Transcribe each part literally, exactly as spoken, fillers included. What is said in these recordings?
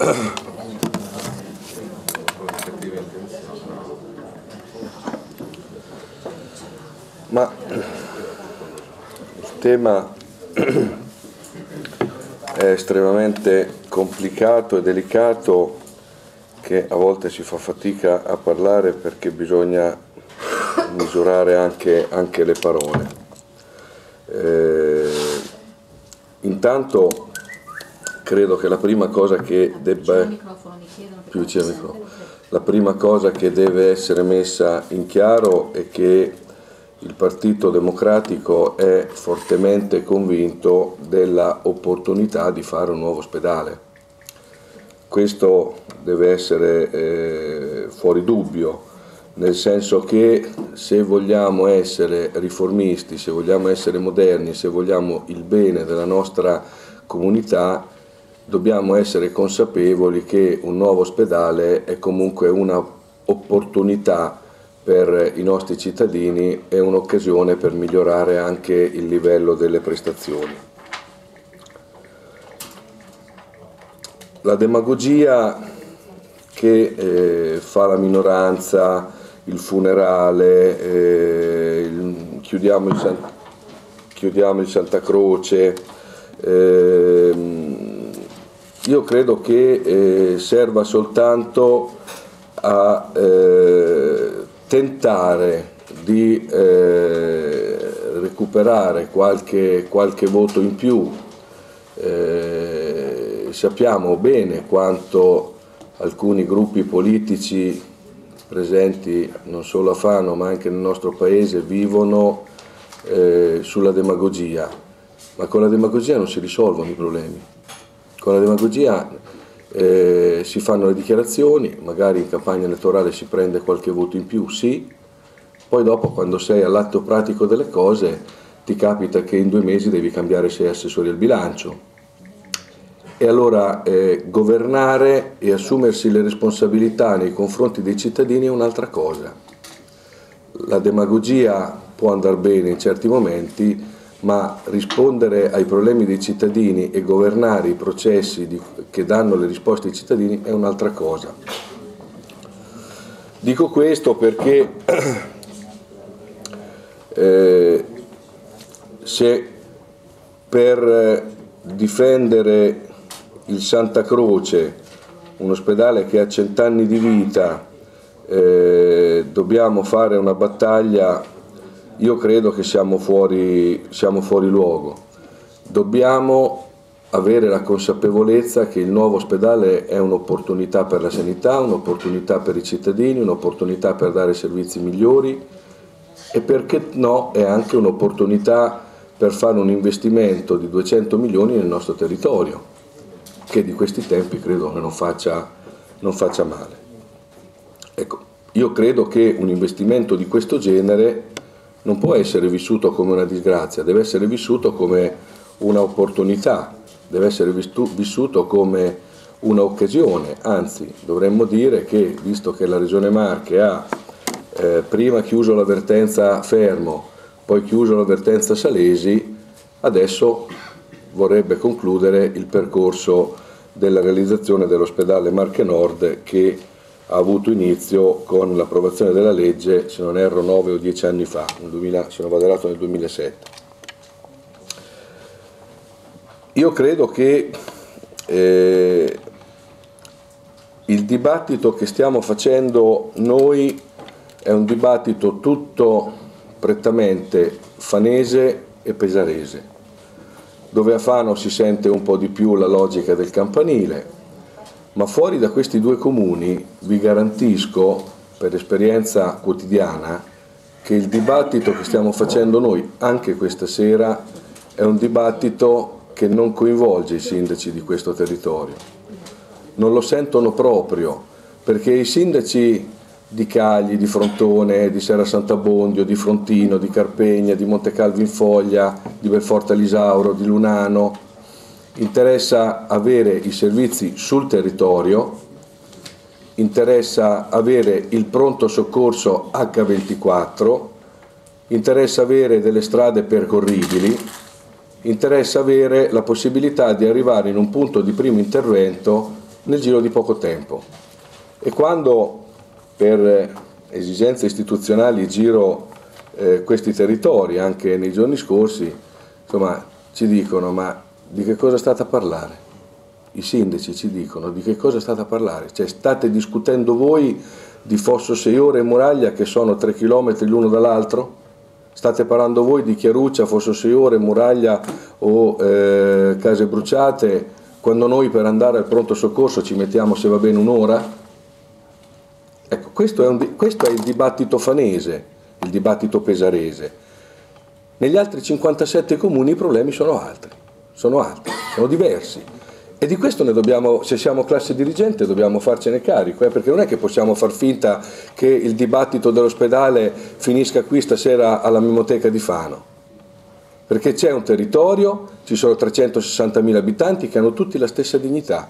Ma il tema è estremamente complicato e delicato, che a volte si fa fatica a parlare perché bisogna misurare anche, anche le parole. Eh, intanto credo che la prima cosa che debba più vicino al microfono, la prima cosa che deve essere messa in chiaro è che il Partito Democratico è fortemente convinto della opportunità di fare un nuovo ospedale. Questo deve essere eh, fuori dubbio, nel senso che se vogliamo essere riformisti, se vogliamo essere moderni, se vogliamo il bene della nostra comunità, dobbiamo essere consapevoli che un nuovo ospedale è comunque un'opportunità per i nostri cittadini e un'occasione per migliorare anche il livello delle prestazioni. La demagogia che eh, fa la minoranza, il funerale, eh, il, chiudiamo, il San, chiudiamo il Santa Croce, eh, io credo che eh, serva soltanto a eh, tentare di eh, recuperare qualche, qualche voto in più. Eh, sappiamo bene quanto alcuni gruppi politici presenti non solo a Fano ma anche nel nostro paese vivono eh, sulla demagogia, ma con la demagogia non si risolvono i problemi. Con la demagogia Eh, si fanno le dichiarazioni, magari in campagna elettorale si prende qualche voto in più, sì, poi dopo quando sei all'atto pratico delle cose ti capita che in due mesi devi cambiare sei assessori al bilancio. E allora eh, governare e assumersi le responsabilità nei confronti dei cittadini è un'altra cosa. La demagogia può andare bene in certi momenti, ma rispondere ai problemi dei cittadini e governare i processi di, che danno le risposte ai cittadini è un'altra cosa. Dico questo perché eh, se per difendere il Santa Croce, un ospedale che ha cent'anni di vita, eh, dobbiamo fare una battaglia, io credo che siamo fuori, siamo fuori luogo. Dobbiamo avere la consapevolezza che il nuovo ospedale è un'opportunità per la sanità, un'opportunità per i cittadini, un'opportunità per dare servizi migliori e perché no è anche un'opportunità per fare un investimento di duecento milioni nel nostro territorio, che di questi tempi credo che non faccia, non faccia male. Ecco, io credo che un investimento di questo genere non può essere vissuto come una disgrazia, deve essere vissuto come un'opportunità, deve essere vissuto come un'occasione, anzi dovremmo dire che, visto che la Regione Marche ha eh, prima chiuso la vertenza Fermo, poi chiuso la vertenza Salesi, adesso vorrebbe concludere il percorso della realizzazione dell'ospedale Marche Nord che ha avuto inizio con l'approvazione della legge, se non erro, nove o dieci anni fa, nel duemila, se non vado errato nel duemilasette. Io credo che eh, il dibattito che stiamo facendo noi è un dibattito tutto prettamente fanese e pesarese, dove a Fano si sente un po' di più la logica del campanile, ma fuori da questi due comuni vi garantisco, per esperienza quotidiana, che il dibattito che stiamo facendo noi anche questa sera è un dibattito che non coinvolge i sindaci di questo territorio. Non lo sentono proprio, perché i sindaci di Cagli, di Frontone, di Serra Sant'Abbondio, di Frontino, di Carpegna, di Montecalvo in Foglia, di Belforte Alisauro, di Lunano, interessa avere i servizi sul territorio, interessa avere il pronto soccorso acca ventiquattro, interessa avere delle strade percorribili, interessa avere la possibilità di arrivare in un punto di primo intervento nel giro di poco tempo. E quando per esigenze istituzionali giro eh, questi territori, anche nei giorni scorsi, insomma, ci dicono: ma di che cosa state a parlare? I sindaci ci dicono: di che cosa state a parlare? Cioè, state discutendo voi di Fosso sei Ore e Muraglia, che sono tre chilometri l'uno dall'altro? State parlando voi di Chiaruccia, Fosso sei Ore, Muraglia o eh, Case Bruciate, quando noi per andare al pronto soccorso ci mettiamo, se va bene, un'ora? Ecco, questo è, un, questo è il dibattito fanese, il dibattito pesarese. Negli altri cinquantasette comuni i problemi sono altri, sono altri, sono diversi. E di questo ne dobbiamo, se siamo classe dirigente, dobbiamo farcene carico, eh, perché non è che possiamo far finta che il dibattito dell'ospedale finisca qui stasera alla Mimoteca di Fano. Perché c'è un territorio, ci sono trecentosessantamila abitanti che hanno tutti la stessa dignità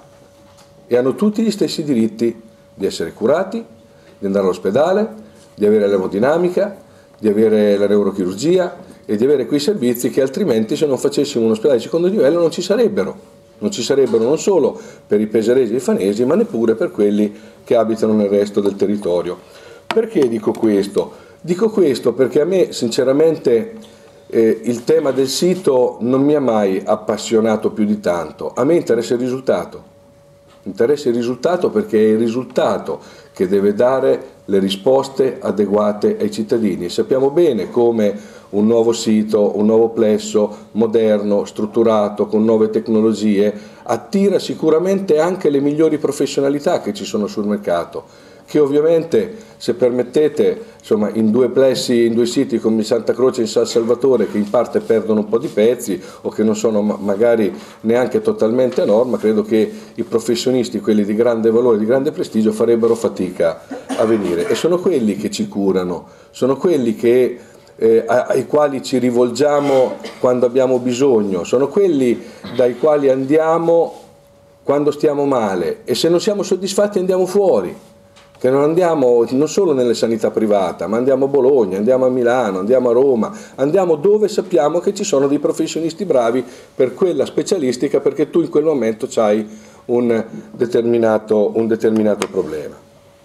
e hanno tutti gli stessi diritti di essere curati, di andare all'ospedale, di avere l'emodinamica, di avere la neurochirurgia e di avere quei servizi che altrimenti, se non facessimo un ospedale di secondo livello, non ci sarebbero. Non ci sarebbero non solo per i pesaresi e i fanesi, ma neppure per quelli che abitano nel resto del territorio. Perché dico questo? Dico questo perché a me, sinceramente, eh, il tema del sito non mi ha mai appassionato più di tanto. A me interessa il risultato. Interessa il risultato perché è il risultato che deve dare le risposte adeguate ai cittadini. E sappiamo bene come un nuovo sito, un nuovo plesso moderno, strutturato, con nuove tecnologie, attira sicuramente anche le migliori professionalità che ci sono sul mercato, che ovviamente, se permettete, insomma, in due plessi, in due siti come Santa Croce e San Salvatore, che in parte perdono un po' di pezzi o che non sono magari neanche totalmente a norma, credo che i professionisti, quelli di grande valore, di grande prestigio, farebbero fatica a venire. E sono quelli che ci curano, sono quelli che Eh, ai quali ci rivolgiamo quando abbiamo bisogno, sono quelli dai quali andiamo quando stiamo male, e se non siamo soddisfatti andiamo fuori, che non andiamo non solo nelle sanità private, ma andiamo a Bologna, andiamo a Milano, andiamo a Roma, andiamo dove sappiamo che ci sono dei professionisti bravi per quella specialistica, perché tu in quel momento hai un determinato, un determinato problema.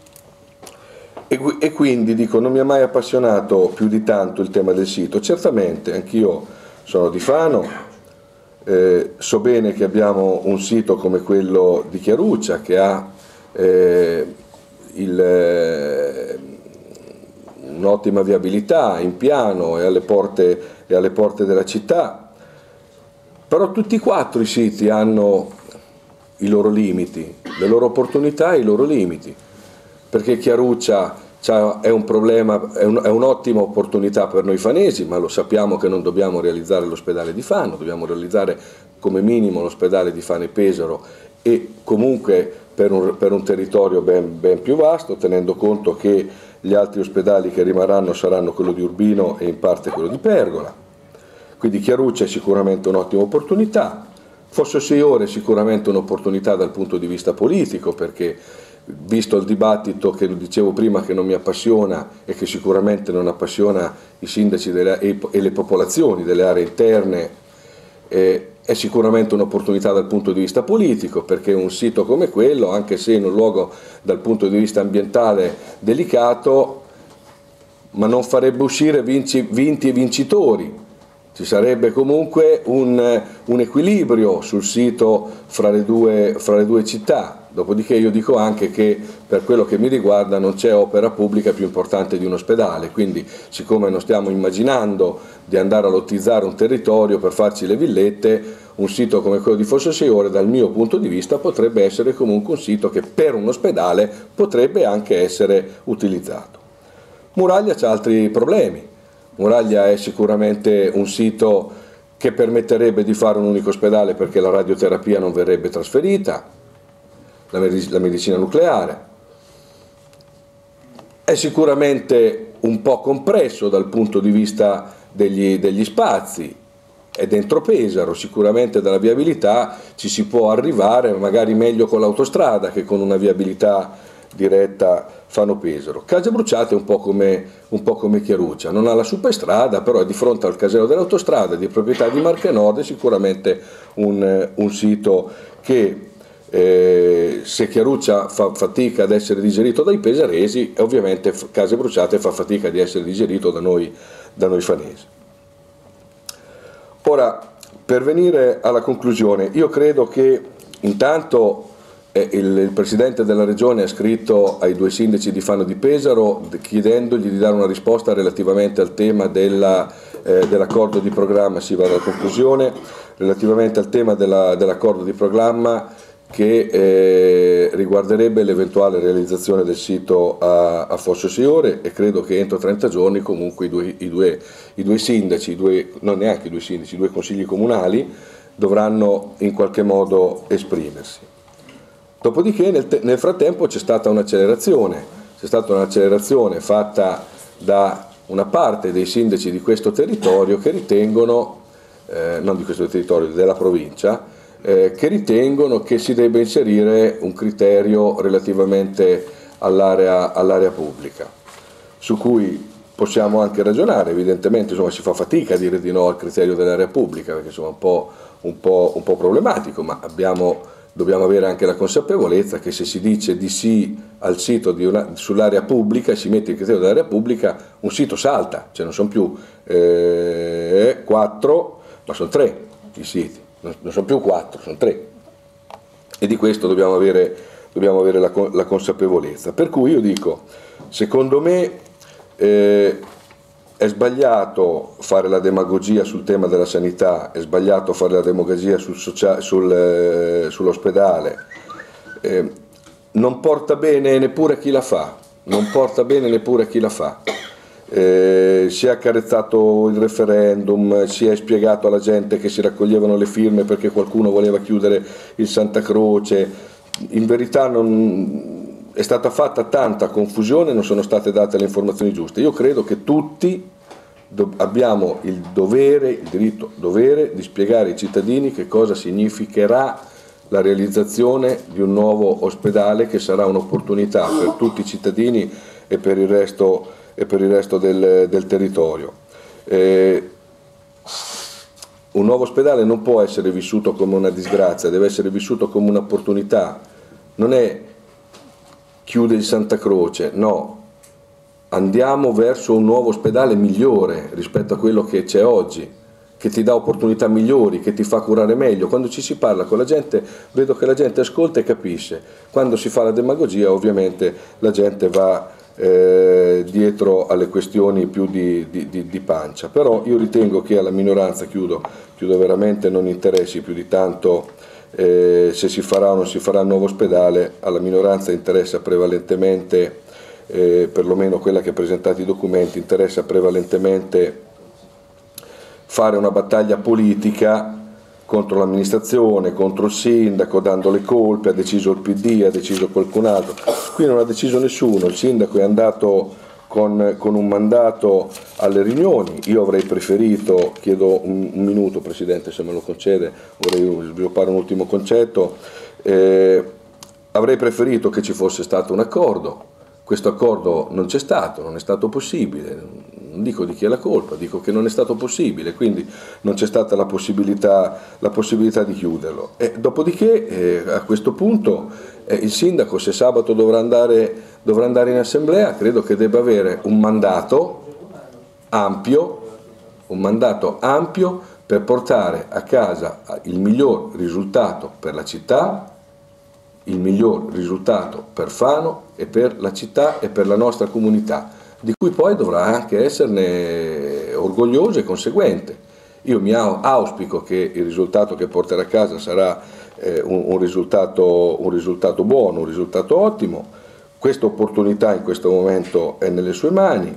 E quindi dico, non mi ha mai appassionato più di tanto il tema del sito. Certamente anch'io sono di Fano, eh, so bene che abbiamo un sito come quello di Chiaruccia che ha eh, eh, un'ottima viabilità in piano e alle, porte, e alle porte della città, però tutti e quattro i siti hanno i loro limiti, le loro opportunità e i loro limiti. Perché Chiaruccia è un problema, è un'ottima opportunità per noi fanesi, ma lo sappiamo che non dobbiamo realizzare l'ospedale di Fano, dobbiamo realizzare come minimo l'ospedale di Fano e Pesaro, e comunque per un, per un territorio ben, ben più vasto, tenendo conto che gli altri ospedali che rimarranno saranno quello di Urbino e in parte quello di Pergola. Quindi Chiaruccia è sicuramente un'ottima opportunità. Fosso sei Ore è sicuramente un'opportunità dal punto di vista politico, perché visto il dibattito che dicevo prima che non mi appassiona e che sicuramente non appassiona i sindaci delle, e, e le popolazioni delle aree interne, eh, è sicuramente un'opportunità dal punto di vista politico, perché un sito come quello, anche se in un luogo dal punto di vista ambientale delicato, ma non farebbe uscire vinci, vinti e vincitori. Ci sarebbe comunque un, un equilibrio sul sito fra le, due, fra le due città. Dopodiché io dico anche che per quello che mi riguarda non c'è opera pubblica più importante di un ospedale, quindi siccome non stiamo immaginando di andare a lottizzare un territorio per farci le villette, un sito come quello di Fosso sei Ore dal mio punto di vista potrebbe essere comunque un sito che per un ospedale potrebbe anche essere utilizzato. Muraglia c'ha altri problemi. Muraglia è sicuramente un sito che permetterebbe di fare un unico ospedale perché la radioterapia non verrebbe trasferita, la medicina nucleare. È sicuramente un po' compresso dal punto di vista degli, degli spazi, è dentro Pesaro, sicuramente dalla viabilità ci si può arrivare magari meglio con l'autostrada che con una viabilità diretta Fano-Pesaro. Case Bruciate è un po' come, un po' come Chiaruccia, non ha la superstrada, però è di fronte al casello dell'autostrada, di proprietà di Marche Nord, è sicuramente un, un sito che Eh, se Chiaruccia fa fatica ad essere digerito dai pesaresi, ovviamente Case Bruciate fa fatica di essere digerito da noi, da noi fanesi. Ora, per venire alla conclusione, io credo che intanto eh, il, il Presidente della Regione ha scritto ai due sindaci di Fano e di Pesaro chiedendogli di dare una risposta relativamente al tema della, eh, dell'accordo di programma, si va alla conclusione, relativamente al tema della, dell'accordo di programma che eh, riguarderebbe l'eventuale realizzazione del sito a, a Fosso Siore, e credo che entro trenta giorni comunque i due, i due, i due sindaci, i due, non neanche i due sindaci, i due consigli comunali dovranno in qualche modo esprimersi. Dopodiché nel, nel frattempo c'è stata un'accelerazione, c'è stata un'accelerazione fatta da una parte dei sindaci di questo territorio che ritengono, eh, non di questo territorio, della provincia, Eh, che ritengono che si debba inserire un criterio relativamente all'area all'area pubblica, su cui possiamo anche ragionare. Evidentemente insomma, si fa fatica a dire di no al criterio dell'area pubblica, perché insomma, è un po', un po', un po' problematico, ma abbiamo, dobbiamo avere anche la consapevolezza che se si dice di sì al sito sull'area pubblica e si mette il criterio dell'area pubblica, un sito salta, cioè non sono più eh, quattro, ma sono tre i siti. Non sono più quattro, sono tre, e di questo dobbiamo avere, dobbiamo avere la, la consapevolezza. Per cui io dico, secondo me eh, è sbagliato fare la demagogia sul tema della sanità, è sbagliato fare la demagogia sul sul, eh, sull'ospedale, eh, non porta bene neppure chi la fa, non porta bene neppure chi la fa. Eh, si è accarezzato il referendum, si è spiegato alla gente che si raccoglievano le firme perché qualcuno voleva chiudere il Santa Croce. In verità non, è stata fatta tanta confusione, non sono state date le informazioni giuste. Io credo che tutti do, abbiamo il dovere, il diritto dovere di spiegare ai cittadini che cosa significherà la realizzazione di un nuovo ospedale, che sarà un'opportunità per tutti i cittadini e per il resto e per il resto del, del territorio. Eh, un nuovo ospedale non può essere vissuto come una disgrazia, deve essere vissuto come un'opportunità. Non è chiude il Santa Croce, no, andiamo verso un nuovo ospedale migliore rispetto a quello che c'è oggi, che ti dà opportunità migliori, che ti fa curare meglio. Quando ci si parla con la gente, vedo che la gente ascolta e capisce. Quando si fa la demagogia, ovviamente la gente va Eh, dietro alle questioni più di, di, di, di pancia. Però io ritengo che alla minoranza, chiudo, chiudo veramente, non interessi più di tanto eh, se si farà o non si farà il nuovo ospedale. Alla minoranza interessa prevalentemente, eh, perlomeno quella che ha presentato i documenti, interessa prevalentemente fare una battaglia politica contro l'amministrazione, contro il sindaco, dando le colpe. Ha deciso il P D, ha deciso qualcun altro. Qui non ha deciso nessuno, il sindaco è andato con, con un mandato alle riunioni. Io avrei preferito, chiedo un, un minuto Presidente se me lo concede, vorrei sviluppare un ultimo concetto, eh, avrei preferito che ci fosse stato un accordo. Questo accordo non c'è stato, non è stato possibile, non dico di chi è la colpa, dico che non è stato possibile, quindi non c'è stata la possibilità, la possibilità di chiuderlo. E dopodiché eh, a questo punto eh, il sindaco, se sabato dovrà andare, dovrà andare in assemblea, credo che debba avere un mandato ampio, un mandato ampio per portare a casa il miglior risultato per la città, il miglior risultato per Fano e per la città e per la nostra comunità, di cui poi dovrà anche esserne orgoglioso e conseguente. Io mi auspico che il risultato che porterà a casa sarà eh, un, un, risultato, un risultato buono, un risultato ottimo. Questa opportunità in questo momento è nelle sue mani.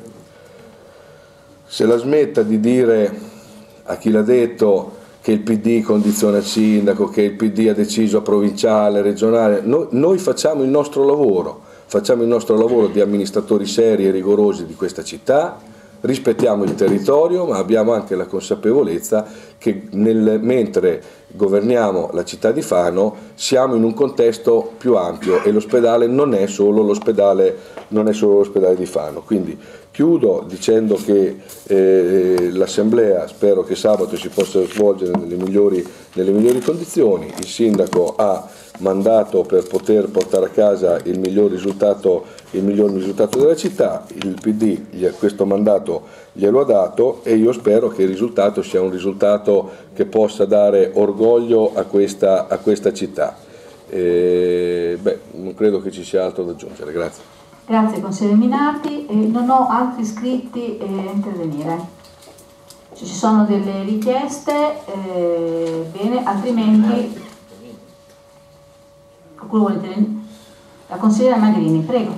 Se la smetta di dire a chi l'ha detto che il P D condiziona il sindaco, che il P D ha deciso a provinciale, regionale, noi, noi facciamo il nostro lavoro, facciamo il nostro lavoro di amministratori seri e rigorosi di questa città, rispettiamo il territorio, ma abbiamo anche la consapevolezza che nel, mentre governiamo la città di Fano siamo in un contesto più ampio e l'ospedale non è solo l'ospedale, non è solo l'ospedale di Fano. Quindi chiudo dicendo che eh, l'assemblea spero che sabato si possa svolgere nelle migliori, nelle migliori condizioni. Il sindaco ha mandato per poter portare a casa il miglior risultato, il miglior risultato della città. Il P D questo mandato glielo ha dato e io spero che il risultato sia un risultato che possa dare orgoglio a questa, a questa città. E, beh, non credo che ci sia altro da aggiungere. Grazie. Grazie consigliere Minardi. Eh, non ho altri iscritti a eh, intervenire. Ci sono delle richieste, eh, bene, altrimenti qualcuno vuole intervenire? La consigliera Magrini, prego.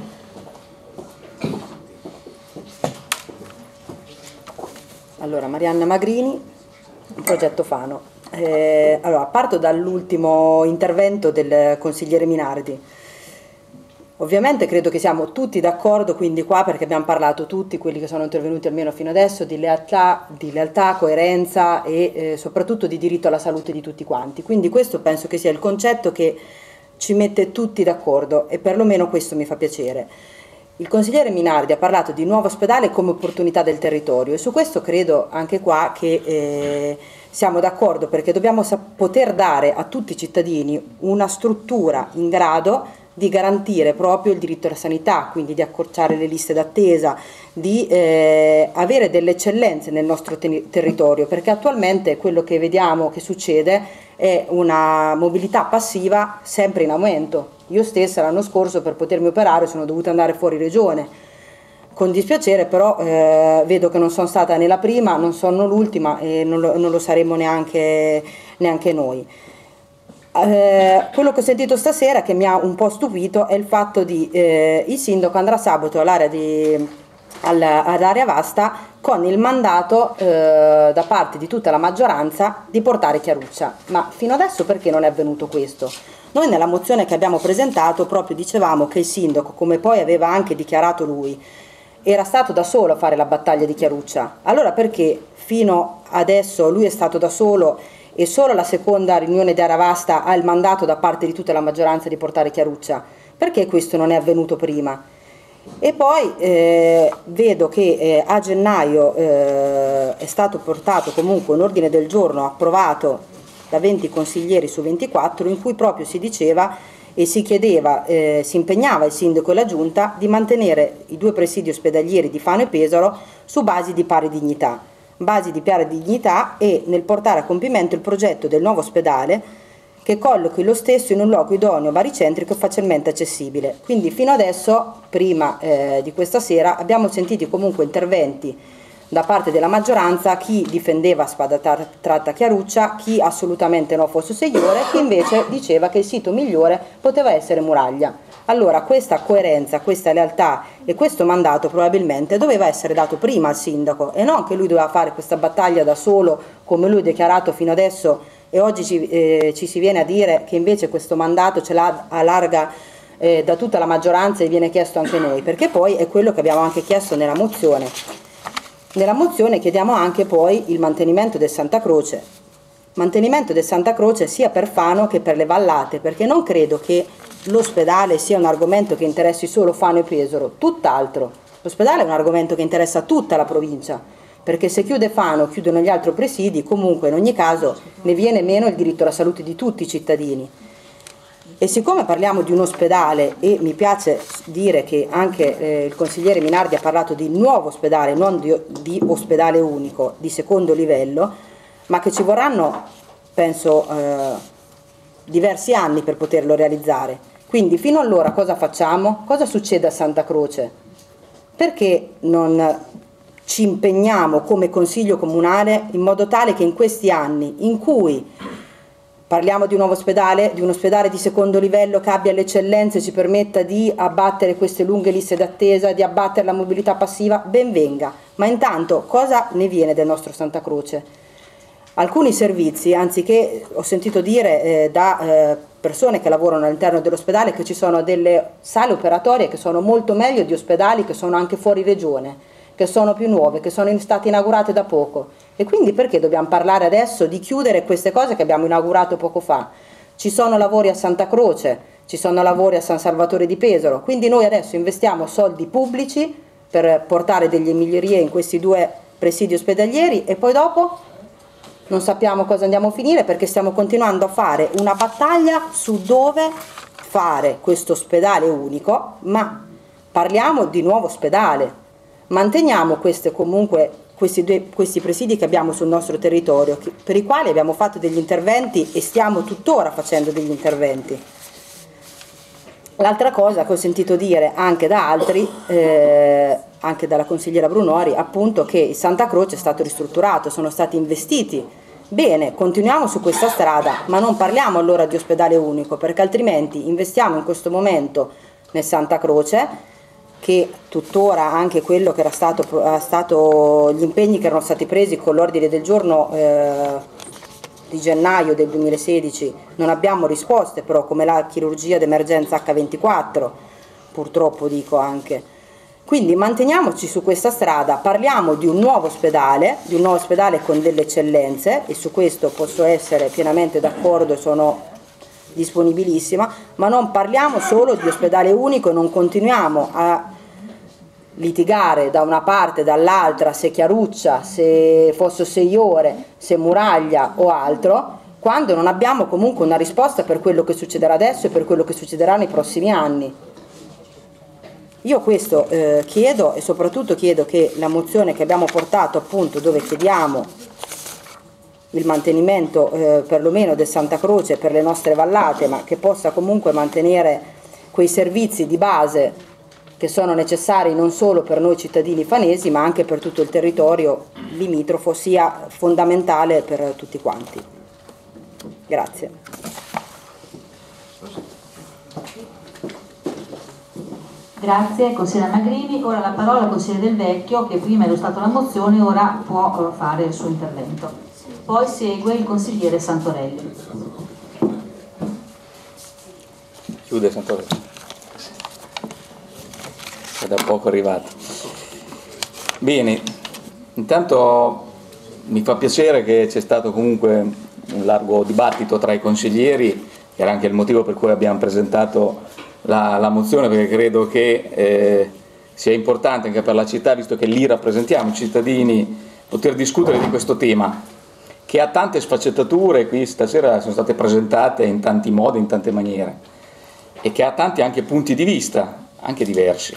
Allora, Marianna Magrini, Progetto Fano. Eh, allora, parto dall'ultimo intervento del consigliere Minardi. Ovviamente credo che siamo tutti d'accordo, quindi qua, perché abbiamo parlato tutti, quelli che sono intervenuti almeno fino adesso, di lealtà, di lealtà coerenza e eh, soprattutto di diritto alla salute di tutti quanti. Quindi questo penso che sia il concetto che ci mette tutti d'accordo e perlomeno questo mi fa piacere. Il consigliere Minardi ha parlato di nuovo ospedale come opportunità del territorio e su questo credo anche qua che eh, siamo d'accordo, perché dobbiamo poter dare a tutti i cittadini una struttura in grado di garantire proprio il diritto alla sanità, quindi di accorciare le liste d'attesa, di eh, avere delle eccellenze nel nostro ter territorio, perché attualmente quello che vediamo che succede è una mobilità passiva sempre in aumento. Io stessa l'anno scorso per potermi operare sono dovuta andare fuori regione, con dispiacere, però eh, vedo che non sono stata né la prima, non sono l'ultima e non lo, non lo saremo neanche, neanche noi. Eh, quello che ho sentito stasera che mi ha un po' stupito è il fatto di eh, il sindaco andrà sabato all'area di all'area vasta con il mandato eh, da parte di tutta la maggioranza di portare Chiaruccia, ma fino adesso perché non è avvenuto questo? Noi nella mozione che abbiamo presentato proprio dicevamo che il sindaco, come poi aveva anche dichiarato lui, era stato da solo a fare la battaglia di Chiaruccia. Allora perché fino adesso lui è stato da solo e solo la seconda riunione di Aravasta ha il mandato da parte di tutta la maggioranza di portare Chiaruccia? Perché questo non è avvenuto prima? E poi eh, vedo che eh, a gennaio eh, è stato portato comunque un ordine del giorno approvato da venti consiglieri su ventiquattro in cui proprio si diceva e si chiedeva, eh, si impegnava il sindaco e la giunta di mantenere i due presidi ospedalieri di Fano e Pesaro su basi di pari dignità, basi di pari dignità e nel portare a compimento il progetto del nuovo ospedale che collochi lo stesso in un luogo idoneo, baricentrico e facilmente accessibile. Quindi fino adesso, prima eh, di questa sera, abbiamo sentito comunque interventi da parte della maggioranza, chi difendeva spada tratta Chiaruccia, chi assolutamente no fosse Segliore, chi invece diceva che il sito migliore poteva essere Muraglia. Allora questa coerenza, questa lealtà e questo mandato probabilmente doveva essere dato prima al sindaco e non che lui doveva fare questa battaglia da solo come lui ha dichiarato fino adesso e oggi ci, eh, ci si viene a dire che invece questo mandato ce l'ha a larga eh, da tutta la maggioranza e viene chiesto anche noi, perché poi è quello che abbiamo anche chiesto nella mozione. Nella mozione chiediamo anche poi il mantenimento del Santa Croce, mantenimento del Santa Croce sia per Fano che per le vallate, perché non credo che l'ospedale sia un argomento che interessi solo Fano e Pesaro, tutt'altro. L'ospedale è un argomento che interessa tutta la provincia, perché se chiude Fano, chiudono gli altri presidi, comunque in ogni caso ne viene meno il diritto alla salute di tutti i cittadini. E siccome parliamo di un ospedale, e mi piace dire che anche eh, il consigliere Minardi ha parlato di nuovo ospedale, non di, di ospedale unico, di secondo livello, ma che ci vorranno, penso, eh, diversi anni per poterlo realizzare. Quindi fino allora cosa facciamo? Cosa succede a Santa Croce? Perché non ci impegniamo come Consiglio Comunale in modo tale che in questi anni in cui parliamo di un nuovo ospedale, di un ospedale di secondo livello che abbia le eccellenze e ci permetta di abbattere queste lunghe liste d'attesa, di abbattere la mobilità passiva, ben venga. Ma intanto cosa ne viene del nostro Santa Croce? Alcuni servizi, anziché, ho sentito dire eh, da eh, persone che lavorano all'interno dell'ospedale che ci sono delle sale operatorie che sono molto meglio di ospedali che sono anche fuori regione, che sono più nuove, che sono state inaugurate da poco. E quindi perché dobbiamo parlare adesso di chiudere queste cose che abbiamo inaugurato poco fa? Ci sono lavori a Santa Croce, ci sono lavori a San Salvatore di Pesaro, quindi noi adesso investiamo soldi pubblici per portare delle migliorie in questi due presidi ospedalieri e poi dopo non sappiamo cosa andiamo a finire, perché stiamo continuando a fare una battaglia su dove fare questo ospedale unico, ma parliamo di nuovo ospedale, manteniamo queste comunque questi, due, questi presidi che abbiamo sul nostro territorio, che, per i quali abbiamo fatto degli interventi e stiamo tuttora facendo degli interventi. L'altra cosa che ho sentito dire anche da altri, eh, anche dalla consigliera Brunori, appunto, che il Santa Croce è stato ristrutturato, sono stati investiti. Bene, continuiamo su questa strada, ma non parliamo allora di ospedale unico, perché altrimenti investiamo in questo momento nel Santa Croce, che tuttora anche quello che era stato, era stato gli impegni che erano stati presi con l'ordine del giorno eh, di gennaio del duemilasedici, non abbiamo risposte, però, come la chirurgia d'emergenza acca ventiquattro, purtroppo dico anche. Quindi manteniamoci su questa strada, parliamo di un nuovo ospedale, di un nuovo ospedale con delle eccellenze, e su questo posso essere pienamente d'accordo e sono disponibilissima, ma non parliamo solo di ospedale unico e non continuiamo a litigare da una parte e dall'altra se Chiaruccia, se Fosso sei ore, se Muraglia o altro, quando non abbiamo comunque una risposta per quello che succederà adesso e per quello che succederà nei prossimi anni. Io questo eh, chiedo, e soprattutto chiedo che la mozione che abbiamo portato, appunto, dove chiediamo il mantenimento eh, perlomeno del Santa Croce per le nostre vallate, ma che possa comunque mantenere quei servizi di base che sono necessari non solo per noi cittadini fanesi, ma anche per tutto il territorio limitrofo, sia fondamentale per tutti quanti. Grazie. Grazie consigliera Magrini. Ora la parola al consigliere Del Vecchio, che prima ha illustrato la mozione, ora può fare il suo intervento. Poi segue il consigliere Santorelli. Chiude Santorelli. È da poco arrivato. Bene, intanto mi fa piacere che c'è stato comunque un largo dibattito tra i consiglieri, che era anche il motivo per cui abbiamo presentato la, la mozione, perché credo che eh, sia importante anche per la città, visto che lì rappresentiamo i cittadini, poter discutere di questo tema, che ha tante sfaccettature, qui stasera sono state presentate in tanti modi, in tante maniere, e che ha tanti anche punti di vista, anche diversi.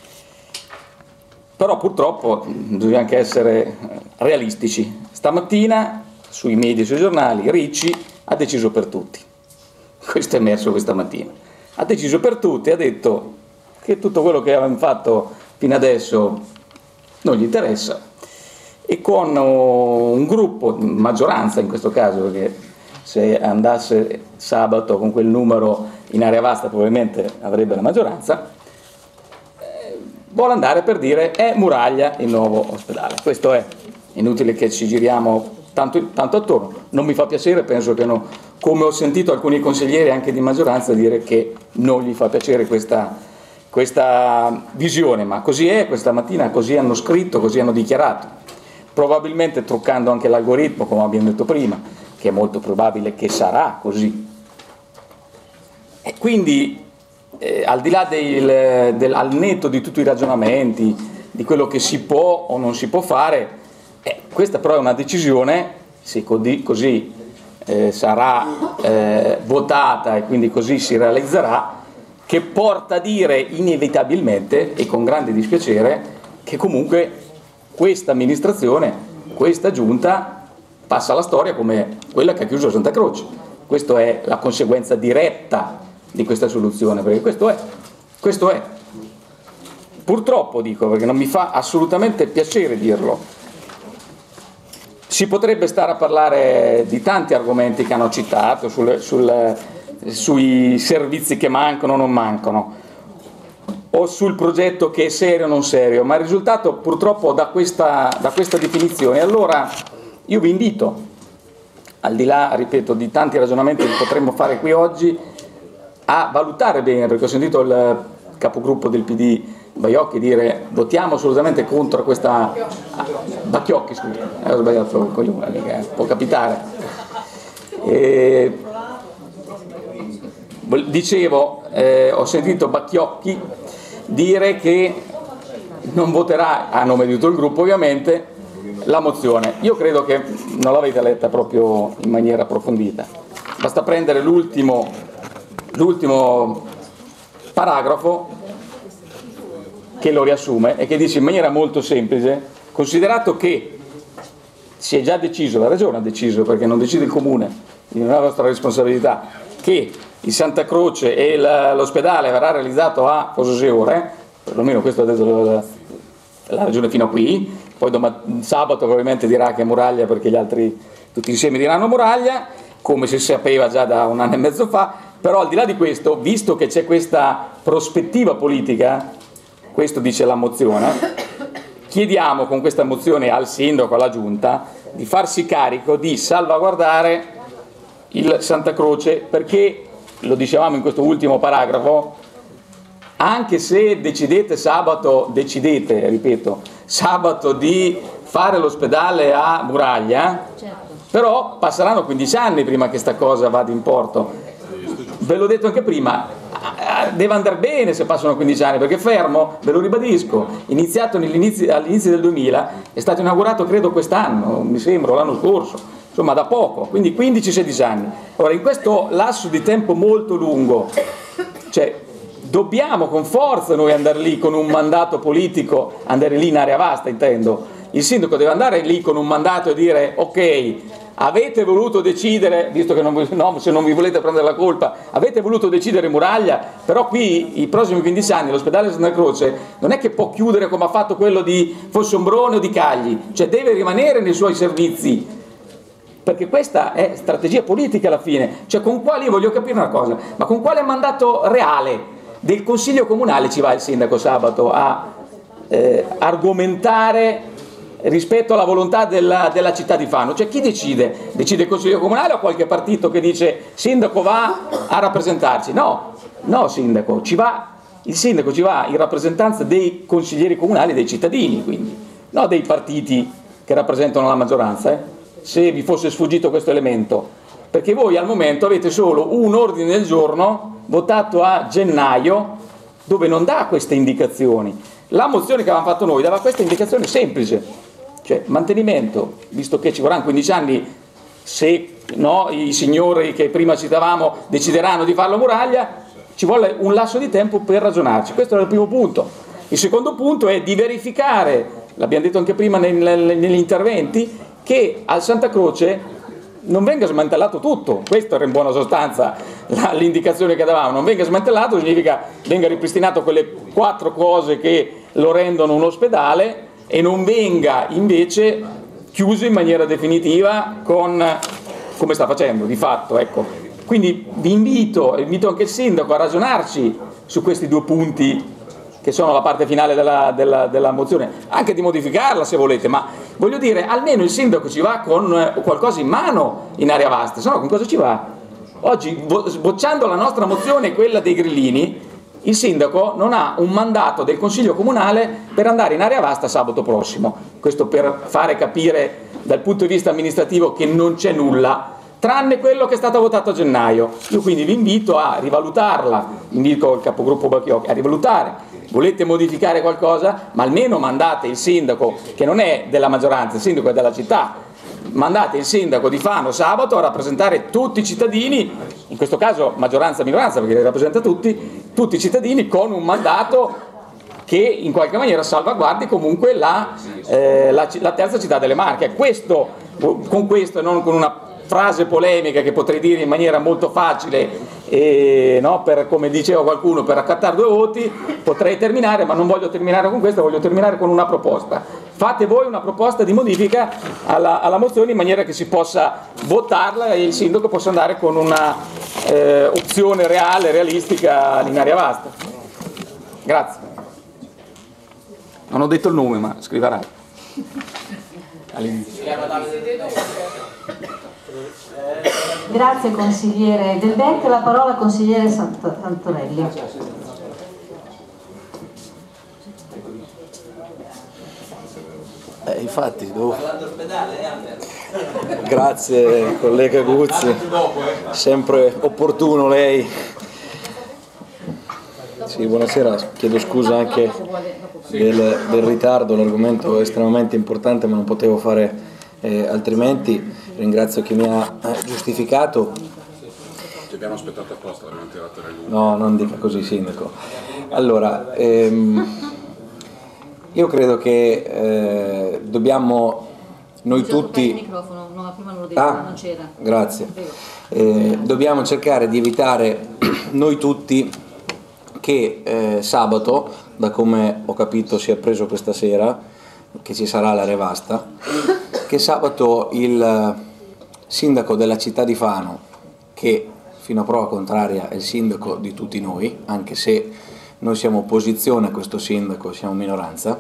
Però purtroppo bisogna anche essere realistici. Stamattina sui media e sui giornali Ricci ha deciso per tutti. Questo è emerso questa mattina. Ha deciso per tutti, ha detto che tutto quello che avevamo fatto fino adesso non gli interessa, e con un gruppo, maggioranza in questo caso, perché se andasse sabato con quel numero in area vasta probabilmente avrebbe la maggioranza, vuole andare per dire è Muraglia il nuovo ospedale. Questo è, inutile che ci giriamo tanto, tanto attorno. Non mi fa piacere, penso che no, come ho sentito alcuni consiglieri anche di maggioranza dire che non gli fa piacere questa, questa visione, ma così è, questa mattina così hanno scritto, così hanno dichiarato, probabilmente truccando anche l'algoritmo, come abbiamo detto prima, che è molto probabile che sarà così. E quindi Eh, al di là del, del, al netto di tutti i ragionamenti, di quello che si può o non si può fare, eh, questa però è una decisione, se così, così eh, sarà eh, votata e quindi così si realizzerà, che porta a dire inevitabilmente e con grande dispiacere che comunque questa amministrazione, questa giunta passa alla storia come quella che ha chiuso Santa Croce. Questa è la conseguenza diretta di questa soluzione, perché questo è, questo è. Purtroppo dico, perché non mi fa assolutamente piacere dirlo. Si potrebbe stare a parlare di tanti argomenti che hanno citato, sul, sul, sui servizi che mancano o non mancano, o sul progetto che è serio o non serio, ma il risultato purtroppo da questa, da questa definizione. Allora io vi invito, al di là, ripeto, di tanti ragionamenti che potremmo fare qui oggi, a valutare bene, perché ho sentito il capogruppo del P D Baiocchi dire votiamo assolutamente contro questa ah, Bacchiocchi, scusa, eh, ho sbagliato il coglione, eh, può capitare. E, dicevo, eh, ho sentito Bacchiocchi dire che non voterà, a nome di tutto il gruppo ovviamente, la mozione. Io credo che non l'avete letta proprio in maniera approfondita. Basta prendere l'ultimo, l'ultimo paragrafo che lo riassume e che dice in maniera molto semplice: considerato che si è già deciso, la Regione ha deciso, perché non decide il Comune, non è la vostra responsabilità, che il Santa Croce e l'ospedale verrà realizzato a Fossosiore, perlomeno questo ha detto la, la Regione fino a qui, poi domani, sabato probabilmente dirà che è Muraglia, perché gli altri tutti insieme diranno Muraglia, come si sapeva già da un anno e mezzo fa. Però al di là di questo, visto che c'è questa prospettiva politica, questo dice la mozione, chiediamo con questa mozione al sindaco, alla giunta, di farsi carico di salvaguardare il Santa Croce, perché, lo dicevamo in questo ultimo paragrafo, anche se decidete sabato, decidete, ripeto, sabato di fare l'ospedale a Muraglia, però passeranno quindici anni prima che sta cosa vada in porto. Ve l'ho detto anche prima, deve andare bene se passano quindici anni, perché Fermo, ve lo ribadisco, iniziato all'inizio del duemila, è stato inaugurato credo quest'anno, mi sembra, l'anno scorso, insomma da poco, quindi quindici sedici anni. Ora, in questo lasso di tempo molto lungo, cioè, dobbiamo con forza noi andare lì con un mandato politico, andare lì in area vasta intendo, il sindaco deve andare lì con un mandato e dire: ok, avete voluto decidere, visto che non, no, se non vi volete prendere la colpa, avete voluto decidere Muraglia, però qui i prossimi quindici anni l'ospedale Santa Croce non è che può chiudere come ha fatto quello di Fossombrone o di Cagli, cioè deve rimanere nei suoi servizi, perché questa è strategia politica alla fine. Cioè, con quale, io voglio capire una cosa, ma con quale mandato reale del Consiglio Comunale ci va il sindaco sabato a eh, argomentare rispetto alla volontà della, della città di Fano? Cioè, chi decide? Decide il Consiglio Comunale o qualche partito che dice sindaco va a rappresentarci? No, no sindaco, ci va, il sindaco ci va in rappresentanza dei consiglieri comunali, dei cittadini, quindi, no dei partiti che rappresentano la maggioranza, eh? Se vi fosse sfuggito questo elemento, perché voi al momento avete solo un ordine del giorno votato a gennaio dove non dà queste indicazioni. La mozione che avevamo fatto noi dava questa indicazione semplice, cioè mantenimento, visto che ci vorranno quindici anni, se no, i signori che prima citavamo decideranno di farlo a Muraglia, ci vuole un lasso di tempo per ragionarci. Questo era il primo punto. Il secondo punto è di verificare, l'abbiamo detto anche prima negli interventi, che al Santa Croce non venga smantellato tutto. Questa era in buona sostanza l'indicazione che davamo: non venga smantellato significa venga ripristinato quelle quattro cose che lo rendono un ospedale e non venga invece chiuso in maniera definitiva con, come sta facendo di fatto, ecco. Quindi vi invito, invito anche il sindaco a ragionarci su questi due punti che sono la parte finale della, della, della mozione, anche di modificarla se volete, ma voglio dire, almeno il sindaco ci va con qualcosa in mano in area vasta, se no con cosa ci va? Oggi, bocciando la nostra mozione e quella dei grillini, il sindaco non ha un mandato del Consiglio Comunale per andare in area vasta sabato prossimo. Questo per fare capire dal punto di vista amministrativo che non c'è nulla, tranne quello che è stato votato a gennaio. Io quindi vi invito a rivalutarla, invito il capogruppo Bacchiocchi a rivalutare. Volete modificare qualcosa? Ma almeno mandate il sindaco, che non è della maggioranza, il sindaco è della città, mandate il sindaco di Fano sabato a rappresentare tutti i cittadini, in questo caso maggioranza e minoranza perché li rappresenta tutti, tutti i cittadini con un mandato che in qualche maniera salvaguardi comunque la, eh, la, la terza città delle Marche. Questo, con questo e non con una frase polemica che potrei dire in maniera molto facile e, no, per, come diceva qualcuno, per accattare due voti, potrei terminare, ma non voglio terminare con questo, voglio terminare con una proposta. Fate voi una proposta di modifica alla, alla mozione in maniera che si possa votarla e il sindaco possa andare con una eh, opzione reale, realistica in area vasta. Grazie. Non ho detto il nome, ma scriverai all'inizio. Grazie consigliere Del Vecchio, la parola al consigliere Santorelli. Eh, infatti, devo... Grazie collega Guzzi, sempre opportuno lei. Sì, buonasera, chiedo scusa anche del, del ritardo, l'argomento è estremamente importante ma non potevo fare eh, altrimenti. Ringrazio chi mi ha eh, giustificato. Ci abbiamo aspettato apposta, l'abbiamo tirato le lunghe. No, non dica così, Sindaco. Allora, ehm, io credo che eh, dobbiamo noi tutti... Il microfono, no, prima non lo detto, ah, non c'era. Grazie. Eh, dobbiamo cercare di evitare noi tutti che eh, sabato, da come ho capito si è preso questa sera, che ci sarà l'area vasta, che sabato il sindaco della città di Fano, che fino a prova contraria è il sindaco di tutti noi, anche se noi siamo opposizione a questo sindaco, siamo minoranza,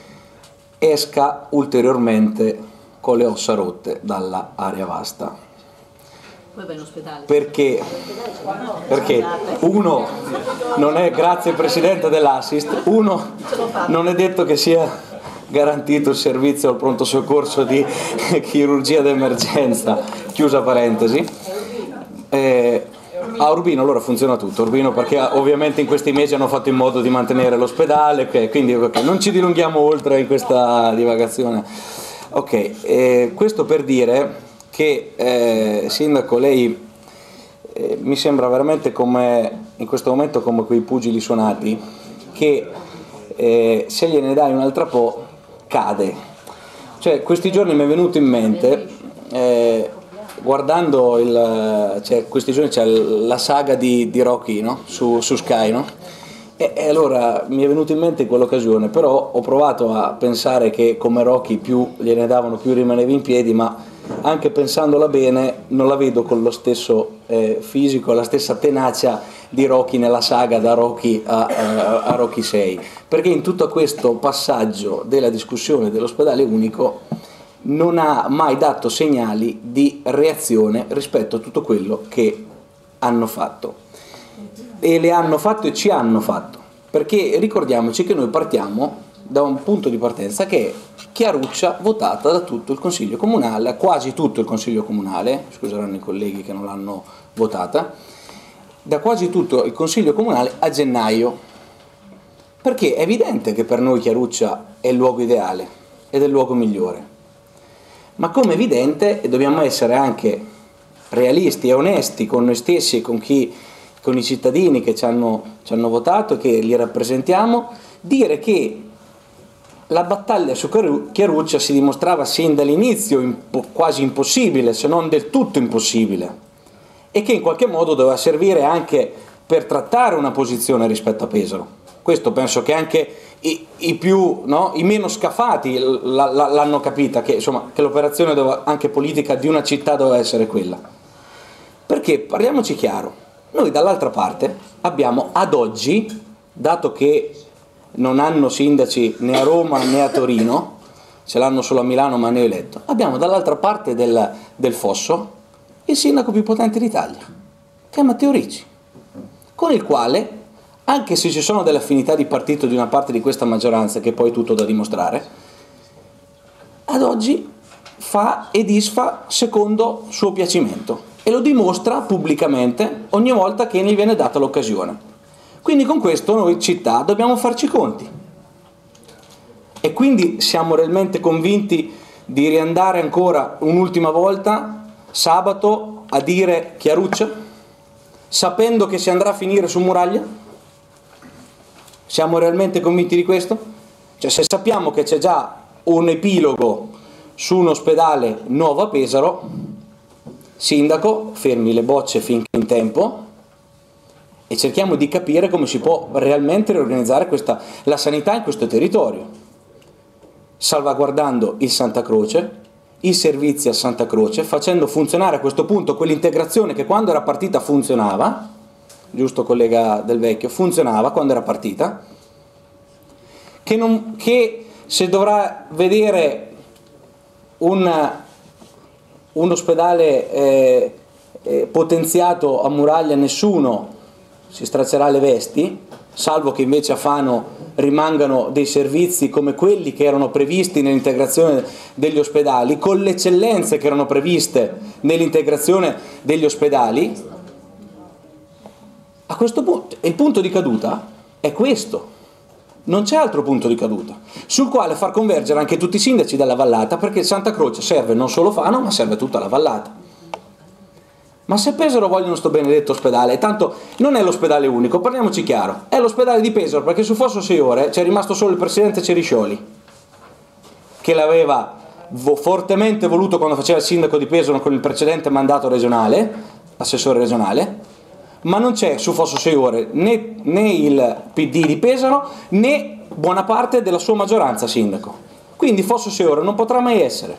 esca ulteriormente con le ossa rotte dalla area vasta. Poi vai in ospedale. Perché? Perché uno non è, grazie Presidente dell'Assist, uno non è detto che sia garantito il servizio al pronto soccorso di chirurgia d'emergenza, chiusa parentesi. Eh, a Urbino allora funziona tutto, Urbino perché ovviamente in questi mesi hanno fatto in modo di mantenere l'ospedale, quindi okay, non ci dilunghiamo oltre in questa divagazione. Ok, eh, questo per dire che eh, Sindaco, lei eh, mi sembra veramente come in questo momento come quei pugili suonati che eh, se gliene dai un'altra po' cade. Cioè questi giorni mi è venuto in mente eh, guardando il, cioè, questi giorni c'è la saga di, di Rocky, no? su, su Sky, no? E, e allora mi è venuto in mente in quell'occasione, però ho provato a pensare che come Rocky più gliene davano più rimanevi in piedi, ma anche pensandola bene non la vedo con lo stesso eh, fisico, la stessa tenacia di Rocky nella saga da Rocky a, a, a Rocky sei, perché in tutto questo passaggio della discussione dell'ospedale unico non ha mai dato segnali di reazione rispetto a tutto quello che hanno fatto. E le hanno fatto e ci hanno fatto, perché ricordiamoci che noi partiamo da un punto di partenza che è Chiaruccia votata da tutto il Consiglio Comunale, quasi tutto il Consiglio Comunale, scuseranno i colleghi che non l'hanno votata, da quasi tutto il Consiglio Comunale a gennaio, perché è evidente che per noi Chiaruccia è il luogo ideale ed è il luogo migliore, ma come è evidente, e dobbiamo essere anche realisti e onesti con noi stessi e con chi con i cittadini che ci hanno, ci hanno votato, che li rappresentiamo, dire che la battaglia su Chiaruccia si dimostrava sin dall'inizio impo- quasi impossibile, se non del tutto impossibile, e che in qualche modo doveva servire anche per trattare una posizione rispetto a Pesaro. Questo penso che anche i, i più, no, i meno scafati la, la, l'hanno capita, che, insomma, che l'operazione doveva, anche politica di una città doveva essere quella. Perché, parliamoci chiaro, noi dall'altra parte abbiamo ad oggi, dato che non hanno sindaci né a Roma né a Torino, ce l'hanno solo a Milano ma neoeletto, abbiamo dall'altra parte del, del fosso il sindaco più potente d'Italia, che è Matteo Ricci, con il quale, anche se ci sono delle affinità di partito di una parte di questa maggioranza, che poi è tutto da dimostrare, ad oggi fa e disfa secondo suo piacimento. E lo dimostra pubblicamente ogni volta che gli viene data l'occasione. Quindi con questo noi città dobbiamo farci i conti. E quindi siamo realmente convinti di riandare ancora un'ultima volta sabato a dire Chiaruccia, sapendo che si andrà a finire su Muraglia? Siamo realmente convinti di questo? Cioè se sappiamo che c'è già un epilogo su un ospedale nuovo a Pesaro, sindaco, fermi le bocce finché in tempo e cerchiamo di capire come si può realmente riorganizzare questa, la sanità in questo territorio, salvaguardando il Santa Croce, i servizi a Santa Croce, facendo funzionare a questo punto quell'integrazione che quando era partita funzionava, giusto collega Del Vecchio, funzionava quando era partita, che, non, che se dovrà vedere un un ospedale eh, eh, potenziato a Muraglia nessuno si strazzerà le vesti, salvo che invece a Fano rimangano dei servizi come quelli che erano previsti nell'integrazione degli ospedali, con le eccellenze che erano previste nell'integrazione degli ospedali. A questo punto, il punto di caduta è questo. Non c'è altro punto di caduta sul quale far convergere anche tutti i sindaci della vallata, perché Santa Croce serve non solo Fano ma serve tutta la vallata. Ma se Pesaro vogliono sto benedetto ospedale, e tanto non è l'ospedale unico, parliamoci chiaro, è l'ospedale di Pesaro, perché su Fosso sei ore c'è rimasto solo il presidente Ceriscioli, che l'aveva fortemente voluto quando faceva il sindaco di Pesaro con il precedente mandato regionale, assessore regionale, ma non c'è su Fosso sei ore né, né il P D di Pesaro né buona parte della sua maggioranza sindaco. Quindi Fosso sei ore non potrà mai essere.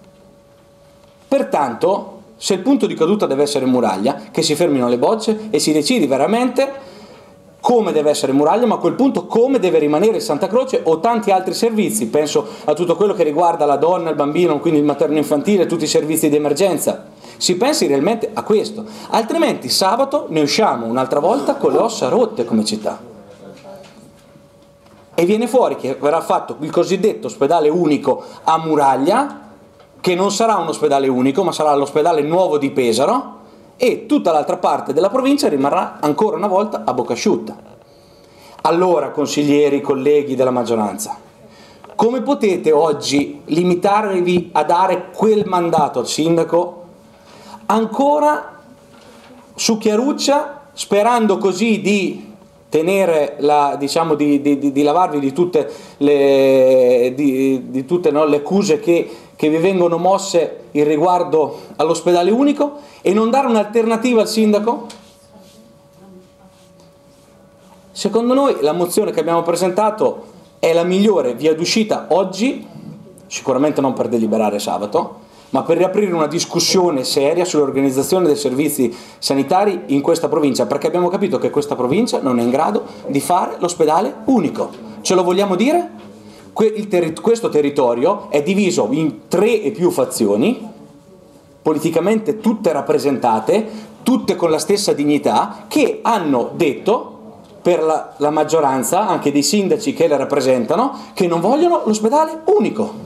Pertanto, se il punto di caduta deve essere Muraglia, che si fermino le bocce e si decidi veramente come deve essere Muraglia, ma a quel punto come deve rimanere Santa Croce o tanti altri servizi. Penso a tutto quello che riguarda la donna, il bambino, quindi il materno infantile, tutti i servizi di emergenza. Si pensi realmente a questo, altrimenti sabato ne usciamo un'altra volta con le ossa rotte come città. E viene fuori che verrà fatto il cosiddetto ospedale unico a Muraglia, che non sarà un ospedale unico, ma sarà l'ospedale nuovo di Pesaro, e tutta l'altra parte della provincia rimarrà ancora una volta a bocca asciutta. Allora, consiglieri, colleghi della maggioranza, come potete oggi limitarvi a dare quel mandato al sindaco ancora su Chiaruccia, sperando così di tenere la, diciamo, di, di, di lavarvi di tutte le, di, di tutte, no, le accuse che, che vi vengono mosse in riguardo all'ospedale unico, e non dare un'alternativa al sindaco? Secondo noi la mozione che abbiamo presentato è la migliore via d'uscita oggi, sicuramente non per deliberare sabato, ma per riaprire una discussione seria sull'organizzazione dei servizi sanitari in questa provincia, perché abbiamo capito che questa provincia non è in grado di fare l'ospedale unico. Ce lo vogliamo dire? Il terri- questo territorio è diviso in tre e più fazioni, politicamente tutte rappresentate, tutte con la stessa dignità, che hanno detto, per la, la maggioranza, anche dei sindaci che le rappresentano, che non vogliono l'ospedale unico.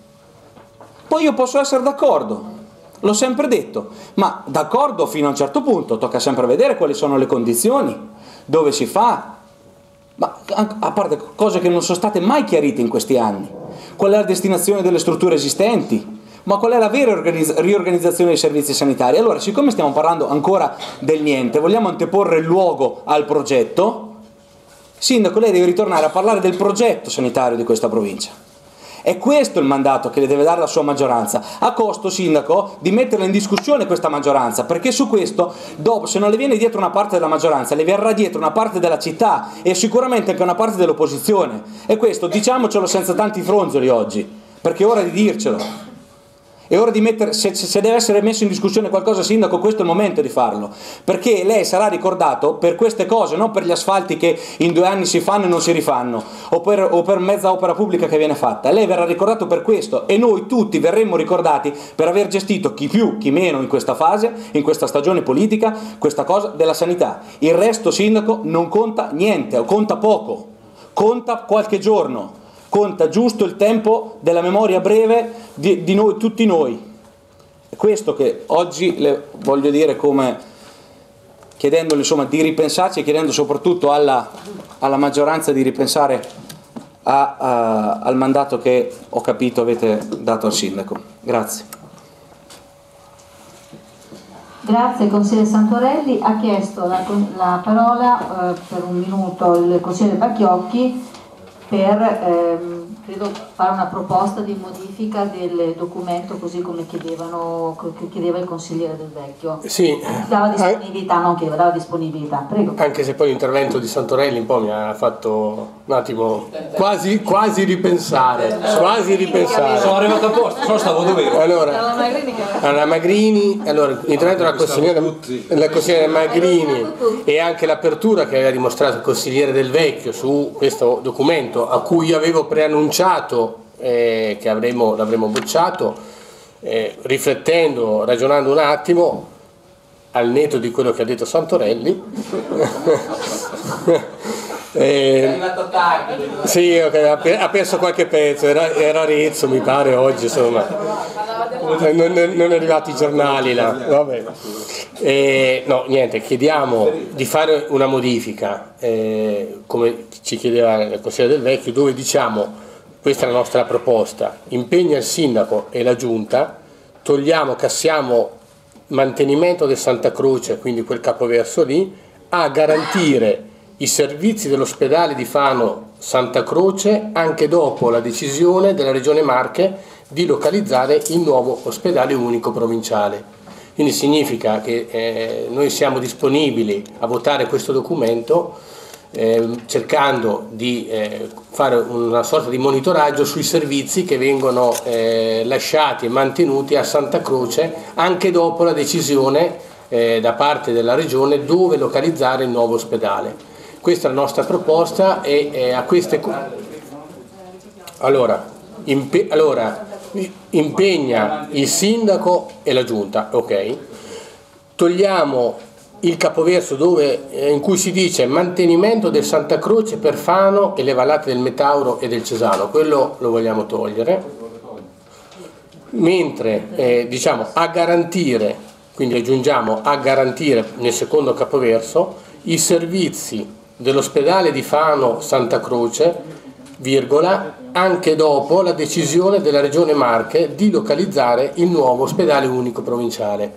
Poi io posso essere d'accordo, l'ho sempre detto, ma d'accordo fino a un certo punto, tocca sempre vedere quali sono le condizioni, dove si fa, ma a parte cose che non sono state mai chiarite in questi anni, qual è la destinazione delle strutture esistenti, ma qual è la vera organizz- riorganizzazione dei servizi sanitari. Allora, siccome stiamo parlando ancora del niente, vogliamo anteporre il luogo al progetto, sindaco, lei deve ritornare a parlare del progetto sanitario di questa provincia. È questo il mandato che le deve dare la sua maggioranza, a costo, sindaco, di metterla in discussione questa maggioranza, perché su questo, dopo, se non le viene dietro una parte della maggioranza, le verrà dietro una parte della città e sicuramente anche una parte dell'opposizione. E questo diciamocelo senza tanti fronzoli oggi, perché è ora di dircelo. È ora di mettere, se, se deve essere messo in discussione qualcosa, sindaco, questo è il momento di farlo, perché lei sarà ricordato per queste cose, non per gli asfalti che in due anni si fanno e non si rifanno, o per, o per mezza opera pubblica che viene fatta. Lei verrà ricordato per questo, e noi tutti verremo ricordati per aver gestito, chi più chi meno in questa fase, in questa stagione politica, questa cosa della sanità. Il resto, sindaco, non conta niente, o conta poco, conta qualche giorno, conta giusto il tempo della memoria breve di, di noi, tutti noi. È questo che oggi le voglio dire, come chiedendole, insomma, di ripensarci, e chiedendo soprattutto alla, alla maggioranza di ripensare a, a, al mandato che ho capito avete dato al sindaco. Grazie. Grazie, consigliere Santorelli. Ha chiesto la, la parola eh, per un minuto il consigliere Bacchiocchi per ehm, credo fare una proposta di modifica del documento, così come chiedevano, che chiedeva il consigliere Del Vecchio. Sì. Dava disponibilità, non chiedeva, dava disponibilità. Prego. Anche se poi l'intervento di Santorelli un po' mi ha fatto un attimo quasi, quasi ripensare, quasi ripensare. Sono arrivato a posto, sono stato dovere. Allora, alla Magrini, allora l'intervento della consigliera, della consigliera Magrini e anche l'apertura che aveva dimostrato il consigliere Del Vecchio su questo documento, a cui avevo preannunciato eh, che avremmo, l'avremmo bocciato, eh, riflettendo, ragionando un attimo, al netto di quello che ha detto Santorelli, Eh, è arrivato tardi. Sì, okay, ha perso qualche pezzo, era, era Arezzo mi pare oggi, insomma. Non, non è arrivati i giornali là. Vabbè. Eh, no, niente, chiediamo di fare una modifica, eh, come ci chiedeva il Consiglio del Vecchio, dove diciamo, questa è la nostra proposta, impegna il Sindaco e la Giunta, togliamo, cassiamo mantenimento del Santa Croce, quindi quel capoverso lì, a garantire i servizi dell'ospedale di Fano Santa Croce anche dopo la decisione della Regione Marche di localizzare il nuovo ospedale unico provinciale. Quindi significa che eh, noi siamo disponibili a votare questo documento eh, cercando di eh, fare una sorta di monitoraggio sui servizi che vengono eh, lasciati e mantenuti a Santa Croce anche dopo la decisione eh, da parte della Regione dove localizzare il nuovo ospedale. Questa è la nostra proposta e eh, a queste... Allora, impe... allora impegna il Sindaco e la Giunta, ok? Togliamo il capoverso dove, eh, in cui si dice mantenimento del Santa Croce per Fano e le vallate del Metauro e del Cesano, quello lo vogliamo togliere, mentre eh, diciamo a garantire, quindi aggiungiamo a garantire nel secondo capoverso i servizi dell'ospedale di Fano Santa Croce, virgola, anche dopo la decisione della Regione Marche di localizzare il nuovo ospedale unico provinciale.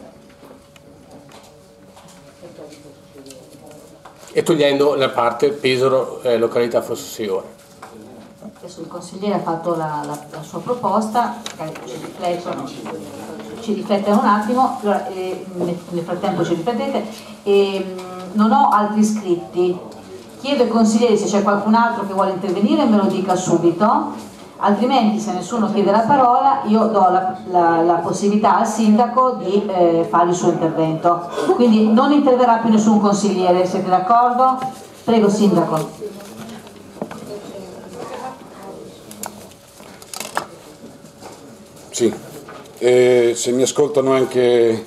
E togliendo la parte Pesaro, eh, località Fossosione. Adesso il consigliere ha fatto la, la, la sua proposta, ci riflettono, ci riflettono un attimo, allora, eh, nel frattempo ci riflettete. E, mh, non ho altri iscritti. Chiedo ai consiglieri se c'è qualcun altro che vuole intervenire me lo dica subito, altrimenti se nessuno chiede la parola io do la, la, la possibilità al sindaco di eh, fare il suo intervento. Quindi non interverrà più nessun consigliere, siete d'accordo? Prego sindaco. Sì, e se mi ascoltano anche...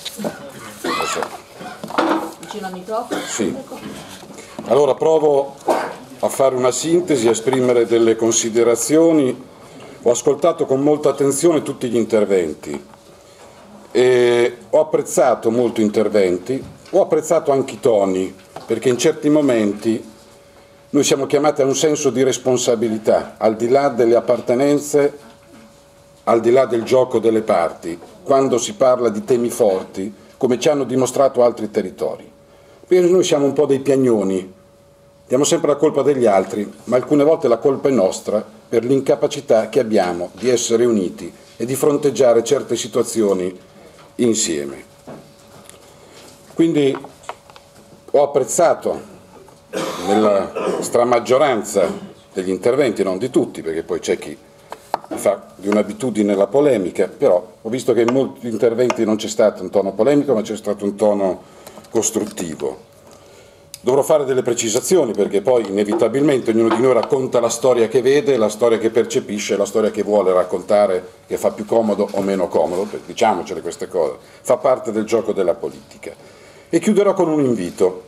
Vicino al microfono? Sì. Allora provo a fare una sintesi, a esprimere delle considerazioni. Ho ascoltato con molta attenzione tutti gli interventi e ho apprezzato molti interventi, ho apprezzato anche i toni, perché in certi momenti noi siamo chiamati a un senso di responsabilità, al di là delle appartenenze, al di là del gioco delle parti, quando si parla di temi forti, come ci hanno dimostrato altri territori. Perché noi siamo un po' dei piagnoni, diamo sempre la colpa degli altri, ma alcune volte la colpa è nostra per l'incapacità che abbiamo di essere uniti e di fronteggiare certe situazioni insieme. Quindi ho apprezzato nella stramaggioranza degli interventi, non di tutti, perché poi c'è chi fa di un'abitudine la polemica, però ho visto che in molti interventi non c'è stato un tono polemico, ma c'è stato un tono costruttivo. Dovrò fare delle precisazioni perché poi inevitabilmente ognuno di noi racconta la storia che vede, la storia che percepisce, la storia che vuole raccontare, che fa più comodo o meno comodo, diciamocele queste cose, fa parte del gioco della politica. E chiuderò con un invito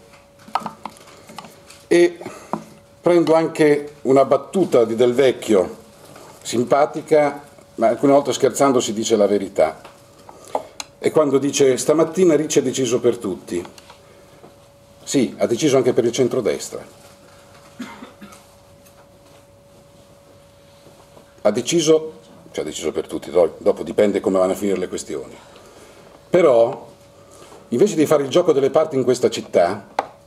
e prendo anche una battuta di Del Vecchio, simpatica, ma alcune volte scherzando si dice la verità. E quando dice stamattina Ricci ha deciso per tutti. Sì, ha deciso anche per il centrodestra. Ha deciso, cioè ha deciso per tutti, dopo dipende come vanno a finire le questioni. Però, invece di fare il gioco delle parti in questa città,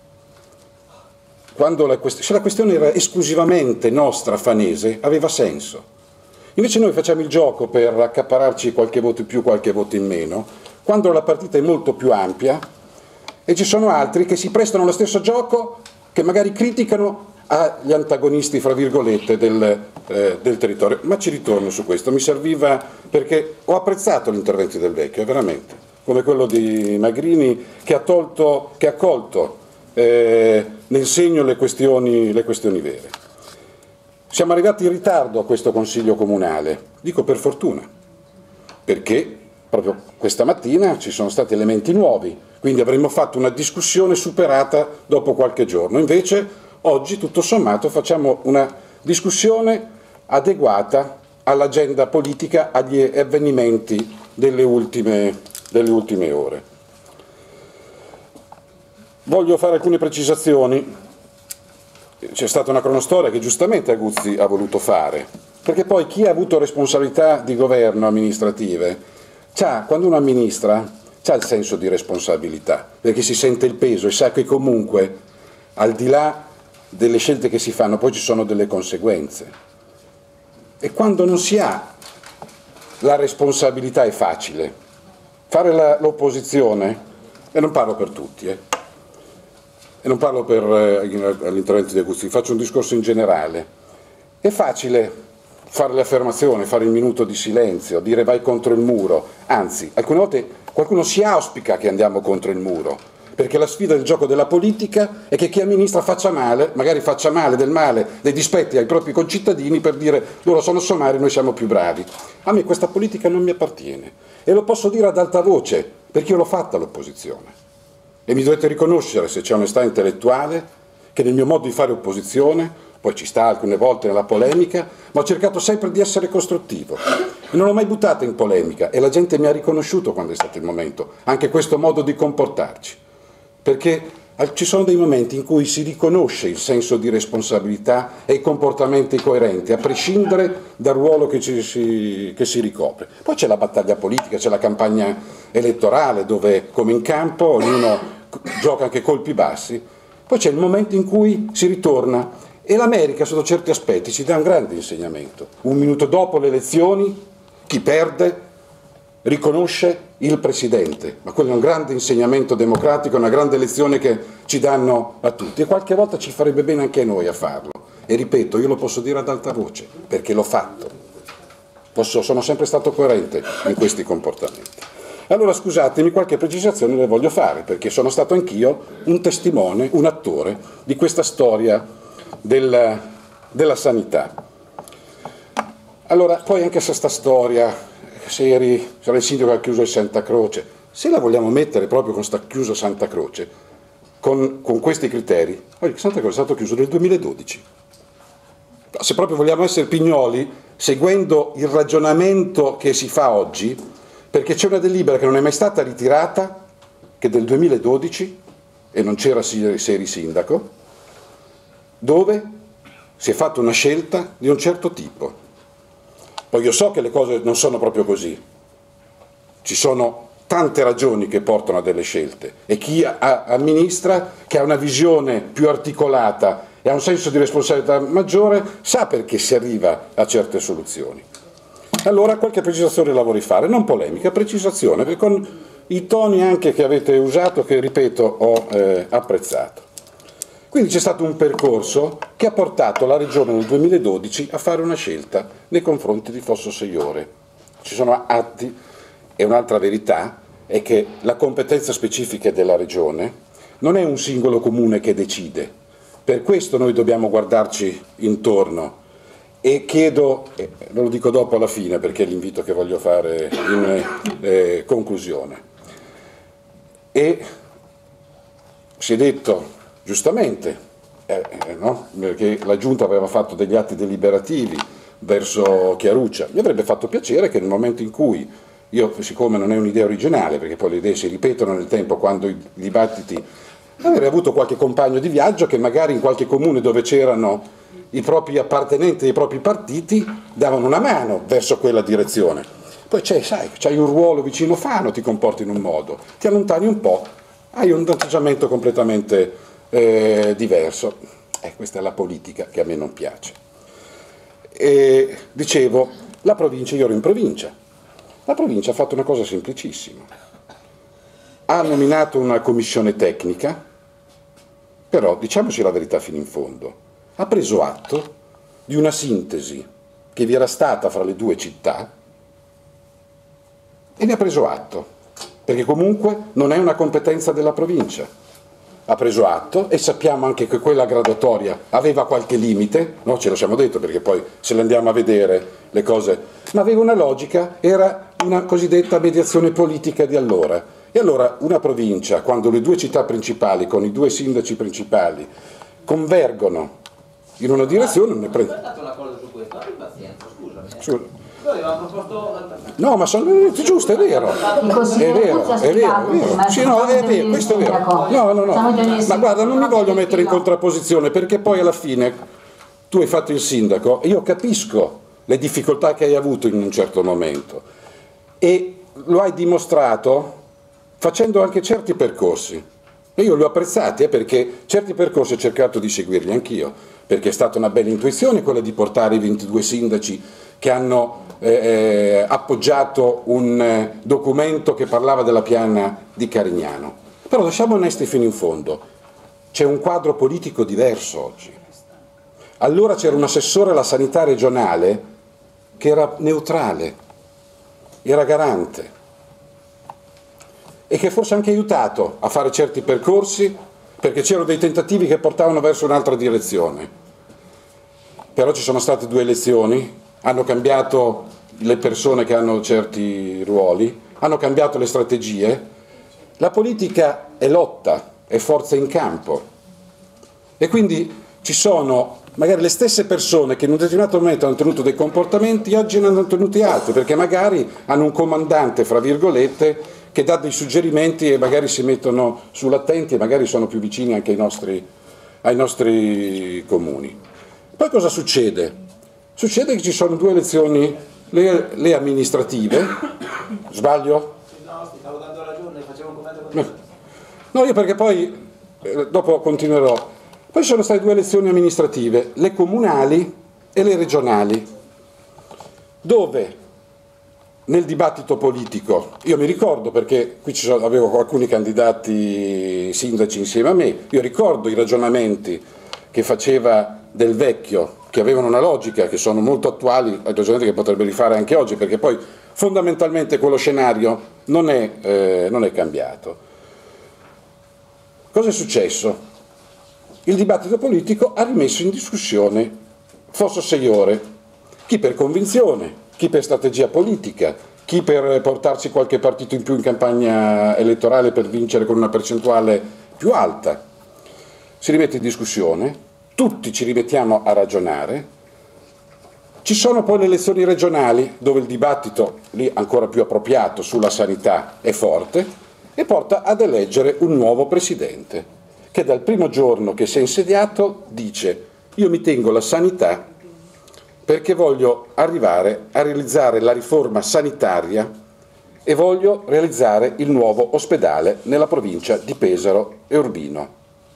quando la quest- se la questione era esclusivamente nostra, fanese, aveva senso. Invece noi facciamo il gioco per accapararci qualche voto in più, qualche voto in meno, quando la partita è molto più ampia e ci sono altri che si prestano allo stesso gioco, che magari criticano agli antagonisti, fra virgolette, del, eh, del territorio. Ma ci ritorno su questo, mi serviva perché ho apprezzato gli interventi Del Vecchio, veramente, come quello di Magrini, che ha, tolto, che ha colto eh, nel segno le questioni, le questioni vere. Siamo arrivati in ritardo a questo Consiglio Comunale, dico per fortuna, perché proprio questa mattina ci sono stati elementi nuovi, quindi avremmo fatto una discussione superata dopo qualche giorno. Invece oggi tutto sommato facciamo una discussione adeguata all'agenda politica, agli avvenimenti delle ultime, delle ultime ore. Voglio fare alcune precisazioni. C'è stata una cronostoria che giustamente Aguzzi ha voluto fare, perché poi chi ha avuto responsabilità di governo amministrative, c'ha, quando uno amministra, c'ha il senso di responsabilità, perché si sente il peso e sa che comunque, al di là delle scelte che si fanno, poi ci sono delle conseguenze. E quando non si ha la responsabilità è facile. Fare la, l'opposizione, e non parlo per tutti, eh, e non parlo per eh, all'intervento di Aguzzi, faccio un discorso in generale, è facile fare le affermazioni, fare il minuto di silenzio, dire vai contro il muro, anzi, alcune volte qualcuno si auspica che andiamo contro il muro, perché la sfida del gioco della politica è che chi amministra faccia male, magari faccia male del male, dei dispetti ai propri concittadini per dire loro sono somari, noi siamo più bravi. A me questa politica non mi appartiene e lo posso dire ad alta voce, perché io l'ho fatta l'opposizione. E mi dovete riconoscere, se c'è onestà intellettuale, che nel mio modo di fare opposizione, poi ci sta alcune volte nella polemica, ma ho cercato sempre di essere costruttivo. E non l'ho mai buttata in polemica e la gente mi ha riconosciuto quando è stato il momento, anche questo modo di comportarci. Perché ci sono dei momenti in cui si riconosce il senso di responsabilità e i comportamenti coerenti, a prescindere dal ruolo che, ci, si, che si ricopre. Poi c'è la battaglia politica, c'è la campagna elettorale, dove come in campo ognuno gioca anche colpi bassi. Poi c'è il momento in cui si ritorna e l'America sotto certi aspetti ci dà un grande insegnamento. Un minuto dopo le elezioni chi perde riconosce il Presidente, ma quello è un grande insegnamento democratico, una grande lezione che ci danno a tutti e qualche volta ci farebbe bene anche noi a farlo. E ripeto, io lo posso dire ad alta voce, perché l'ho fatto. Posso, sono sempre stato coerente in questi comportamenti. Allora scusatemi, qualche precisazione le voglio fare, perché sono stato anch'io un testimone, un attore di questa storia del, della sanità. Allora, poi anche se sta storia, se eri, se era il sindaco che ha chiuso il Santa Croce, se la vogliamo mettere proprio con sta chiuso Santa Croce, con, con questi criteri, oggi Santa Croce è stato chiuso nel duemiladodici. Se proprio vogliamo essere pignoli, seguendo il ragionamento che si fa oggi, perché c'è una delibera che non è mai stata ritirata, che è del duemiladodici, e non c'era se eri sindaco, dove si è fatta una scelta di un certo tipo. Poi io so che le cose non sono proprio così, ci sono tante ragioni che portano a delle scelte e chi ha, amministra, che ha una visione più articolata e ha un senso di responsabilità maggiore, sa perché si arriva a certe soluzioni. Allora qualche precisazione la vorrei fare, non polemica, precisazione, perché con i toni anche che avete usato, che ripeto ho eh, apprezzato. Quindi c'è stato un percorso che ha portato la Regione nel duemiladodici a fare una scelta nei confronti di Fosso Seiore. Ci sono atti e un'altra verità è che la competenza specifica della Regione non è un singolo comune che decide. Per questo noi dobbiamo guardarci intorno e chiedo, eh, ve lo dico dopo alla fine perché è l'invito che voglio fare in eh, conclusione. E si è detto giustamente, eh, eh, no? Perché la Giunta aveva fatto degli atti deliberativi verso Chiaruccia, mi avrebbe fatto piacere che nel momento in cui, io siccome non è un'idea originale, perché poi le idee si ripetono nel tempo quando i dibattiti, avrei avuto qualche compagno di viaggio che magari in qualche comune dove c'erano i propri appartenenti dei propri partiti davano una mano verso quella direzione. Poi c'è, sai, c'hai un ruolo vicino Fano, ti comporti in un modo, ti allontani un po', hai un atteggiamento completamente Eh, diverso. Eh, questa è la politica che a me non piace. E, dicevo, la provincia, io ero in provincia, la provincia ha fatto una cosa semplicissima, ha nominato una commissione tecnica, però diciamoci la verità fino in fondo, ha preso atto di una sintesi che vi era stata fra le due città e ne ha preso atto, perché comunque non è una competenza della provincia. Ha preso atto e sappiamo anche che quella graduatoria aveva qualche limite, no? Ce lo siamo detto perché poi se le andiamo a vedere le cose, ma aveva una logica, era una cosiddetta mediazione politica di allora. E allora una provincia, quando le due città principali, con i due sindaci principali, convergono in una direzione, non ne prendo. una cosa su questo, abbi pazienza, scusami. Su- Noi avevamo proposto... No, ma sono è giusto, è vero. È vero, è vero, è vero. Sì, no, è vero, questo è vero. No, no, no. Ma guarda, non mi voglio mettere in contrapposizione, perché poi alla fine tu hai fatto il sindaco e io capisco le difficoltà che hai avuto in un certo momento e lo hai dimostrato facendo anche certi percorsi. E io li ho apprezzati, eh, perché certi percorsi ho cercato di seguirli anch'io, perché è stata una bella intuizione quella di portare i ventidue sindaci che hanno eh, appoggiato un eh, documento che parlava della piana di Carignano. Però siamo onesti fino in fondo, c'è un quadro politico diverso oggi. Allora c'era un assessore alla sanità regionale che era neutrale, era garante e che forse ha anche aiutato a fare certi percorsi, perché c'erano dei tentativi che portavano verso un'altra direzione. Però ci sono state due elezioni, hanno cambiato le persone che hanno certi ruoli, hanno cambiato le strategie. La politica è lotta, è forza in campo e quindi ci sono magari le stesse persone che in un determinato momento hanno tenuto dei comportamenti, oggi ne hanno tenuti altri, perché magari hanno un comandante, fra virgolette, che dà dei suggerimenti e magari si mettono sull'attenti e magari sono più vicini anche ai nostri, ai nostri comuni. Poi cosa succede? Succede che ci sono due elezioni, le, le amministrative, sbaglio? No, ti stavo dando ragione, facevo un commento con te. No, io perché poi, eh, dopo continuerò, poi ci sono state due elezioni amministrative, le comunali e le regionali, dove nel dibattito politico, io mi ricordo perché qui ci sono, avevo alcuni candidati sindaci insieme a me, io ricordo i ragionamenti che faceva Del Vecchio, che avevano una logica, che sono molto attuali, ragionamenti che potrebbe rifare anche oggi, perché poi fondamentalmente quello scenario non è, eh, non è cambiato. Cosa è successo? Il dibattito politico ha rimesso in discussione forse sei ore, chi per convinzione, chi per strategia politica, chi per portarsi qualche partito in più in campagna elettorale per vincere con una percentuale più alta. Si rimette in discussione, tutti ci rimettiamo a ragionare, ci sono poi le elezioni regionali dove il dibattito, lì ancora più appropriato, sulla sanità è forte e porta ad eleggere un nuovo presidente che dal primo giorno che si è insediato dice io mi tengo la sanità perché voglio arrivare a realizzare la riforma sanitaria e voglio realizzare il nuovo ospedale nella provincia di Pesaro e Urbino.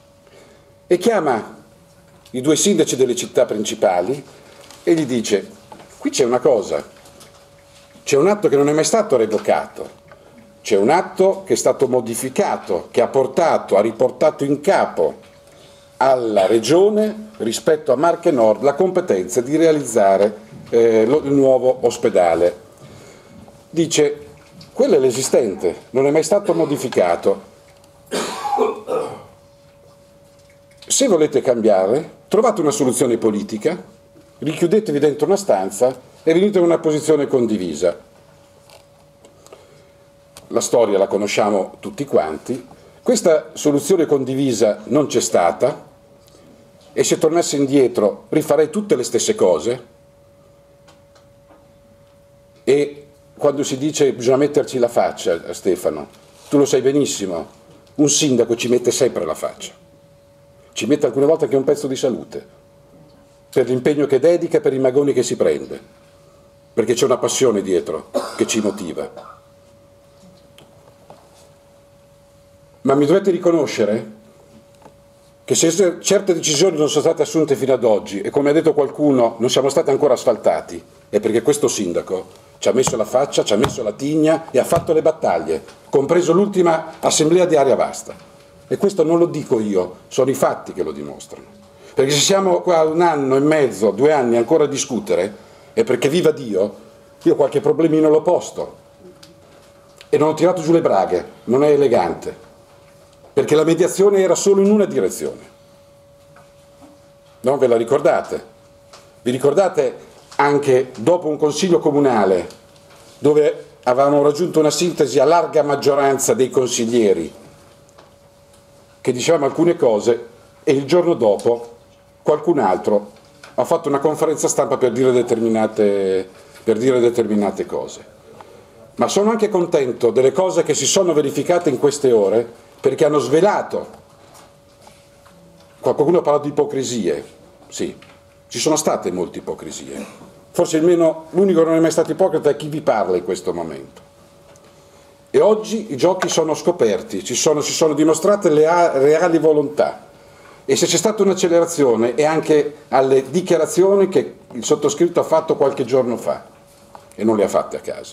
E chiama i due sindaci delle città principali e gli dice qui c'è una cosa, c'è un atto che non è mai stato revocato, c'è un atto che è stato modificato, che ha portato, ha riportato in capo alla Regione rispetto a Marche Nord la competenza di realizzare eh, lo, il nuovo ospedale. Dice, quello è l'esistente, non è mai stato modificato. Se volete cambiare, trovate una soluzione politica, richiudetevi dentro una stanza e venite in una posizione condivisa. La storia la conosciamo tutti quanti, questa soluzione condivisa non c'è stata e se tornassi indietro rifarei tutte le stesse cose e quando si dice bisogna metterci la faccia, Stefano, tu lo sai benissimo, un sindaco ci mette sempre la faccia, ci mette alcune volte anche un pezzo di salute per l'impegno che dedica e per i magoni che si prende, perché c'è una passione dietro che ci motiva. Ma mi dovete riconoscere che se certe decisioni non sono state assunte fino ad oggi e come ha detto qualcuno non siamo stati ancora asfaltati, è perché questo sindaco ci ha messo la faccia, ci ha messo la tigna e ha fatto le battaglie, compreso l'ultima assemblea di Area Vasta. E questo non lo dico io, sono i fatti che lo dimostrano. Perché se siamo qua un anno e mezzo, due anni ancora a discutere, è perché viva Dio, io qualche problemino l'ho posto e non ho tirato giù le braghe, non è elegante. Perché la mediazione era solo in una direzione. Non ve la ricordate? Vi ricordate anche dopo un consiglio comunale dove avevamo raggiunto una sintesi a larga maggioranza dei consiglieri che dicevamo alcune cose e il giorno dopo qualcun altro ha fatto una conferenza stampa per dire determinate, per dire determinate cose. Ma sono anche contento delle cose che si sono verificate in queste ore, perché hanno svelato. Qualcuno ha parlato di ipocrisie, sì, ci sono state molte ipocrisie. Forse almeno l'unico che non è mai stato ipocrita è chi vi parla in questo momento. E oggi i giochi sono scoperti, ci sono, si sono dimostrate le reali volontà. E se c'è stata un'accelerazione è anche alle dichiarazioni che il sottoscritto ha fatto qualche giorno fa, e non le ha fatte a caso.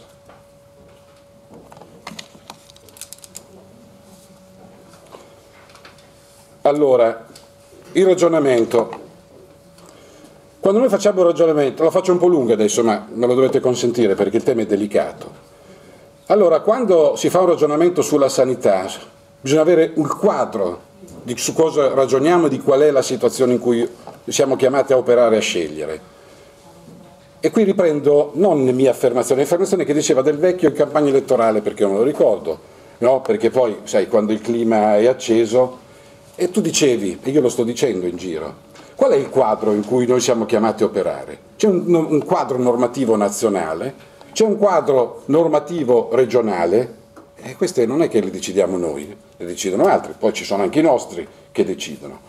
Allora, il ragionamento. Quando noi facciamo un ragionamento, lo faccio un po' lungo adesso, ma me lo dovete consentire perché il tema è delicato. Allora, quando si fa un ragionamento sulla sanità, bisogna avere un quadro di su cosa ragioniamo e di qual è la situazione in cui siamo chiamati a operare e a scegliere. E qui riprendo non le mie affermazioni, l'affermazione che diceva Del Vecchio in campagna elettorale, perché io non lo ricordo, no? Perché poi, sai, quando il clima è acceso, e tu dicevi, e io lo sto dicendo in giro, qual è il quadro in cui noi siamo chiamati a operare? C'è un, un quadro normativo nazionale, c'è un quadro normativo regionale, e queste non è che le decidiamo noi, le decidono altri, poi ci sono anche i nostri che decidono.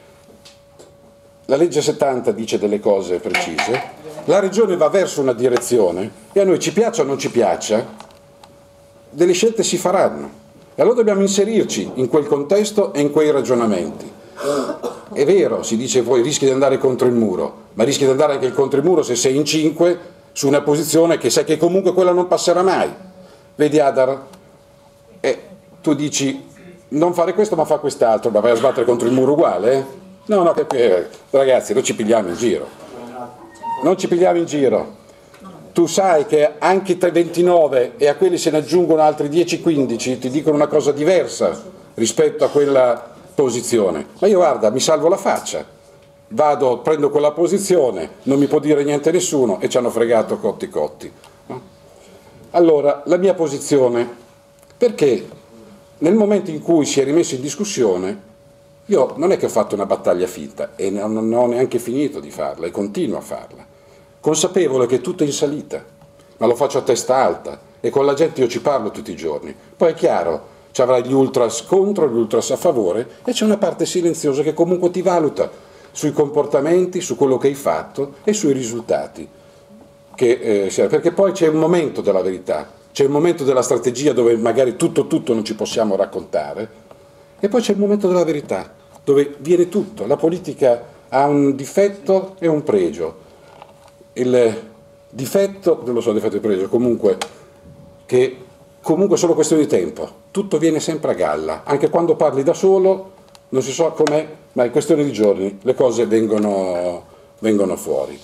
La legge settanta dice delle cose precise, la regione va verso una direzione e a noi ci piaccia o non ci piaccia, delle scelte si faranno. E allora dobbiamo inserirci in quel contesto e in quei ragionamenti. È vero, si dice poi rischi di andare contro il muro, ma rischi di andare anche contro il muro se sei in cinque su una posizione che sai che comunque quella non passerà mai. Vedi Adar? E tu dici non fare questo ma fa quest'altro, ma vai a sbattere contro il muro uguale? Eh? No, no, eh, ragazzi, non ci pigliamo in giro. Non ci pigliamo in giro. Tu sai che anche tra i ventinove e a quelli se ne aggiungono altri dieci quindici ti dicono una cosa diversa rispetto a quella posizione. Ma io guarda, mi salvo la faccia, vado, prendo quella posizione, non mi può dire niente nessuno e ci hanno fregato cotti cotti. No? Allora, la mia posizione, perché nel momento in cui si è rimesso in discussione, io non è che ho fatto una battaglia finta e non ho neanche finito di farla e continuo a farla, consapevole che tutto è in salita, ma lo faccio a testa alta e con la gente io ci parlo tutti i giorni. Poi è chiaro, ci avrai gli ultras contro, gli ultras a favore e c'è una parte silenziosa che comunque ti valuta sui comportamenti, su quello che hai fatto e sui risultati. Che, eh, perché poi c'è un momento della verità, c'è il momento della strategia dove magari tutto tutto non ci possiamo raccontare e poi c'è il momento della verità dove viene tutto. La politica ha un difetto e un pregio. Il difetto, non lo so, difetto e pregio, comunque che comunque è solo questione di tempo, tutto viene sempre a galla, anche quando parli da solo, non si so com'è, ma è questione di giorni, le cose vengono, vengono fuori.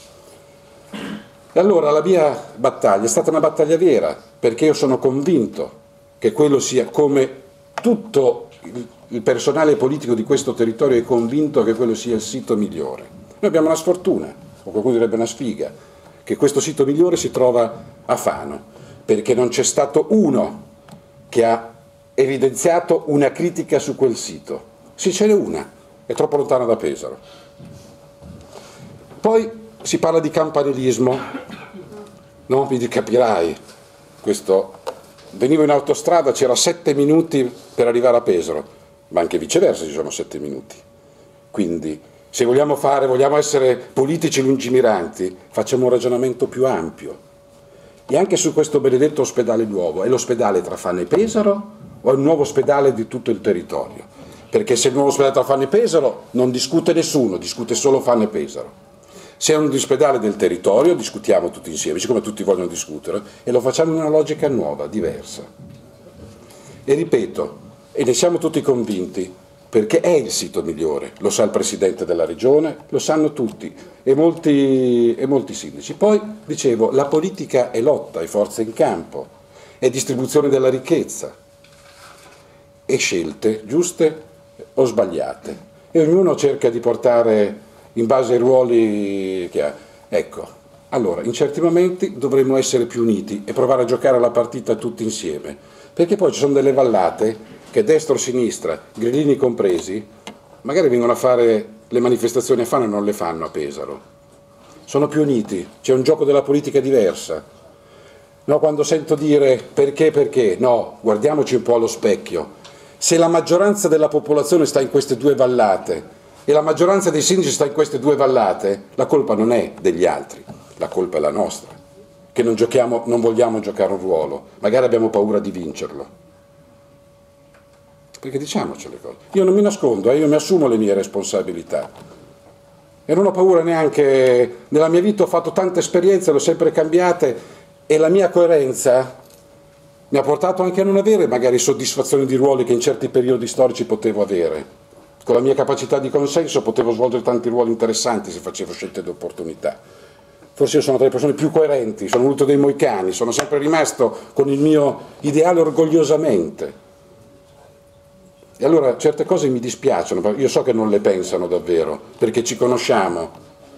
E allora la mia battaglia è stata una battaglia vera, perché io sono convinto che quello sia, come tutto il, il personale politico di questo territorio è convinto che quello sia il sito migliore. Noi abbiamo una sfortuna, o qualcuno direbbe una sfiga, che questo sito migliore si trova a Fano, perché non c'è stato uno che ha evidenziato una critica su quel sito. Sì, ce n'è una, è troppo lontana da Pesaro. Poi si parla di campanilismo, no? Quindi capirai, questo, venivo in autostrada, c'era sette minuti per arrivare a Pesaro, ma anche viceversa ci sono sette minuti. Quindi se vogliamo fare, vogliamo essere politici lungimiranti, facciamo un ragionamento più ampio. E anche su questo benedetto ospedale nuovo, è l'ospedale tra Fano e Pesaro o è il nuovo ospedale di tutto il territorio? Perché se il nuovo ospedale tra Fano e Pesaro non discute nessuno, discute solo Fano e Pesaro. Se è un ospedale del territorio discutiamo tutti insieme, siccome tutti vogliono discutere, e lo facciamo in una logica nuova, diversa. E ripeto, e ne siamo tutti convinti, perché è il sito migliore, lo sa il Presidente della Regione, lo sanno tutti e molti, e molti sindaci. Poi, dicevo, la politica è lotta, è forza in campo, è distribuzione della ricchezza, è scelte giuste o sbagliate. E ognuno cerca di portare in base ai ruoli che ha. Ecco, allora, in certi momenti dovremmo essere più uniti e provare a giocare la partita tutti insieme, perché poi ci sono delle vallate che destra o sinistra, grillini compresi, magari vengono a fare le manifestazioni a Fano e non le fanno a Pesaro. Sono più uniti, c'è un gioco della politica diversa. No, quando sento dire perché, perché, no, guardiamoci un po' allo specchio. Se la maggioranza della popolazione sta in queste due vallate e la maggioranza dei sindaci sta in queste due vallate, la colpa non è degli altri, la colpa è la nostra, che non giochiamo, non vogliamo giocare un ruolo, magari abbiamo paura di vincerlo. Perché diciamoci le cose. Io non mi nascondo, eh, io mi assumo le mie responsabilità. E non ho paura neanche, nella mia vita ho fatto tante esperienze, le ho sempre cambiate, e la mia coerenza mi ha portato anche a non avere magari soddisfazioni di ruoli che in certi periodi storici potevo avere. Con la mia capacità di consenso potevo svolgere tanti ruoli interessanti se facevo scelte di opportunità. Forse io sono tra le persone più coerenti, sono venuto dei moicani, sono sempre rimasto con il mio ideale orgogliosamente. E allora certe cose mi dispiacciono, io so che non le pensano davvero, perché ci conosciamo.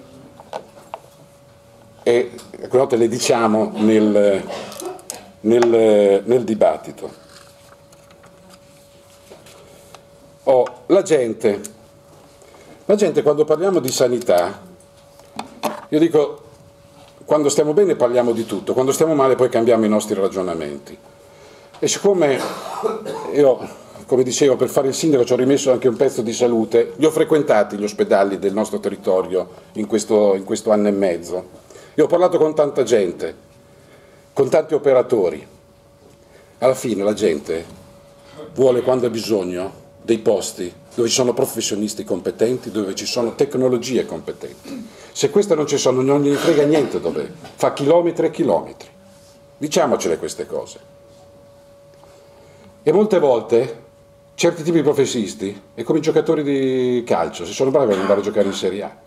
E alcune volte le diciamo nel, nel, nel dibattito. Oh, la gente, la gente quando parliamo di sanità, io dico, quando stiamo bene parliamo di tutto, quando stiamo male poi cambiamo i nostri ragionamenti. E siccome io, come dicevo, per fare il sindaco ci ho rimesso anche un pezzo di salute, li ho frequentati gli ospedali del nostro territorio in questo, in questo anno e mezzo. Io ho parlato con tanta gente, con tanti operatori. Alla fine la gente vuole, quando ha bisogno, dei posti dove ci sono professionisti competenti, dove ci sono tecnologie competenti. Se queste non ci sono, non gli frega niente dov'è. Fa chilometri e chilometri. Diciamocele queste cose. E molte volte certi tipi di professionisti, è come i giocatori di calcio, se sono bravi ad andare a giocare in Serie A.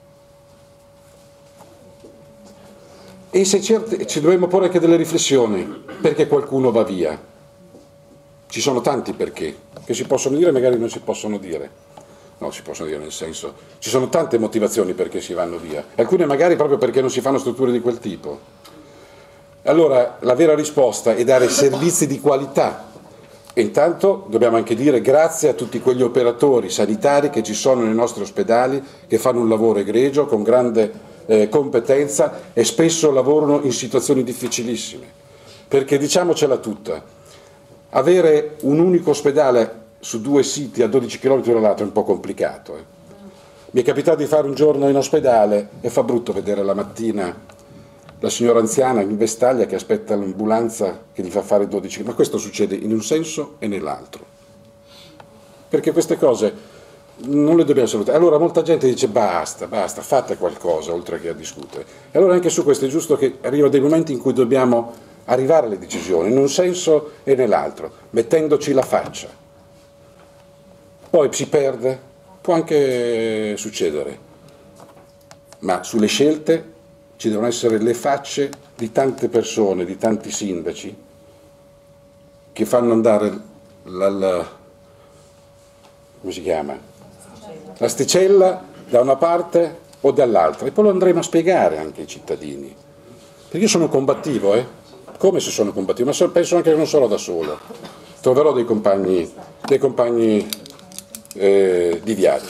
E se certi, ci dovremmo porre anche delle riflessioni, perché qualcuno va via. Ci sono tanti perché, che si possono dire e magari non si possono dire. No, si possono dire nel senso, ci sono tante motivazioni perché si vanno via, alcune magari proprio perché non si fanno strutture di quel tipo. Allora la vera risposta è dare servizi di qualità. E intanto dobbiamo anche dire grazie a tutti quegli operatori sanitari che ci sono nei nostri ospedali, che fanno un lavoro egregio, con grande Eh, competenza e spesso lavorano in situazioni difficilissime, perché diciamocela tutta, avere un unico ospedale su due siti a dodici chilometri da lato è un po' complicato. Eh. Mi è capitato di fare un giorno in ospedale e fa brutto vedere la mattina la signora anziana in vestaglia che aspetta l'ambulanza che gli fa fare dodici chilometri, ma questo succede in un senso e nell'altro, perché queste cose non le dobbiamo salutare. Allora molta gente dice basta, basta, fate qualcosa oltre che a discutere. E allora anche su questo è giusto che arrivano dei momenti in cui dobbiamo arrivare alle decisioni, in un senso e nell'altro, mettendoci la faccia. Poi si perde, può anche succedere, ma sulle scelte ci devono essere le facce di tante persone, di tanti sindaci, che fanno andare la, la, come si chiama? L'asticella da una parte o dall'altra, e poi lo andremo a spiegare anche ai cittadini, perché io sono combattivo, eh? Come se sono combattivo, ma penso anche che non sarò da solo, troverò dei compagni, dei compagni eh, di viaggio.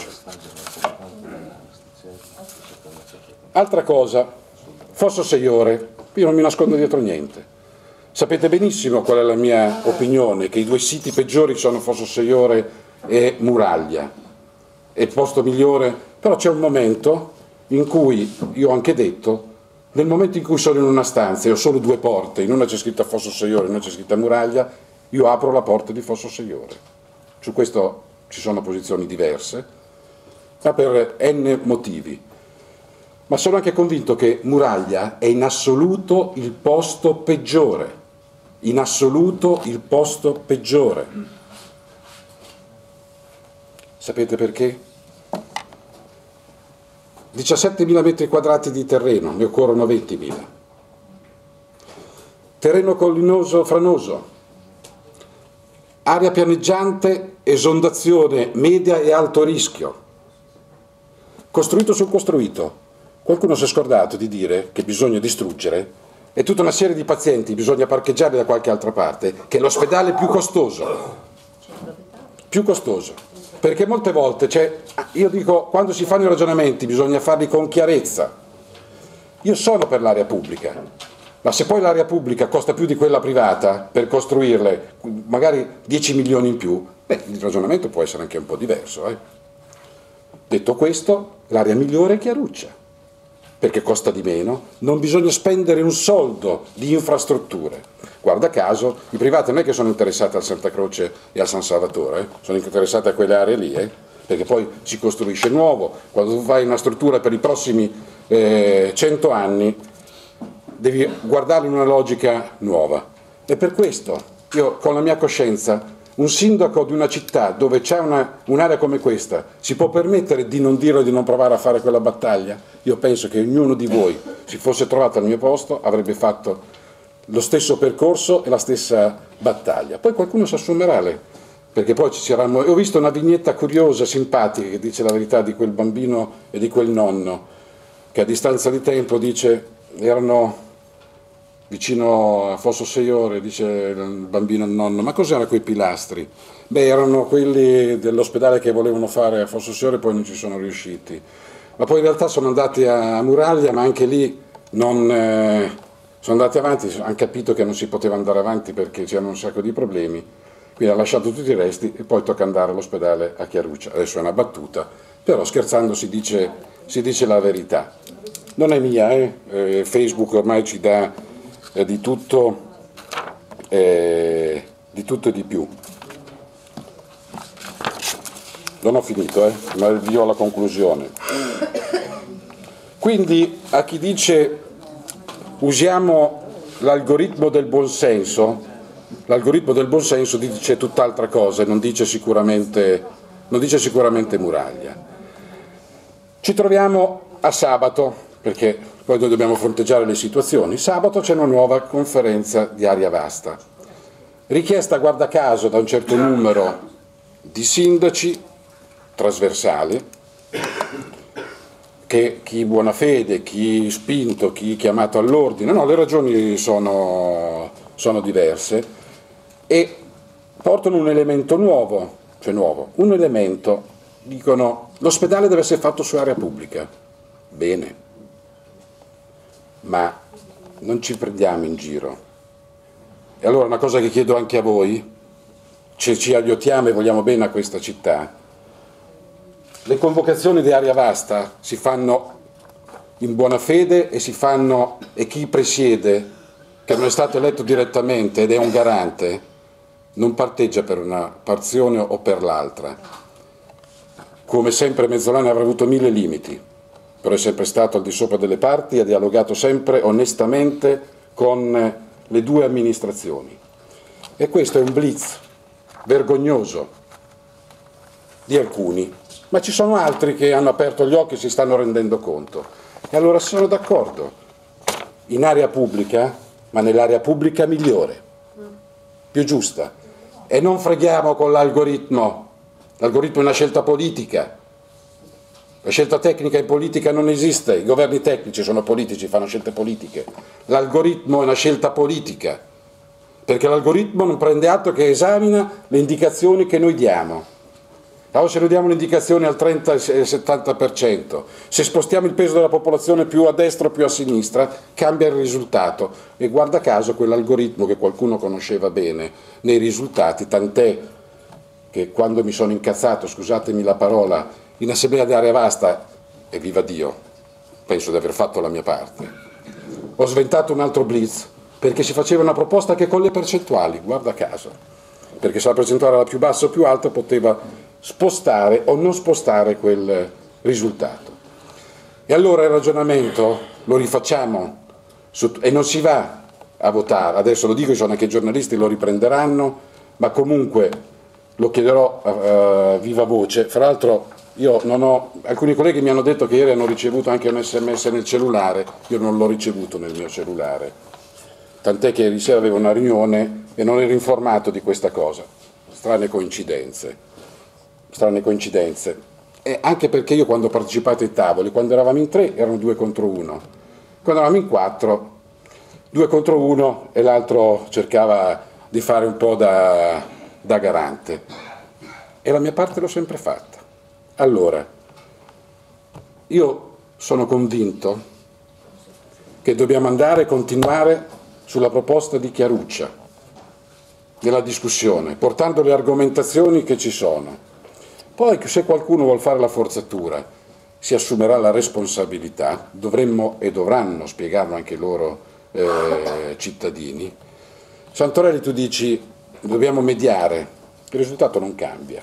Altra cosa, Fosso sei ore, io non mi nascondo dietro niente, sapete benissimo qual è la mia opinione, che i due siti peggiori sono Fosso sei ore e Muraglia. È il posto migliore, però c'è un momento in cui, io ho anche detto, nel momento in cui sono in una stanza e ho solo due porte, in una c'è scritta Fosso sei ore, in una c'è scritta Muraglia, io apro la porta di Fosso sei ore. Su questo ci sono posizioni diverse, ma per n motivi. Ma sono anche convinto che Muraglia è in assoluto il posto peggiore, in assoluto il posto peggiore. Sapete perché? diciassettemila metri quadrati di terreno, ne occorrono ventimila. Terreno collinoso franoso, area pianeggiante, esondazione media e alto rischio, costruito sul costruito. Qualcuno si è scordato di dire che bisogna distruggere e tutta una serie di pazienti bisogna parcheggiare da qualche altra parte, che è l'ospedale più costoso, più costoso. perché molte volte, cioè, io dico, quando si fanno i ragionamenti bisogna farli con chiarezza. Io sono per l'area pubblica, ma se poi l'area pubblica costa più di quella privata per costruirle, magari dieci milioni in più, beh, il ragionamento può essere anche un po' diverso. Eh? Detto questo, l'area migliore è Chiaruccia, perché costa di meno, non bisogna spendere un soldo di infrastrutture. Guarda caso, i privati non è che sono interessati al Santa Croce e al San Salvatore, eh? Sono interessati a quelle aree lì, eh? Perché poi si costruisce nuovo. Quando tu fai una struttura per i prossimi eh, cento anni, devi guardarla in una logica nuova. E per questo, io con la mia coscienza, un sindaco di una città dove c'è un'area come questa, si può permettere di non dire o di non provare a fare quella battaglia? Io penso che ognuno di voi, si fosse trovato al mio posto, avrebbe fatto lo stesso percorso e la stessa battaglia. Poi qualcuno si assumerà le, perché poi ci saranno. Ho visto una vignetta curiosa, simpatica, che dice la verità di quel bambino e di quel nonno, che a distanza di tempo dice, erano vicino a Fosso sei ore, dice il bambino al nonno, ma cos'erano quei pilastri? Beh, erano quelli dell'ospedale che volevano fare a Fosso sei ore e poi non ci sono riusciti. Ma poi in realtà sono andati a Muraglia, ma anche lì non... Eh, sono andati avanti, hanno capito che non si poteva andare avanti perché c'erano un sacco di problemi, quindi hanno lasciato tutti i resti e poi tocca andare all'ospedale a Chiaruccia. Adesso è una battuta, però scherzando si dice, si dice la verità. Non è mia, eh? Eh, Facebook ormai ci dà eh, di tutto, eh, di tutto e di più. Non ho finito, eh? Ma avvio alla conclusione. Quindi a chi dice usiamo l'algoritmo del buonsenso, l'algoritmo del buonsenso dice tutt'altra cosa e non dice sicuramente, non dice sicuramente Muraglia. Ci troviamo a sabato, perché poi noi dobbiamo fronteggiare le situazioni. Sabato c'è una nuova conferenza di Aria Vasta, richiesta guarda caso da un certo numero di sindaci trasversali, che chi buona fede, chi spinto, chi chiamato all'ordine, no, le ragioni sono, sono diverse e portano un elemento nuovo, cioè nuovo, un elemento, dicono l'ospedale deve essere fatto su area pubblica, bene, ma non ci prendiamo in giro. E allora una cosa che chiedo anche a voi, se ci aiutiamo e vogliamo bene a questa città, le convocazioni di Aria Vasta si fanno in buona fede e si fanno, e chi presiede, che non è stato eletto direttamente ed è un garante, non parteggia per una parzione o per l'altra. Come sempre Mezzolani avrà avuto mille limiti, però è sempre stato al di sopra delle parti e ha dialogato sempre onestamente con le due amministrazioni. E questo è un blitz vergognoso di alcuni, ma ci sono altri che hanno aperto gli occhi e si stanno rendendo conto. E allora sono d'accordo, in area pubblica, ma nell'area pubblica migliore, più giusta. E non freghiamo con l'algoritmo, l'algoritmo è una scelta politica, la scelta tecnica in politica non esiste, i governi tecnici sono politici, fanno scelte politiche. L'algoritmo è una scelta politica, perché l'algoritmo non prende atto che esamina le indicazioni che noi diamo. Allora se noi diamo un'indicazione al trenta e settanta per cento, se spostiamo il peso della popolazione più a destra o più a sinistra, cambia il risultato. E guarda caso quell'algoritmo che qualcuno conosceva bene nei risultati, tant'è che quando mi sono incazzato, scusatemi la parola, in assemblea di Aria Vasta, e viva Dio, penso di aver fatto la mia parte, ho sventato un altro blitz, perché si faceva una proposta che con le percentuali, guarda caso, perché se la percentuale era più bassa o più alta poteva spostare o non spostare quel risultato. E allora il ragionamento lo rifacciamo su, e non si va a votare, adesso lo dico, ci sono anche i giornalisti, lo riprenderanno, ma comunque lo chiederò a, a viva voce. Fra l'altro io non ho, alcuni colleghi mi hanno detto che ieri hanno ricevuto anche un sms nel cellulare, io non l'ho ricevuto nel mio cellulare, tant'è che ieri sera avevo una riunione e non ero informato di questa cosa, strane coincidenze. strane coincidenze, e anche perché io quando ho partecipato ai tavoli, quando eravamo in tre erano due contro uno, quando eravamo in quattro, due contro uno e l'altro cercava di fare un po' da, da garante. e la mia parte l'ho sempre fatta. Allora, io sono convinto che dobbiamo andare e continuare sulla proposta di Chiaruccia, nella discussione, portando le argomentazioni che ci sono. Poi, se qualcuno vuol fare la forzatura, si assumerà la responsabilità, dovremmo e dovranno spiegarlo anche i loro eh, cittadini. Santorelli, tu dici dobbiamo mediare, il risultato non cambia,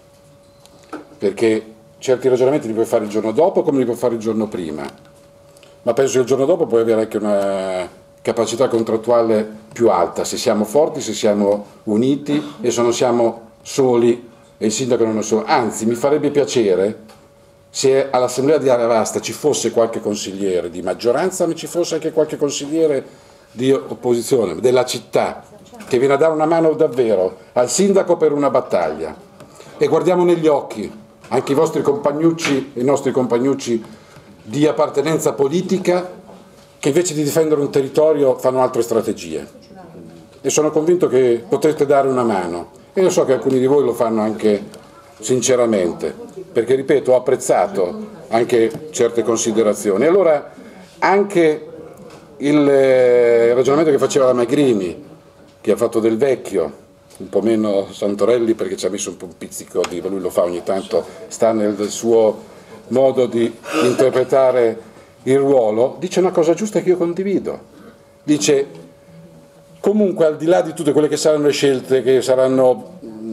perché certi ragionamenti li puoi fare il giorno dopo come li puoi fare il giorno prima, ma penso che il giorno dopo puoi avere anche una capacità contrattuale più alta, se siamo forti, se siamo uniti e se non siamo soli e il sindaco non è solo. Anzi, mi farebbe piacere se all'assemblea di Area Vasta ci fosse qualche consigliere di maggioranza, ma ci fosse anche qualche consigliere di opposizione, della città, che viene a dare una mano davvero al sindaco per una battaglia. E guardiamo negli occhi anche i vostri compagnucci, i nostri compagnucci di appartenenza politica, che invece di difendere un territorio fanno altre strategie. E sono convinto che potrete dare una mano. E io so che alcuni di voi lo fanno anche sinceramente, perché ripeto, ho apprezzato anche certe considerazioni. Allora anche il eh, ragionamento che faceva la Magrini, che ha fatto del vecchio, un po' meno Santorelli perché ci ha messo un po' un pizzico di, lui lo fa ogni tanto, sta nel suo modo di interpretare il ruolo, dice una cosa giusta che io condivido. Dice, comunque al di là di tutte quelle che saranno le scelte che saranno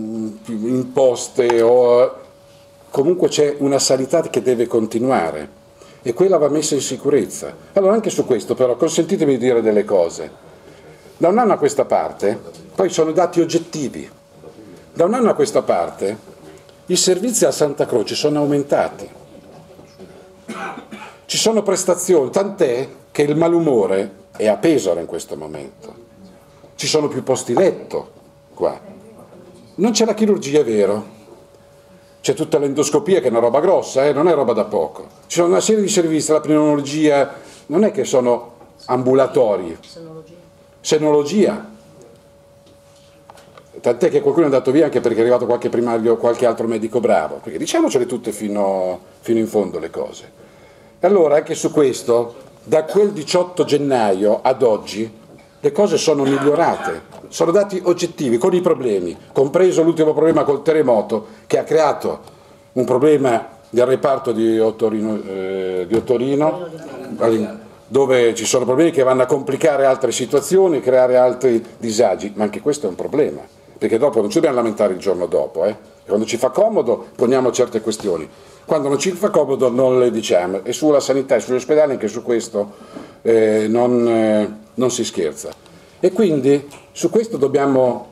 imposte, o comunque c'è una sanità che deve continuare e quella va messa in sicurezza. Allora anche su questo però consentitemi di dire delle cose. Da un anno a questa parte, poi sono dati oggettivi, da un anno a questa parte i servizi a Santa Croce sono aumentati, ci sono prestazioni, tant'è che il malumore è a Pesaro in questo momento, ci sono più posti letto qua. Non c'è la chirurgia, è vero, c'è tutta l'endoscopia che è una roba grossa, eh? Non è roba da poco. Ci sono una serie di servizi, la pneumologia, non è che sono ambulatori, senologia. senologia. Tant'è che qualcuno è andato via anche perché è arrivato qualche primario, qualche altro medico bravo, perché diciamocele tutte fino, fino in fondo le cose. E allora anche su questo, da quel diciotto gennaio ad oggi, le cose sono migliorate. Sono dati oggettivi, con i problemi, compreso l'ultimo problema col terremoto, che ha creato un problema del reparto di Ottorino, eh, di Ottorino, dove ci sono problemi che vanno a complicare altre situazioni, creare altri disagi, ma anche questo è un problema, perché dopo non ci dobbiamo lamentare il giorno dopo, eh? Quando ci fa comodo poniamo certe questioni, quando non ci fa comodo non le diciamo, e sulla sanità e sugli ospedali anche su questo eh, non, eh, non si scherza. E quindi su questo dobbiamo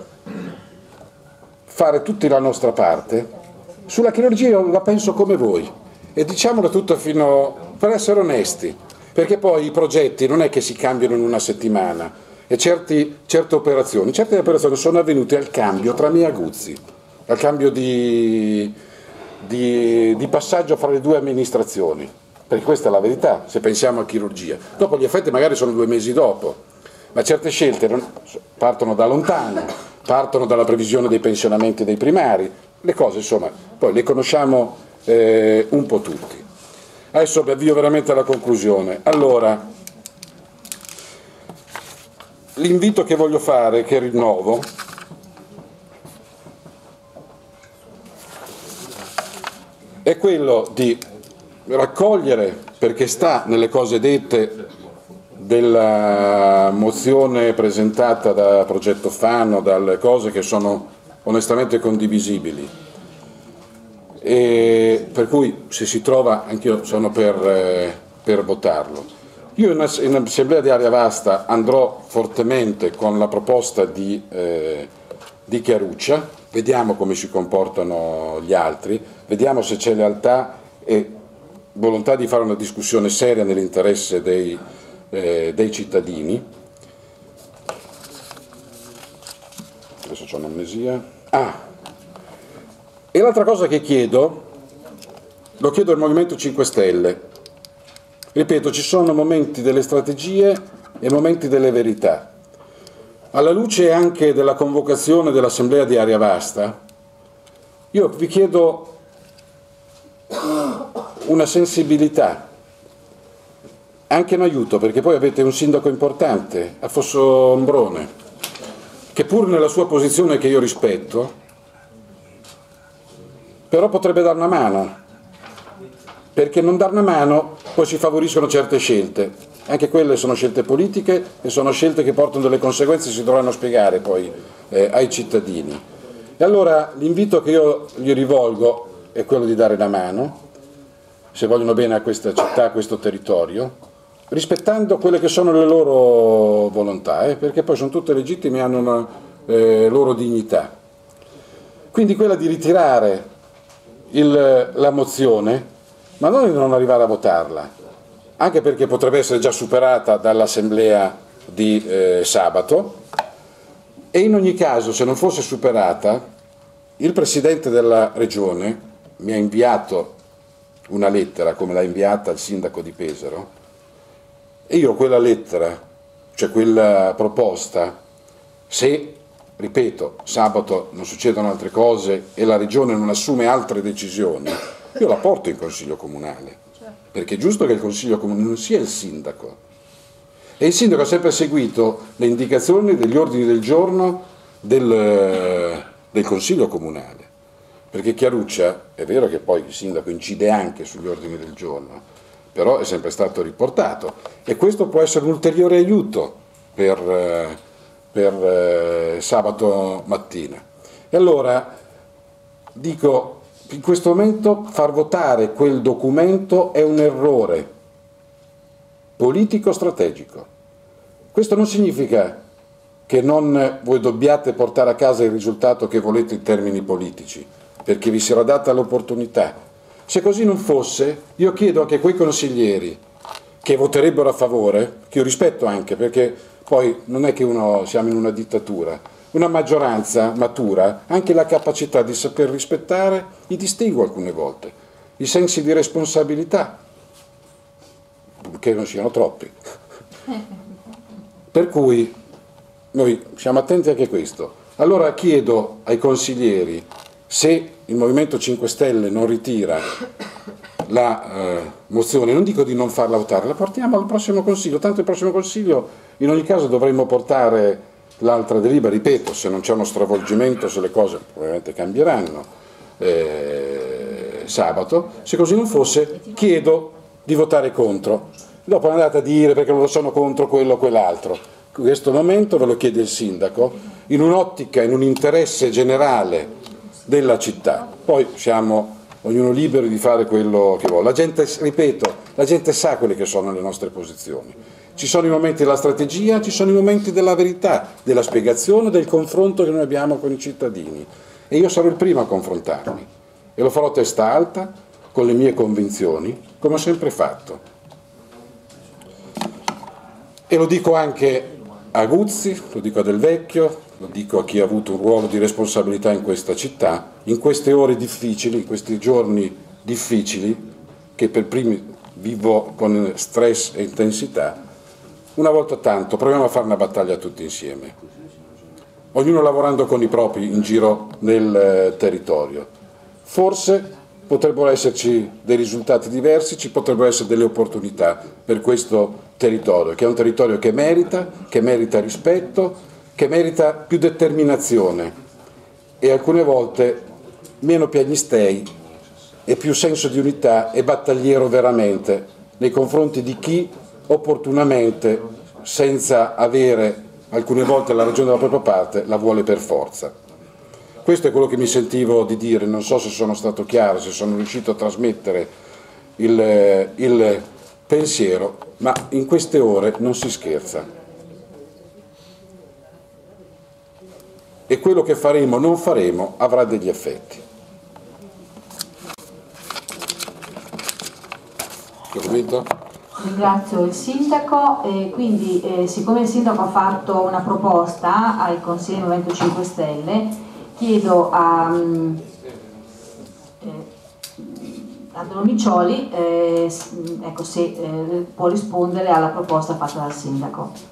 fare tutti la nostra parte. Sulla chirurgia io la penso come voi, e diciamolo tutto fino per essere onesti, perché poi i progetti non è che si cambiano in una settimana, e certi, certe operazioni, certe operazioni sono avvenute al cambio tra me e Aguzzi, al cambio di, di, di passaggio fra le due amministrazioni, perché questa è la verità, se pensiamo a chirurgia. Dopo gli effetti magari sono due mesi dopo, ma certe scelte non, partono da lontano, partono dalla previsione dei pensionamenti dei primari, le cose insomma, poi le conosciamo eh, un po' tutti. Adesso mi avvio veramente alla conclusione. Allora, l'invito che voglio fare, che rinnovo, è quello di raccogliere, perché sta nelle cose dette della mozione presentata da Progetto Fano, dalle cose che sono onestamente condivisibili, e per cui se si trova anch'io sono per, eh, per votarlo. Io in, in assemblea di Area Vasta andrò fortemente con la proposta di, eh, di Chiaruccia, vediamo come si comportano gli altri, vediamo se c'è lealtà e volontà di fare una discussione seria nell'interesse dei Eh, dei cittadini. Adesso c'ho un'amnesia. Ah, e l'altra cosa che chiedo, lo chiedo al Movimento cinque Stelle. Ripeto, ci sono momenti delle strategie e momenti delle verità. Alla luce anche della convocazione dell'Assemblea di Area Vasta, Io vi chiedo una sensibilità, anche un aiuto, perché poi avete un sindaco importante a Fossombrone, che pur nella sua posizione che io rispetto, però potrebbe dare una mano, perché non dare una mano poi si favoriscono certe scelte, anche quelle sono scelte politiche e sono scelte che portano delle conseguenze che si dovranno spiegare poi eh, ai cittadini. E allora l'invito che io gli rivolgo è quello di dare una mano, se vogliono bene a questa città, a questo territorio, rispettando quelle che sono le loro volontà, eh, perché poi sono tutte legittime e hanno una eh, loro dignità. Quindi quella di ritirare il, la mozione, ma non di non arrivare a votarla, anche perché potrebbe essere già superata dall'assemblea di eh, sabato, e in ogni caso, se non fosse superata, il Presidente della Regione mi ha inviato una lettera, come l'ha inviata il Sindaco di Pesaro, e io quella lettera, cioè quella proposta, se, ripeto, sabato non succedono altre cose e la Regione non assume altre decisioni, io la porto in Consiglio Comunale, perché è giusto che il Consiglio Comunale non sia il Sindaco. E il Sindaco ha sempre seguito le indicazioni degli ordini del giorno del, del Consiglio Comunale, perché Chiaruccia, è vero che poi il Sindaco incide anche sugli ordini del giorno, però è sempre stato riportato, e questo può essere un ulteriore aiuto per, per eh, sabato mattina. E allora dico, in questo momento far votare quel documento è un errore politico-strategico. Questo non significa che non voi dobbiate portare a casa il risultato che volete in termini politici, perché vi sarà data l'opportunità. Se così non fosse, io chiedo anche a quei consiglieri che voterebbero a favore, che io rispetto anche, perché poi non è che uno siamo in una dittatura, una maggioranza matura ha anche la capacità di saper rispettare, i distinguo alcune volte, i sensi di responsabilità, che non siano troppi. Per cui noi siamo attenti anche a questo. Allora chiedo ai consiglieri, se il Movimento cinque Stelle non ritira la eh, mozione, non dico di non farla votare, la portiamo al prossimo Consiglio, tanto il prossimo Consiglio in ogni caso dovremmo portare l'altra delibera, ripeto, se non c'è uno stravolgimento, se le cose probabilmente cambieranno eh, sabato, se così non fosse chiedo di votare contro, dopo andate a dire perché loro sono contro quello o quell'altro. In questo momento ve lo chiede il Sindaco, in un'ottica, in un interesse generale della città, poi siamo ognuno libero di fare quello che vuole. La gente, ripeto, la gente sa quelle che sono le nostre posizioni. Ci sono i momenti della strategia, ci sono i momenti della verità, della spiegazione, del confronto che noi abbiamo con i cittadini. E io sarò il primo a confrontarmi. E lo farò a testa alta, con le mie convinzioni, come ho sempre fatto. E lo dico anche a Guzzi, lo dico a Del Vecchio, lo dico a chi ha avuto un ruolo di responsabilità in questa città, in queste ore difficili, in questi giorni difficili, che per primi vivo con stress e intensità, una volta tanto proviamo a fare una battaglia tutti insieme, ognuno lavorando con i propri in giro nel eh, territorio. Forse potrebbero esserci dei risultati diversi, ci potrebbero essere delle opportunità per questo territorio, che è un territorio che merita, che merita rispetto, che merita più determinazione e alcune volte meno piagnistei e più senso di unità e battagliero veramente nei confronti di chi opportunamente, senza avere alcune volte la ragione dalla propria parte, la vuole per forza. Questo è quello che mi sentivo di dire, non so se sono stato chiaro, se sono riuscito a trasmettere il, il pensiero, ma in queste ore non si scherza. E quello che faremo o non faremo avrà degli effetti. Documento? Ringrazio il Sindaco e quindi eh, siccome il Sindaco ha fatto una proposta ai consigli del Movimento cinque Stelle, chiedo a, eh, a Domicioli eh, ecco, se eh, può rispondere alla proposta fatta dal Sindaco.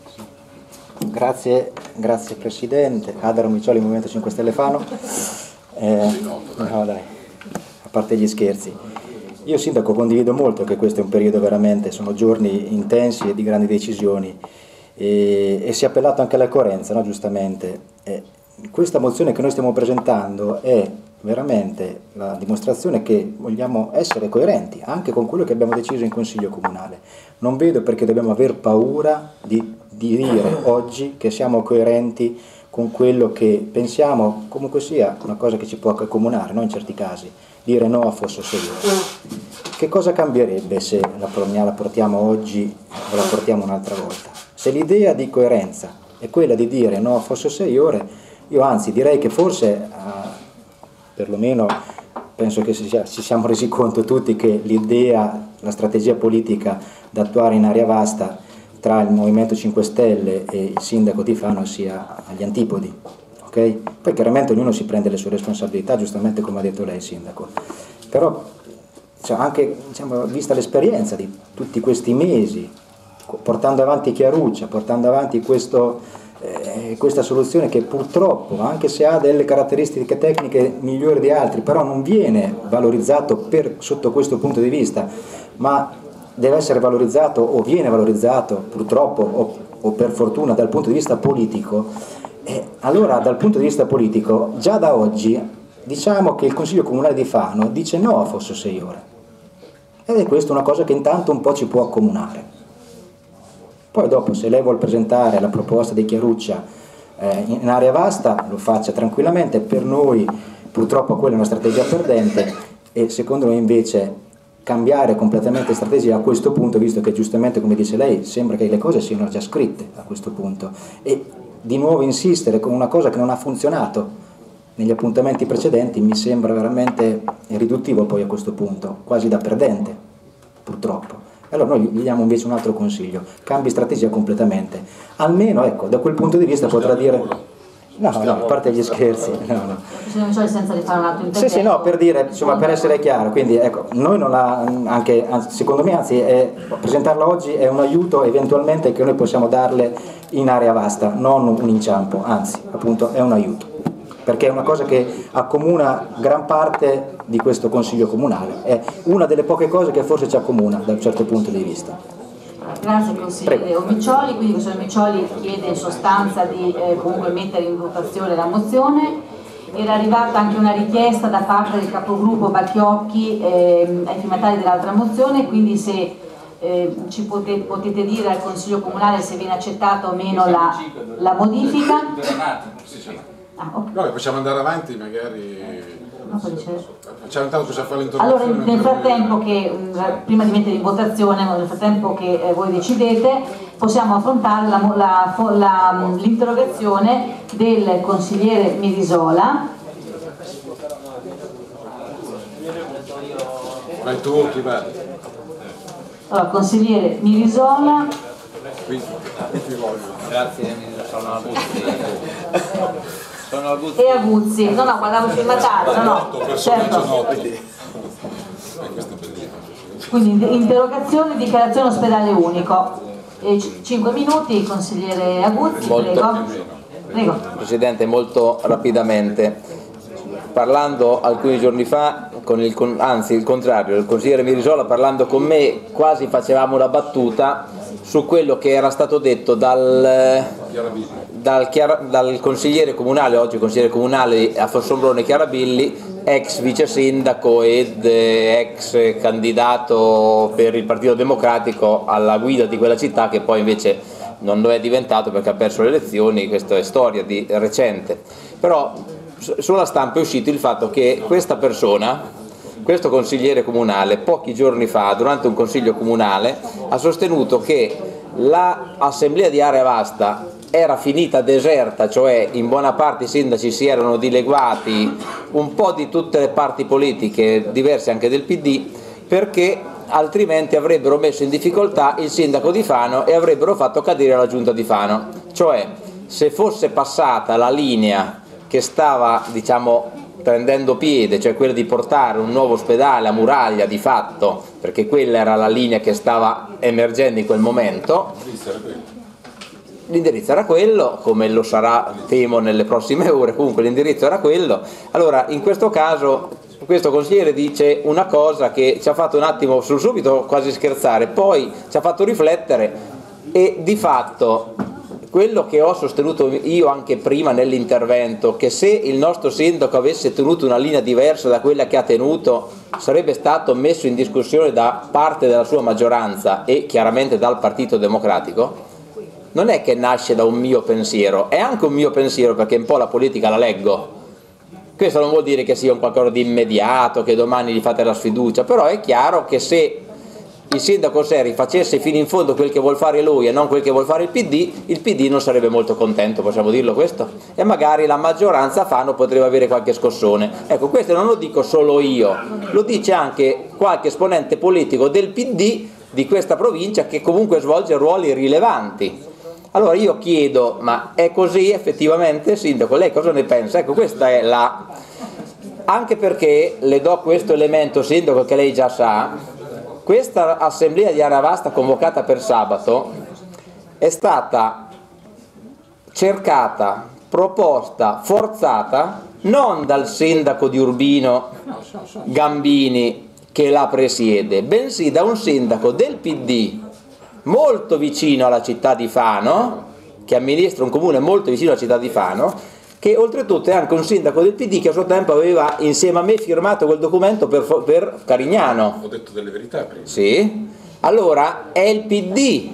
Grazie, grazie Presidente, Ada Romicioli, Movimento cinque Stelle Fano. Eh, no dai, a parte gli scherzi. Io sindaco condivido molto che questo è un periodo veramente, sono giorni intensi e di grandi decisioni e, e si è appellato anche alla coerenza, no? Giustamente. Eh, questa mozione che noi stiamo presentando è veramente la dimostrazione che vogliamo essere coerenti anche con quello che abbiamo deciso in Consiglio Comunale. Non vedo perché dobbiamo aver paura di, di dire oggi che siamo coerenti con quello che pensiamo, comunque sia una cosa che ci può accomunare, no? In certi casi, dire no a Fosso sei ore. Che cosa cambierebbe se la, la portiamo oggi o la portiamo un'altra volta? Se l'idea di coerenza è quella di dire no a Fosso sei ore, io anzi direi che forse, eh, perlomeno penso che ci siamo resi conto tutti che l'idea, la strategia politica da attuare in area vasta tra il Movimento cinque Stelle e il sindaco di Fano sia agli antipodi, ok? Poi chiaramente ognuno si prende le sue responsabilità, giustamente come ha detto lei sindaco, però cioè, anche diciamo, vista l'esperienza di tutti questi mesi, portando avanti Chiaruccia, portando avanti questo, eh, questa soluzione che purtroppo, anche se ha delle caratteristiche tecniche migliori di altri, però non viene valorizzato per, sotto questo punto di vista, ma deve essere valorizzato o viene valorizzato purtroppo o, o per fortuna dal punto di vista politico, eh, allora dal punto di vista politico già da oggi diciamo che il Consiglio Comunale di Fano dice no a Fosso sei ore ed è questa una cosa che intanto un po' ci può accomunare. Poi dopo se lei vuol presentare la proposta di Chiaruccia eh, in area vasta lo faccia tranquillamente, per noi purtroppo quella è una strategia perdente e secondo noi invece cambiare completamente strategia a questo punto, visto che giustamente come dice lei sembra che le cose siano già scritte a questo punto e di nuovo insistere con una cosa che non ha funzionato negli appuntamenti precedenti mi sembra veramente riduttivo poi a questo punto, quasi da perdente purtroppo. Allora noi gli diamo invece un altro consiglio, cambi strategia completamente, almeno ecco da quel punto di vista potrà dire no, no, a parte gli scherzi, no, no. Senza di fare un altro intervento. Sì, sì, no, per dire, insomma, per essere chiaro, quindi ecco, noi non la, anche, anzi, secondo me, anzi, è, presentarla oggi è un aiuto eventualmente che noi possiamo darle in area vasta, non un inciampo, anzi, appunto, è un aiuto, perché è una cosa che accomuna gran parte di questo Consiglio Comunale, è una delle poche cose che forse ci accomuna da un certo punto di vista. Grazie consigliere Omiccioli, quindi il consigliere Omiccioli chiede in sostanza di eh, comunque mettere in votazione la mozione. Era arrivata anche una richiesta da parte del capogruppo Bacchiocchi eh, ai firmatari dell'altra mozione, quindi se eh, ci potete, potete dire al Consiglio Comunale se viene accettata o meno la, la modifica. Ah, okay. No, possiamo andare avanti magari. No, facciamo intanto cosa fare l'introduzione. Allora nel frattempo che prima di mettere in votazione, nel frattempo che eh, voi decidete, possiamo affrontare l'interrogazione del consigliere Mirisola. Vai tu, chi va? Allora, consigliere Mirisola. Qui, qui voglio. Grazie, sono Aguzzi. Sono Aguzzi. E Aguzzi, no no, guardavo il filmatario, no no, certo. Quindi interrogazione, dichiarazione ospedale unico. E cinque minuti, consigliere Aguzzi, molto, prego. Prego. Presidente, molto rapidamente. Parlando alcuni giorni fa, con il, anzi il contrario, il consigliere Mirisola parlando con me quasi facevamo una battuta su quello che era stato detto dal, dal, dal consigliere comunale, oggi consigliere comunale a Fossombrone Chiarabilli, ex vice sindaco ed ex candidato per il Partito Democratico alla guida di quella città, che poi invece non lo è diventato perché ha perso le elezioni. Questa è storia di recente. Però sulla stampa è uscito il fatto che questa persona, questo consigliere comunale, pochi giorni fa durante un consiglio comunale ha sostenuto che l'assemblea di area vasta era finita deserta, cioè in buona parte i sindaci si erano dileguati, un po' di tutte le parti politiche, diverse anche del P D, perché altrimenti avrebbero messo in difficoltà il sindaco di Fano e avrebbero fatto cadere la giunta di Fano. Cioè, se fosse passata la linea che stava, diciamo, prendendo piede, cioè quella di portare un nuovo ospedale a Muraglia di fatto, perché quella era la linea che stava emergendo in quel momento, l'indirizzo era quello, come lo sarà temo nelle prossime ore, comunque l'indirizzo era quello. Allora in questo caso questo consigliere dice una cosa che ci ha fatto un attimo sul subito quasi scherzare, poi ci ha fatto riflettere, e di fatto quello che ho sostenuto io anche prima nell'intervento, che se il nostro sindaco avesse tenuto una linea diversa da quella che ha tenuto sarebbe stato messo in discussione da parte della sua maggioranza e chiaramente dal Partito Democratico, non è che nasce da un mio pensiero, è anche un mio pensiero perché un po' la politica la leggo. Questo non vuol dire che sia un qualcosa di immediato, che domani gli fate la sfiducia, però è chiaro che se il sindaco Seri facesse fino in fondo quel che vuol fare lui e non quel che vuol fare il P D, il P D non sarebbe molto contento, possiamo dirlo questo? E magari la maggioranza Fano potrebbe avere qualche scossone. Ecco, questo non lo dico solo io, lo dice anche qualche esponente politico del P D di questa provincia che comunque svolge ruoli rilevanti. Allora io chiedo, ma è così effettivamente, sindaco? Lei cosa ne pensa? Ecco, questa è la... Anche perché le do questo elemento, sindaco, che lei già sa. Questa assemblea di Aravasta convocata per sabato è stata cercata, proposta, forzata non dal sindaco di Urbino Gambini che la presiede, bensì da un sindaco del P D molto vicino alla città di Fano, che amministra un comune molto vicino alla città di Fano, che oltretutto è anche un sindaco del P D che a suo tempo aveva insieme a me firmato quel documento per, per Carignano. Ho detto delle verità prima. Sì, allora è il P D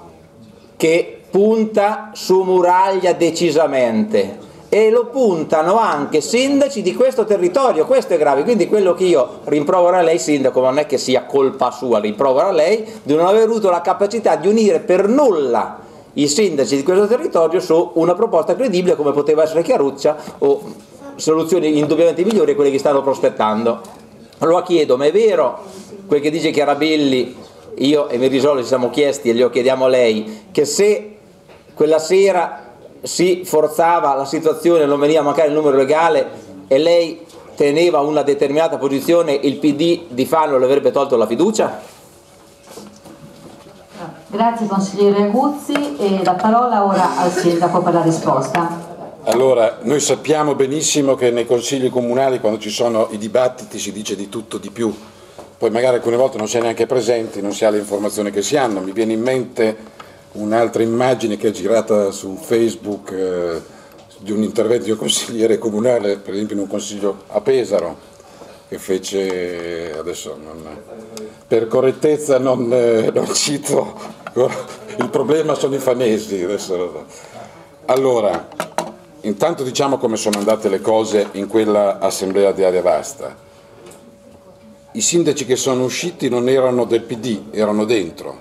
che punta su Muraglia decisamente e lo puntano anche sindaci di questo territorio, questo è grave, quindi quello che io rimprovero a lei, sindaco, non è che sia colpa sua, rimprovero a lei di non aver avuto la capacità di unire per nulla i sindaci di questo territorio su una proposta credibile come poteva essere Chiaruccia o soluzioni indubbiamente migliori a quelle che stanno prospettando. Allora chiedo, ma è vero quel che dice Chiarabelli, io e Mirisoli ci siamo chiesti e glielo chiediamo a lei, che se quella sera si forzava la situazione, non veniva a mancare il numero legale e lei teneva una determinata posizione, il P D di Fano le avrebbe tolto la fiducia? Grazie consigliere Aguzzi e la parola ora al sindaco per la risposta. Allora, noi sappiamo benissimo che nei consigli comunali quando ci sono i dibattiti si dice di tutto di più, poi magari alcune volte non si è neanche presenti, non si ha le informazioni che si hanno. Mi viene in mente un'altra immagine che è girata su Facebook eh, di un intervento di un consigliere comunale, per esempio in un consiglio a Pesaro, che fece, adesso non, per correttezza non, eh, non cito, il problema sono i fanesi. Adesso. Allora, intanto diciamo come sono andate le cose in quella assemblea di Aravasta. I sindaci che sono usciti non erano del P D, erano dentro.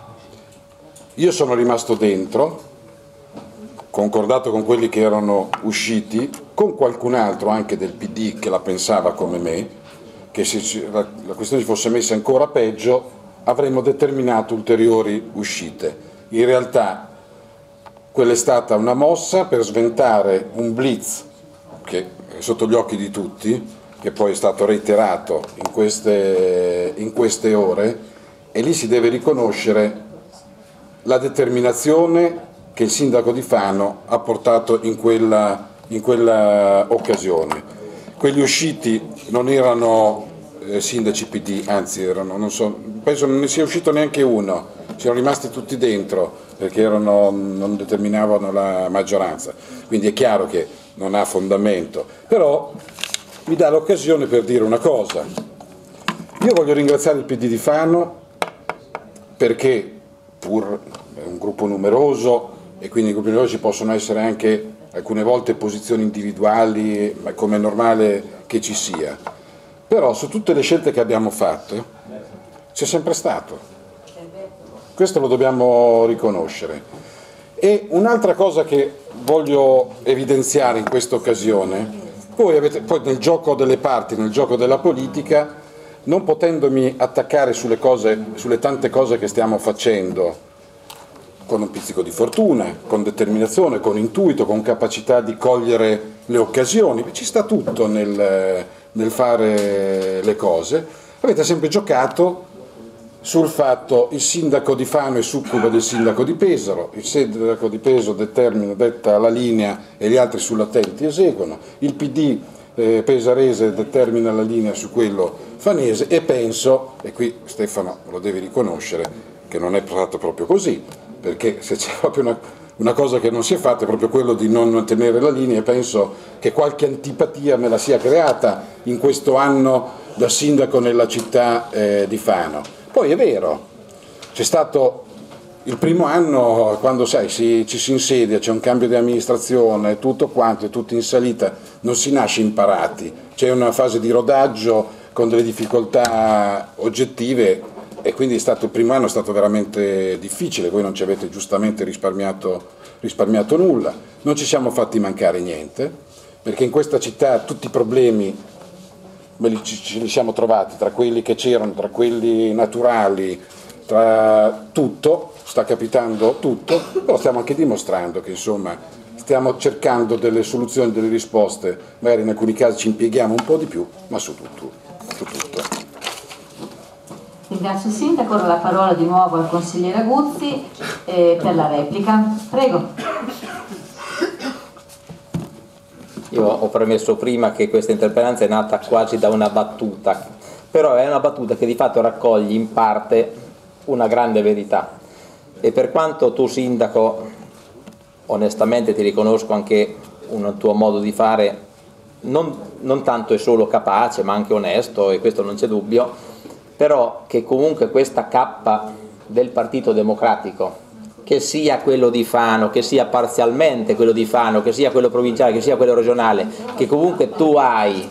Io sono rimasto dentro, concordato con quelli che erano usciti, con qualcun altro anche del P D che la pensava come me, che se la, la questione fosse messa ancora peggio avremmo determinato ulteriori uscite. In realtà quella è stata una mossa per sventare un blitz che è sotto gli occhi di tutti, che poi è stato reiterato in queste, in queste ore, e lì si deve riconoscere la determinazione che il sindaco di Fano ha portato in quella, in quella occasione. Quelli usciti non erano eh, sindaci P D, anzi erano, non so, penso non ne sia uscito neanche uno, siano rimasti tutti dentro perché erano, non determinavano la maggioranza, quindi è chiaro che non ha fondamento, però mi dà l'occasione per dire una cosa. Io voglio ringraziare il P D di Fano perché pur è un gruppo numeroso e quindi in gruppi numerosi ci possono essere anche alcune volte posizioni individuali, ma come è normale che ci sia, però su tutte le scelte che abbiamo fatto c'è sempre stato, questo lo dobbiamo riconoscere. E un'altra cosa che voglio evidenziare in questa occasione, voi avete, poi nel gioco delle parti, nel gioco della politica, non potendomi attaccare sulle cose, sulle tante cose che stiamo facendo, con un pizzico di fortuna, con determinazione, con intuito, con capacità di cogliere le occasioni, ci sta tutto nel, nel fare le cose, avete sempre giocato sul fatto il sindaco di Fano è succube del sindaco di Pesaro, il sindaco di Pesaro determina, detta la linea e gli altri sull'attenti eseguono, il P D eh, pesarese determina la linea su quello fanese e penso, e qui Stefano lo devi riconoscere, che non è stato proprio così, perché se c'è proprio una, una cosa che non si è fatta è proprio quello di non tenere la linea e penso che qualche antipatia me la sia creata in questo anno da sindaco nella città eh, di Fano. Poi è vero, c'è stato il primo anno, quando sai, si, ci si insedia, c'è un cambio di amministrazione, tutto quanto, è tutto in salita, non si nasce imparati, c'è una fase di rodaggio con delle difficoltà oggettive e quindi è stato, il primo anno è stato veramente difficile, voi non ci avete giustamente risparmiato, risparmiato nulla, non ci siamo fatti mancare niente, perché in questa città tutti i problemi ce li siamo trovati, tra quelli che c'erano, tra quelli naturali, tra tutto, sta capitando tutto, però stiamo anche dimostrando che insomma stiamo cercando delle soluzioni, delle risposte, magari in alcuni casi ci impieghiamo un po' di più, ma su tutto. Su tutto. Ringrazio il Sindaco, ora la parola di nuovo al consigliere Aguzzi eh, per la replica. Prego. Io ho premesso prima che questa interpellanza è nata quasi da una battuta, però è una battuta che di fatto raccoglie in parte una grande verità e per quanto tu sindaco onestamente ti riconosco anche un tuo modo di fare non, non tanto è solo capace ma anche onesto e questo non c'è dubbio, però che comunque questa cappa del Partito Democratico, che sia quello di Fano, che sia parzialmente quello di Fano, che sia quello provinciale, che sia quello regionale, che comunque tu hai,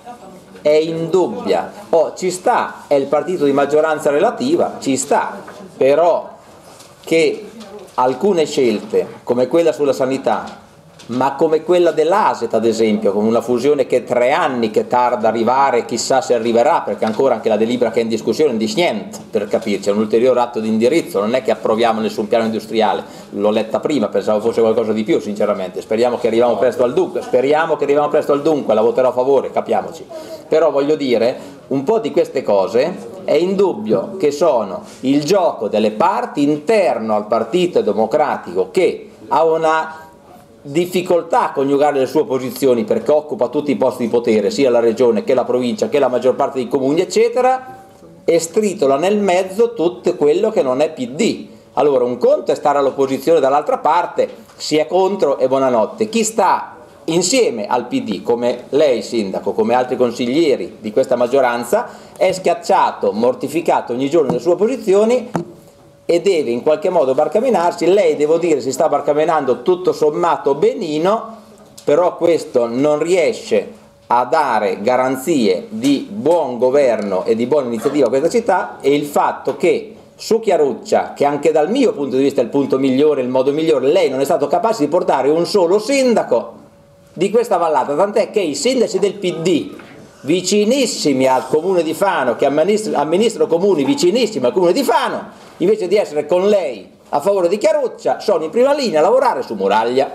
è indubbia. Oh, ci sta, è il partito di maggioranza relativa, ci sta, però che alcune scelte, come quella sulla sanità, ma come quella dell'A S E T ad esempio, con una fusione che è tre anni che tarda ad arrivare, chissà se arriverà, perché ancora anche la delibera che è in discussione non dice niente, per capirci, è un ulteriore atto di indirizzo, non è che approviamo nessun piano industriale, l'ho letta prima, pensavo fosse qualcosa di più sinceramente, speriamo che arriviamo presto al dunque, speriamo che arriviamo presto al dunque, la voterò a favore, capiamoci, però voglio dire, un po' di queste cose è indubbio che sono il gioco delle parti interno al Partito Democratico che ha una difficoltà a coniugare le sue posizioni perché occupa tutti i posti di potere, sia la regione che la provincia che la maggior parte dei comuni eccetera, e stritola nel mezzo tutto quello che non è P D. Allora un conto è stare all'opposizione dall'altra parte, si è contro e buonanotte, chi sta insieme al P D come lei sindaco, come altri consiglieri di questa maggioranza è schiacciato, mortificato ogni giorno nelle sue posizioni e deve in qualche modo barcamenarsi. Lei, devo dire, si sta barcamenando tutto sommato benino, però questo non riesce a dare garanzie di buon governo e di buona iniziativa a questa città, e il fatto che su Chiaruccia, che anche dal mio punto di vista è il punto migliore, il modo migliore, lei non è stato capace di portare un solo sindaco di questa vallata, tant'è che i sindaci del P D vicinissimi al comune di Fano, che amministrano comuni vicinissimi al comune di Fano, invece di essere con lei a favore di Chiaruccia, sono in prima linea a lavorare su Muraglia.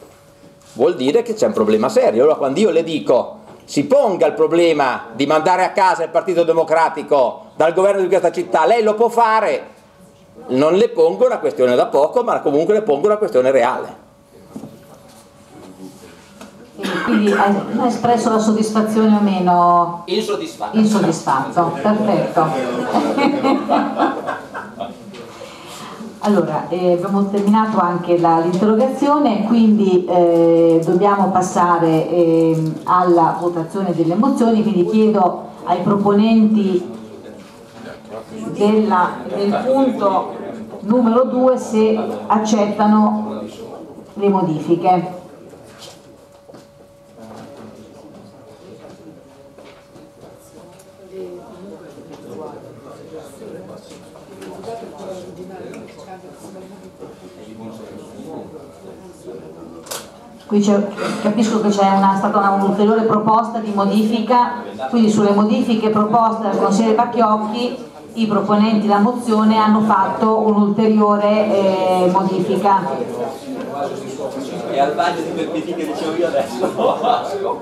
Vuol dire che c'è un problema serio. Allora quando io le dico si ponga il problema di mandare a casa il Partito Democratico dal governo di questa città, lei lo può fare, non le pongo una questione da poco, ma comunque le pongo una questione reale. Quindi ha espresso la soddisfazione o meno? Insoddisfatto. Insoddisfatto, perfetto. Allora, eh, abbiamo terminato anche l'interrogazione, quindi eh, dobbiamo passare eh, alla votazione delle mozioni, quindi chiedo ai proponenti della, del punto numero due se accettano le modifiche. Qui capisco che c'è una, stata una, un'ulteriore proposta di modifica, quindi sulle modifiche proposte dal consigliere Bacchiocchi i proponenti della mozione hanno fatto un'ulteriore eh, modifica. È al vaglio di quel P D che dicevo io adesso.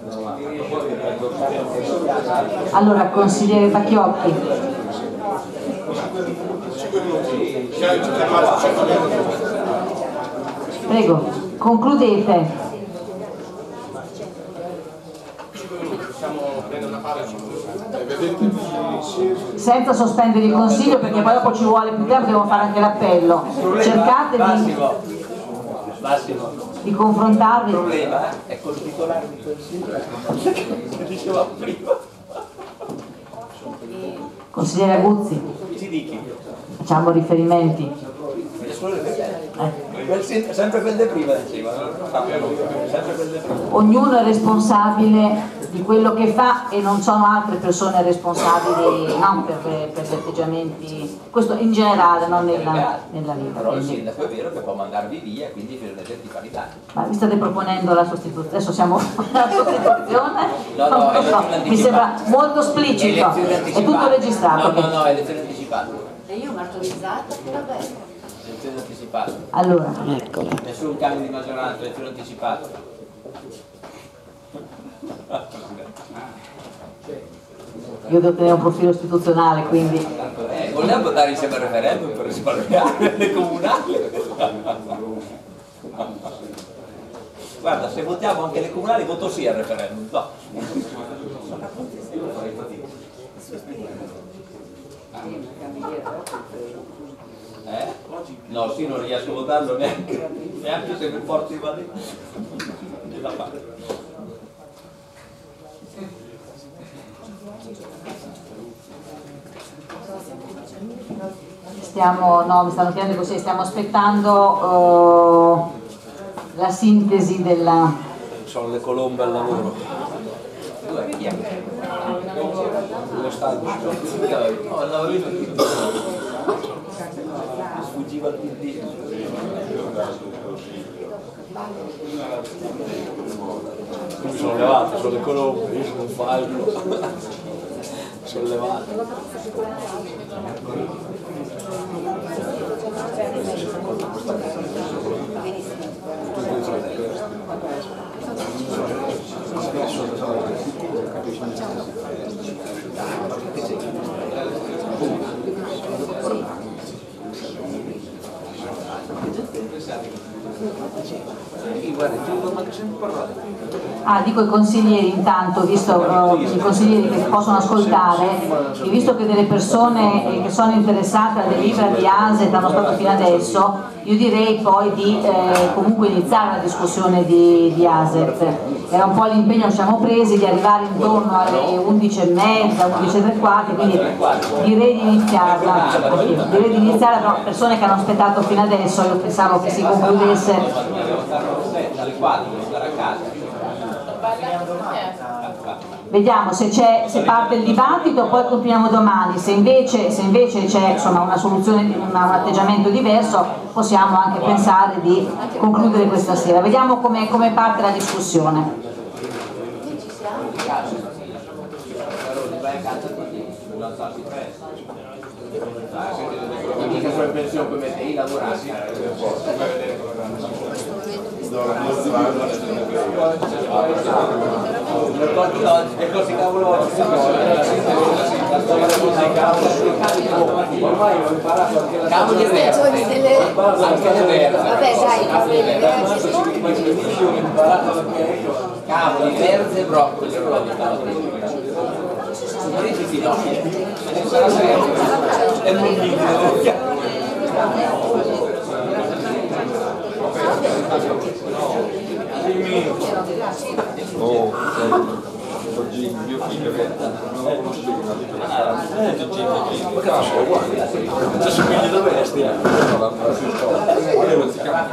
Allora, consigliere Bacchiocchi. Prego, concludete. Senza sospendere il consiglio, perché poi dopo ci vuole più tempo, devo fare anche l'appello. Cercate di, di confrontarvi. Il problema è col titolare di consiglio che dicevamo prima. Consigliere Aguzzi, facciamo riferimenti. Eh. Sempre quelle prima, diceva. Sempre quelle prima. Ognuno è responsabile di quello che fa e non sono altre persone responsabili, no, per, per gli atteggiamenti, questo in generale, non nella, nella vita. Però il quindi. sindaco è vero che può mandarvi via, quindi firmate di parità. Ma vi state proponendo la sostituzione? Adesso siamo alla sostituzione? No, no, non so, mi sembra molto esplicito, è tutto registrato. No, no, no, è elezione anticipata. E io martorizzata, vabbè. Elezione anticipata. Allora, nessun cambio di maggioranza, elezione anticipata. io devo tenere un profilo istituzionale, quindi Eh, vogliamo votare insieme al referendum per risparmiare le comunali? Guarda, se votiamo anche le comunali, voto sì al referendum. No. Eh? No, sì, non riesco a votarlo neanche, neanche se mi porti i valori. stiamo, no, mi stanno chiedendo così, stiamo aspettando uh, la sintesi della... Sono le colombe al lavoro. Dove sta il No, il lavorino sfuggiva il P D. Mi sono levato, sono le colombe, io sono un falco. Sono levato. Ah, dico i consiglieri intanto, visto uh, i consiglieri che possono ascoltare, e visto che delle persone eh, che sono interessate alla delibera di A S E T hanno stato fino adesso, io direi poi di eh, comunque iniziare la discussione di, di A S E T. Era un po' l'impegno che ci siamo presi di arrivare intorno alle undici e mezza, undici e tre quarti, quindi direi di iniziarla, direi di iniziare, però persone che hanno aspettato fino adesso, io pensavo che si concludesse. Vediamo se, c'è, se parte il dibattito, poi continuiamo domani. Se invece, se invece c'è insomma, una soluzione, una, un atteggiamento diverso, possiamo anche pensare di concludere questa sera. Vediamo come, come parte la discussione. Mica solo in pensione come te, lavorassi. Ricordi oggi, che così cavolo oggi? Ormai ho imparato anche la cavoli verdi. Anche le verdi. Vabbè dai, cavoli verdi. Cavoli verdi e broccoli. Sì, no. È molto oh, oggi mio figlio che non lo conosco, ma cazzo sono uguali, cioè sono figli da bestia, io non si chiama.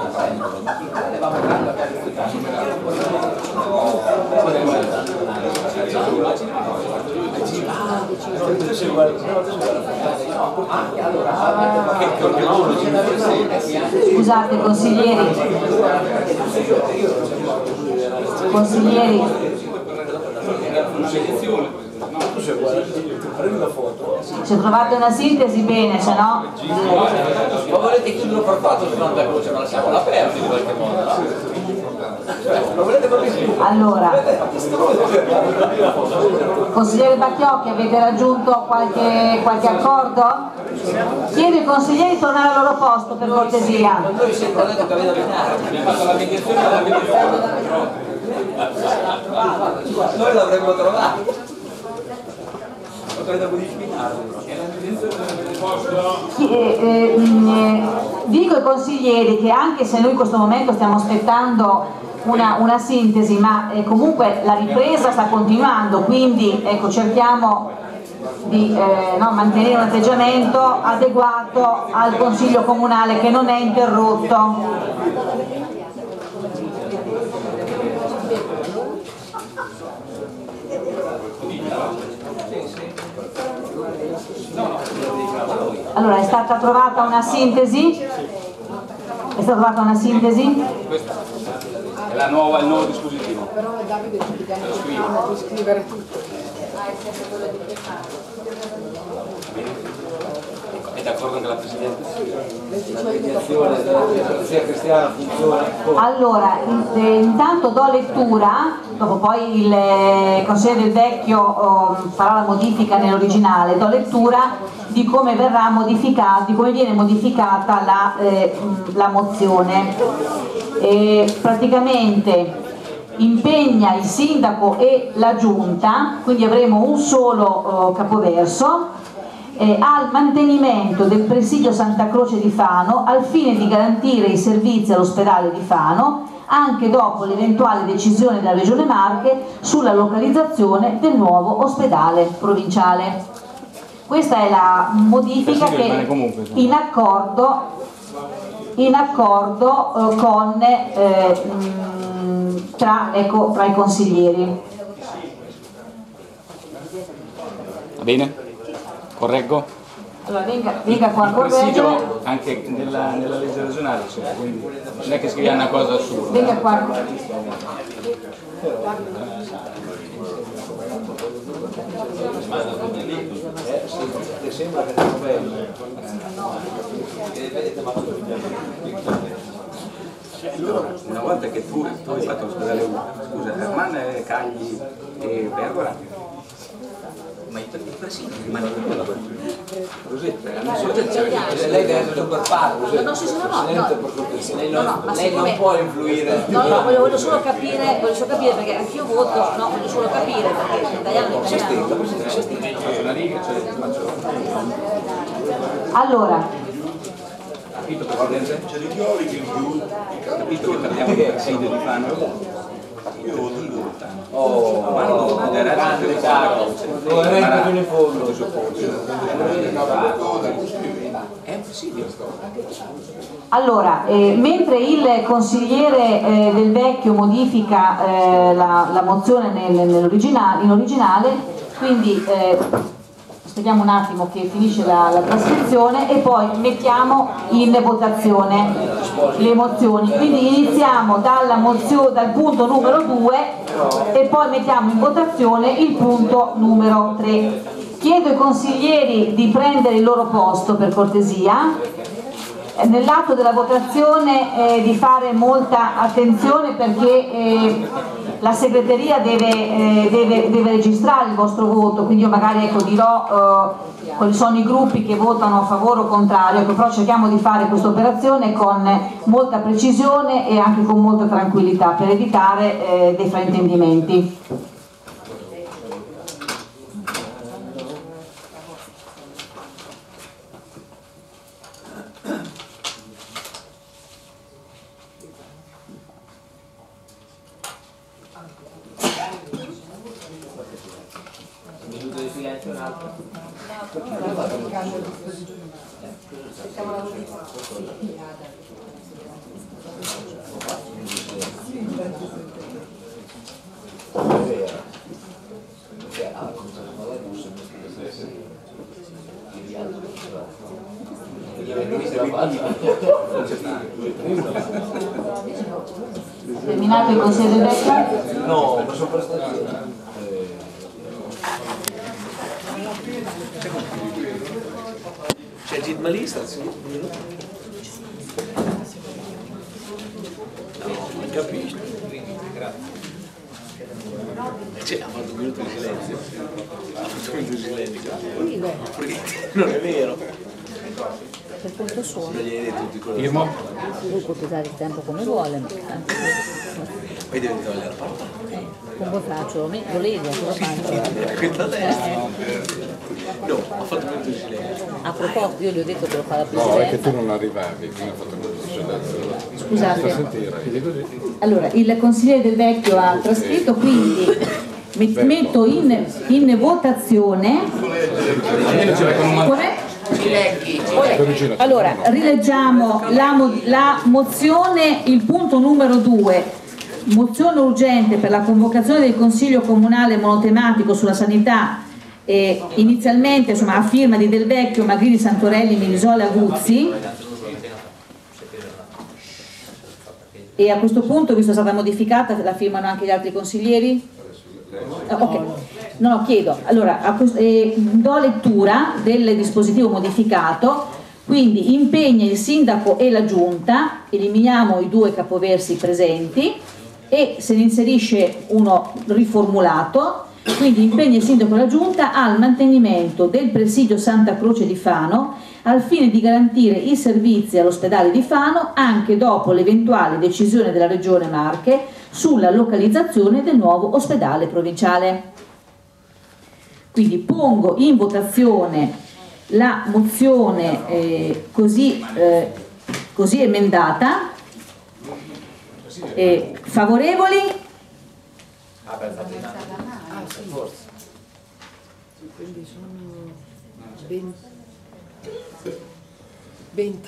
Scusate consiglieri, consiglieri, se trovate una sintesi bene, se no... Ma volete chiudere per fatto se non da croce, ma lasciamola aperta in qualche modo, no? Lo volete così? Allora, consigliere Bacchiocchi, avete raggiunto qualche, qualche accordo? Chiedo ai consiglieri di tornare al loro posto per cortesia. Noi l'avremmo trovato. Credo modificarlo. Eh, eh, dico ai consiglieri che anche se noi in questo momento stiamo aspettando una, una sintesi, ma eh, comunque la ripresa sta continuando, quindi ecco, cerchiamo di eh, no, mantenere un atteggiamento adeguato al Consiglio Comunale che non è interrotto. Allora, è stata trovata una sintesi? È stata trovata una sintesi? Questa è la nuova, il nuovo dispositivo. Però Davide ci chiediamo di scrivere tutto. È d'accordo anche la Presidente? La mediazione della democrazia cristiana funziona. Allora, in- intanto do lettura, dopo poi il eh, Consigliere del Vecchio oh, farà la modifica nell'originale, do lettura di come verrà modificata, di come viene modificata la, eh, mh, la mozione. E praticamente impegna il sindaco e la giunta, quindi avremo un solo oh, capoverso, Eh, al mantenimento del presidio Santa Croce di Fano al fine di garantire i servizi all'ospedale di Fano anche dopo l'eventuale decisione della Regione Marche sulla localizzazione del nuovo ospedale provinciale. Questa è la modifica che in accordo, in accordo eh, con, eh, mh, tra, ecco, tra i consiglieri. Va bene? Correggo? Allora venga, venga qua a Il correggere. presidio anche nella, nella legge regionale c'è, quindi non è che scriviamo una cosa assurda. Venga qua. Sembra che sia bello. Allora, una volta che tu, tu hai fatto l'ospedale uno, scusa, Herman, Cagli e Pergola, ma il presidio rimane così, per la Lei deve essere super parco. No, no, sì, sì, no, no, no. Lei No, non, no, ma lei non siccome- può influire. No, no, voglio, voglio solo capire, voglio solo capire perché anch'io voto, no, voglio solo capire perché italiano è italiano. faccio una riga, cioè faccio... Allora, Capito Presidente? Capito che parliamo di presidio di Fano? Io voto il Volta. Oh, Quando era grande caro. Coerente fino in fondo. È un presidio. allora eh, mentre il consigliere eh, del Vecchio modifica eh, la, la mozione nel- nell'originale, in originale, quindi eh, aspettiamo un attimo che finisce la, la trascrizione e poi mettiamo in votazione le mozioni. Quindi iniziamo dalla mozio- dal punto numero due e poi mettiamo in votazione il punto numero tre. Chiedo ai consiglieri di prendere il loro posto per cortesia. Eh, Nell'atto della votazione eh, di fare molta attenzione perché eh, la segreteria deve, eh, deve, deve registrare il vostro voto, quindi io magari ecco, dirò eh, quali sono i gruppi che votano a favore o contrario, ecco, però cerchiamo di fare questa operazione con molta precisione e anche con molta tranquillità per evitare eh, dei fraintendimenti. Minuto di silenzio un altro. Terminato il Consiglio del Vecchio? No, ma sono prestazioni. C'è Gid Malista, sì? No, non capisco. Grazie. Cioè, ha fatto un minuto di silenzio. Ha fatto un minuto di silenzio. Non è vero. Per conto suo. Non gliene tutti quello. Lui può usare il tempo come vuole. Poi devi togliere la parola. Eh, come faccio? Mi volete, cosa faccio? Questa testa. No, ha fatto un minuto di silenzio. A proposito, io gli ho detto che lo fa la No, Presidenza. è che tu non arrivavi, quindi ha fatto un minuto di silenzio. Scusate. Allora, il consigliere Del Vecchio ha trascritto, quindi met- metto in, in votazione. Com'è? Allora, rileggiamo la, mo- la mozione, il punto numero due, mozione urgente per la convocazione del Consiglio Comunale monotematico sulla sanità, eh, inizialmente insomma, a firma di Del Vecchio, Magrini, Santorelli, Mirisola, Aguzzi. E a questo punto, visto che è stata modificata, la firmano anche gli altri consiglieri? Eh, ok, no, no, chiedo. Allora, a questo, eh, do lettura del dispositivo modificato, quindi impegna il sindaco e la giunta, eliminiamo i due capoversi presenti e se ne inserisce uno riformulato, quindi impegna il sindaco e la giunta al mantenimento del presidio Santa Croce di Fano al fine di garantire i servizi all'ospedale di Fano anche dopo l'eventuale decisione della Regione Marche sulla localizzazione del nuovo ospedale provinciale. Quindi pongo in votazione la mozione eh, così, eh, così emendata. Eh, favorevoli? Ah, sì. Quindi sono venti. venti.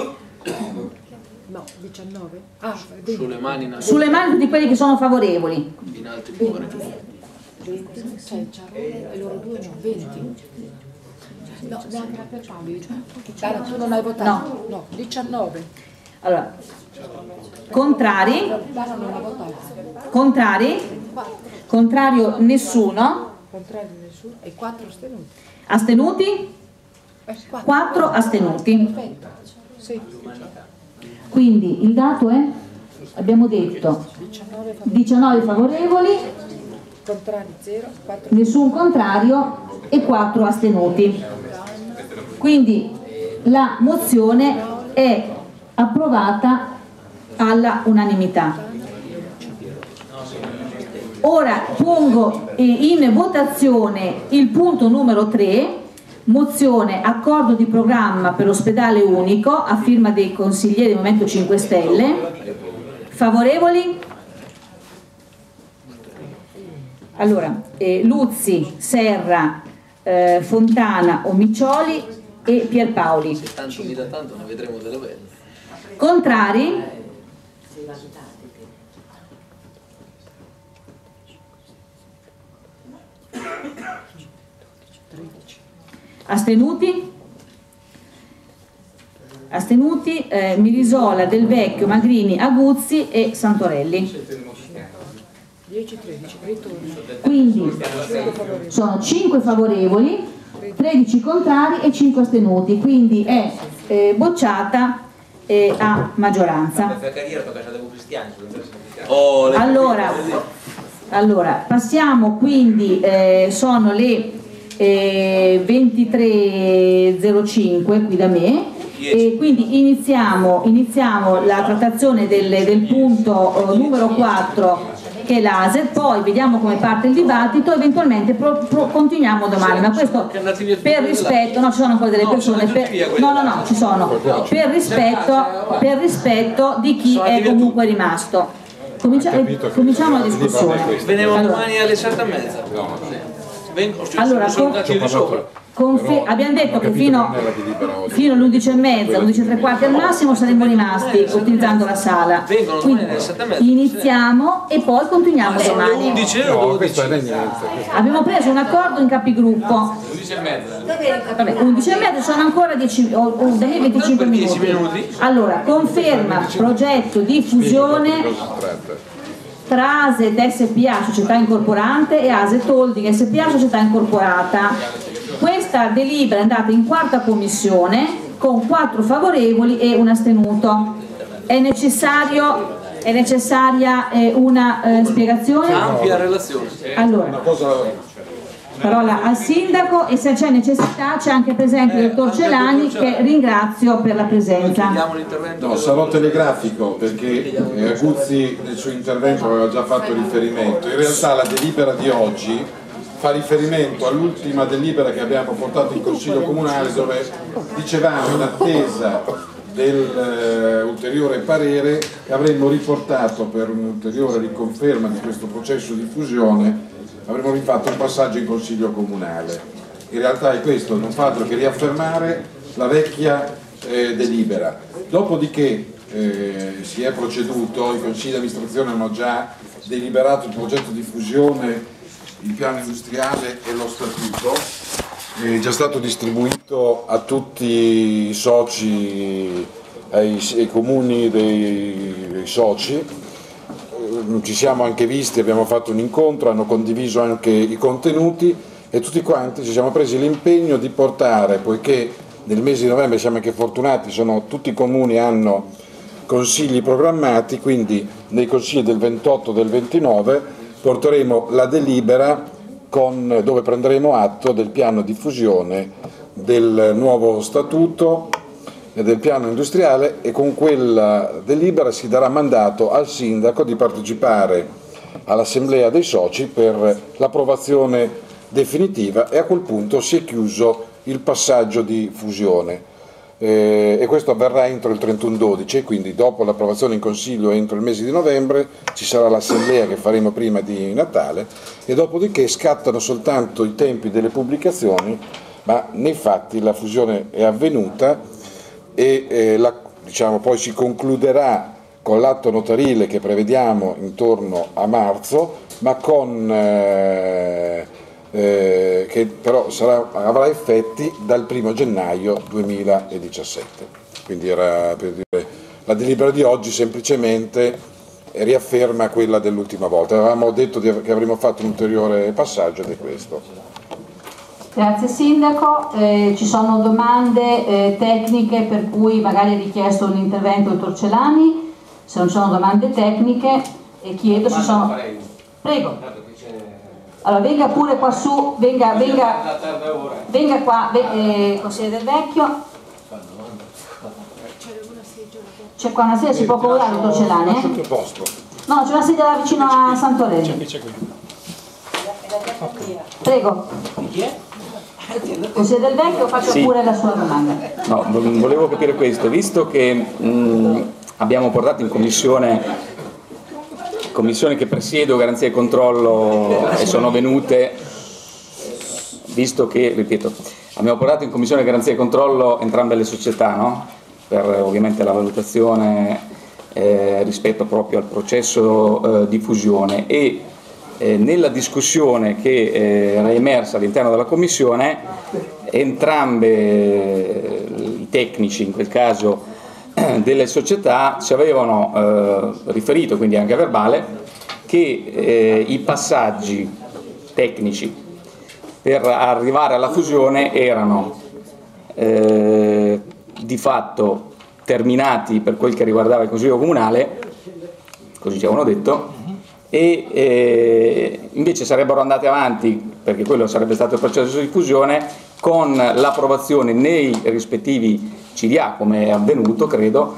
No, diciannove. Ah, venti. Sulle mani in alto. Sulle mani tutti quelli che sono favorevoli. In alto e fuori. venti, sei Ciarone e loro due no, venti. No, neanche la per Paoli. Dara, tu non hai votato? No. No, diciannove. Allora, contrari? Dara non ha votato. Contrari? Contrario nessuno? Contrario nessuno. E quattro astenuti. Astenuti? quattro astenuti. Perfetto. Sì. Quindi il dato è? Abbiamo detto diciannove favorevoli, Contrari zero, quattro nessun contrario e quattro astenuti. Quindi la mozione è approvata alla unanimità. Ora pongo in votazione il punto numero tre, mozione accordo di programma per l'ospedale unico a firma dei consiglieri del Movimento cinque Stelle. Favorevoli? Allora, eh, Luzzi, Serra, eh, Fontana, Omiccioli e Pierpaoli. Se tanto mi dà tanto ne vedremo delle belle. Contrari? Astenuti? Astenuti eh, Mirisola, Del Vecchio, Magrini, Aguzzi e Santorelli. dieci tredici, ritorno. Quindi sono cinque favorevoli, tredici contrari e cinque astenuti, quindi è eh, bocciata eh, a maggioranza. Allora, allora passiamo quindi, eh, sono le eh, ventitré e zero cinque qui da me. E quindi iniziamo, iniziamo la trattazione del, del punto eh, numero quattro che è l'A S E T, poi vediamo come parte il dibattito, eventualmente pro, pro, continuiamo domani, ma questo per rispetto, no ci sono ancora delle persone, per, no no no ci sono, per rispetto, per rispetto di chi è comunque rimasto. Comincia, eh, cominciamo la discussione. Veniamo allora, domani alle sette e mezza. Vengo, allora, sono con, di sopra. Confe- abbiamo detto che fino, fino alle undici e mezza, undici e tre quarti al massimo saremmo rimasti utilizzando la sala. Quindi iniziamo e poi continuiamo domani. No, questo è niente. Abbiamo preso un accordo in capigruppo. undici e mezza. Vabbè, undici e mezza sono ancora dieci, o, o, da lì venticinque minuti. Allora, conferma progetto di fusione tra A S E T S P A Società Incorporante e A S E T Holding S P A Società Incorporata. Questa delibera è andata in quarta commissione con quattro favorevoli e un astenuto. È necessario È necessaria eh, una eh, spiegazione? Ampia relazione. Allora, parola al sindaco, e se c'è necessità c'è anche presente il dottor Celani, che ringrazio per la presenza. No, sarò telegrafico perché eh, Aguzzi nel suo intervento aveva già fatto riferimento. In realtà la delibera di oggi fa riferimento all'ultima delibera che abbiamo portato in Consiglio Comunale, dove dicevamo, in attesa dell'ulteriore parere, che avremmo riportato per un'ulteriore riconferma di questo processo di fusione, avremmo rifatto un passaggio in Consiglio Comunale. In realtà è questo, non fa altro che riaffermare la vecchia eh, delibera. Dopodiché eh, si è proceduto, i consigli di amministrazione hanno già deliberato il progetto di fusione, il piano industriale e lo statuto, è già stato distribuito a tutti i soci, ai, ai comuni dei, dei soci. Ci siamo anche visti, abbiamo fatto un incontro, hanno condiviso anche i contenuti e tutti quanti ci siamo presi l'impegno di portare, poiché nel mese di novembre siamo anche fortunati, sono, tutti i comuni hanno consigli programmati, quindi nei consigli del ventotto e del ventinove porteremo la delibera con, dove prenderemo atto del piano di fusione, del nuovo statuto e del piano industriale, e con quella delibera si darà mandato al sindaco di partecipare all'assemblea dei soci per l'approvazione definitiva, e a quel punto si è chiuso il passaggio di fusione. Eh, e questo avverrà entro il trentuno dodici, quindi dopo l'approvazione in Consiglio entro il mese di novembre ci sarà l'assemblea che faremo prima di Natale, e dopodiché scattano soltanto i tempi delle pubblicazioni, ma nei fatti la fusione è avvenuta e eh, la, diciamo, poi si concluderà con l'atto notarile che prevediamo intorno a marzo, ma con eh, Eh, che però sarà, avrà effetti dal primo gennaio duemiladiciassette. Quindi era per dire, la delibera di oggi semplicemente riafferma quella dell'ultima volta. Avevamo detto di, che avremmo fatto un ulteriore passaggio, ed è questo. Grazie Sindaco, eh, ci sono domande eh, tecniche per cui magari è richiesto un intervento del dottor Celani. Se non ci sono domande tecniche, e chiedo se sono... Prego. Allora venga pure qua su, venga, venga, venga qua, eh, consigliere Del Vecchio. C'è qua una sedia, si può accomodare, dottor Celani? Eh? No, c'è una sedia là vicino a Santorelli. Prego. Consigliere Del Vecchio, faccio sì. pure la sua domanda. No, volevo capire questo, visto che mh, abbiamo portato in commissione commissioni che presiedo, garanzia e controllo, e sono venute, visto che, ripeto, abbiamo portato in commissione garanzia e controllo entrambe le società, no? Per ovviamente la valutazione eh, rispetto proprio al processo eh, di fusione, e eh, nella discussione che eh, era emersa all'interno della commissione, entrambe eh, i tecnici, in quel caso delle società, ci avevano eh, riferito, quindi anche a verbale, che eh, i passaggi tecnici per arrivare alla fusione erano eh, di fatto terminati per quel che riguardava il Consiglio Comunale, così ci avevano detto, e eh, invece sarebbero andati avanti, perché quello sarebbe stato il processo di fusione, con l'approvazione nei rispettivi C D A, come è avvenuto, credo,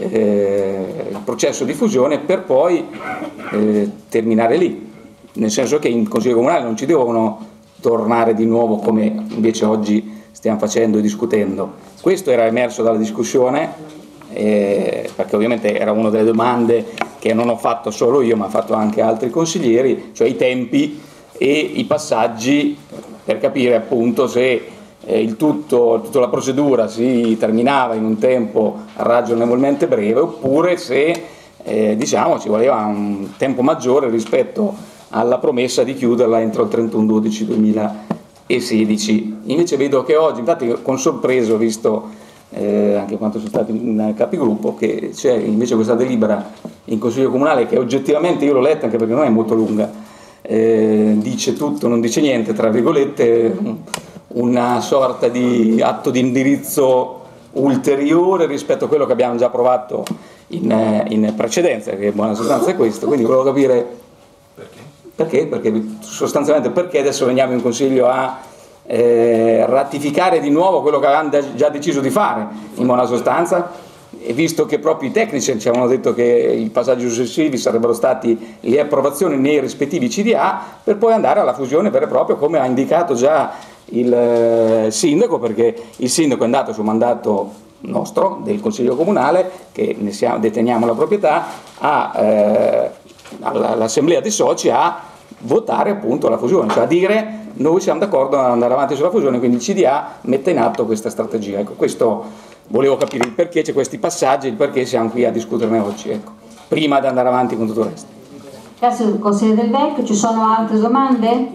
eh, il processo di fusione, per poi eh, terminare lì, nel senso che in Consiglio Comunale non ci devono tornare di nuovo come invece oggi stiamo facendo e discutendo. Questo era emerso dalla discussione, eh, perché ovviamente era una delle domande che non ho fatto solo io, ma ha fatto anche altri consiglieri, cioè i tempi e i passaggi, per capire appunto se eh, il tutto, tutta la procedura si terminava in un tempo ragionevolmente breve, oppure se eh, diciamo ci voleva un tempo maggiore rispetto alla promessa di chiuderla entro il trentuno dodici duemilasedici. Invece vedo che oggi, infatti con sorpresa ho visto eh, anche quanto sono stati in capigruppo, che c'è invece questa delibera in Consiglio Comunale che oggettivamente io l'ho letta, anche perché non è molto lunga, eh, dice tutto, non dice niente, tra virgolette, una sorta di atto di indirizzo ulteriore rispetto a quello che abbiamo già approvato in, in precedenza, che in buona sostanza è questo, quindi volevo capire perché, perché, perché sostanzialmente perché adesso veniamo in Consiglio a eh, ratificare di nuovo quello che avevamo già deciso di fare, in buona sostanza, e visto che proprio i tecnici ci avevano detto che i passaggi successivi sarebbero stati le approvazioni nei rispettivi C D A, per poi andare alla fusione vera e propria, come ha indicato già il eh, sindaco, perché il sindaco è andato sul mandato nostro, del Consiglio Comunale, che ne siamo, deteniamo la proprietà, a, eh, all'assemblea dei soci a votare appunto la fusione, cioè a dire noi siamo d'accordo ad andare avanti sulla fusione, quindi il C D A mette in atto questa strategia. Ecco, questo volevo capire il perché c'è questi passaggi, il perché siamo qui a discuterne oggi, ecco, prima di andare avanti con tutto il resto. Grazie consigliere Del Vecchio, ci sono altre domande?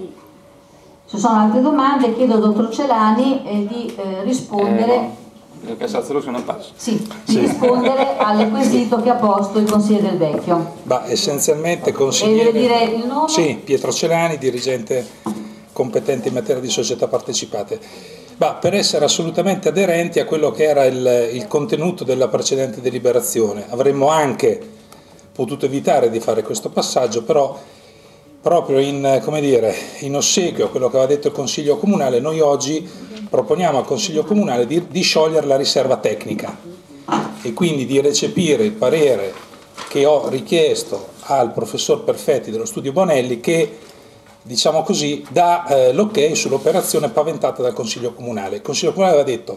Ci sono altre domande, chiedo al dottor Celani eh, di eh, rispondere. Eh, no. Cassazione non passa. Sì, di rispondere al quesito che ha posto il consigliere Del Vecchio. Bah, essenzialmente consigliere... E deve dire il nome? Sì, Pietro Celani, dirigente competente in materia di società partecipate. Bah, per essere assolutamente aderenti a quello che era il, il contenuto della precedente deliberazione. Avremmo anche potuto evitare di fare questo passaggio, però proprio in, come dire, in ossequio a quello che aveva detto il Consiglio Comunale, noi oggi proponiamo al Consiglio Comunale di, di sciogliere la riserva tecnica e quindi di recepire il parere che ho richiesto al professor Perfetti dello studio Bonelli, che, diciamo così, dà eh, l'ok sull'operazione paventata dal Consiglio Comunale. Il Consiglio Comunale aveva detto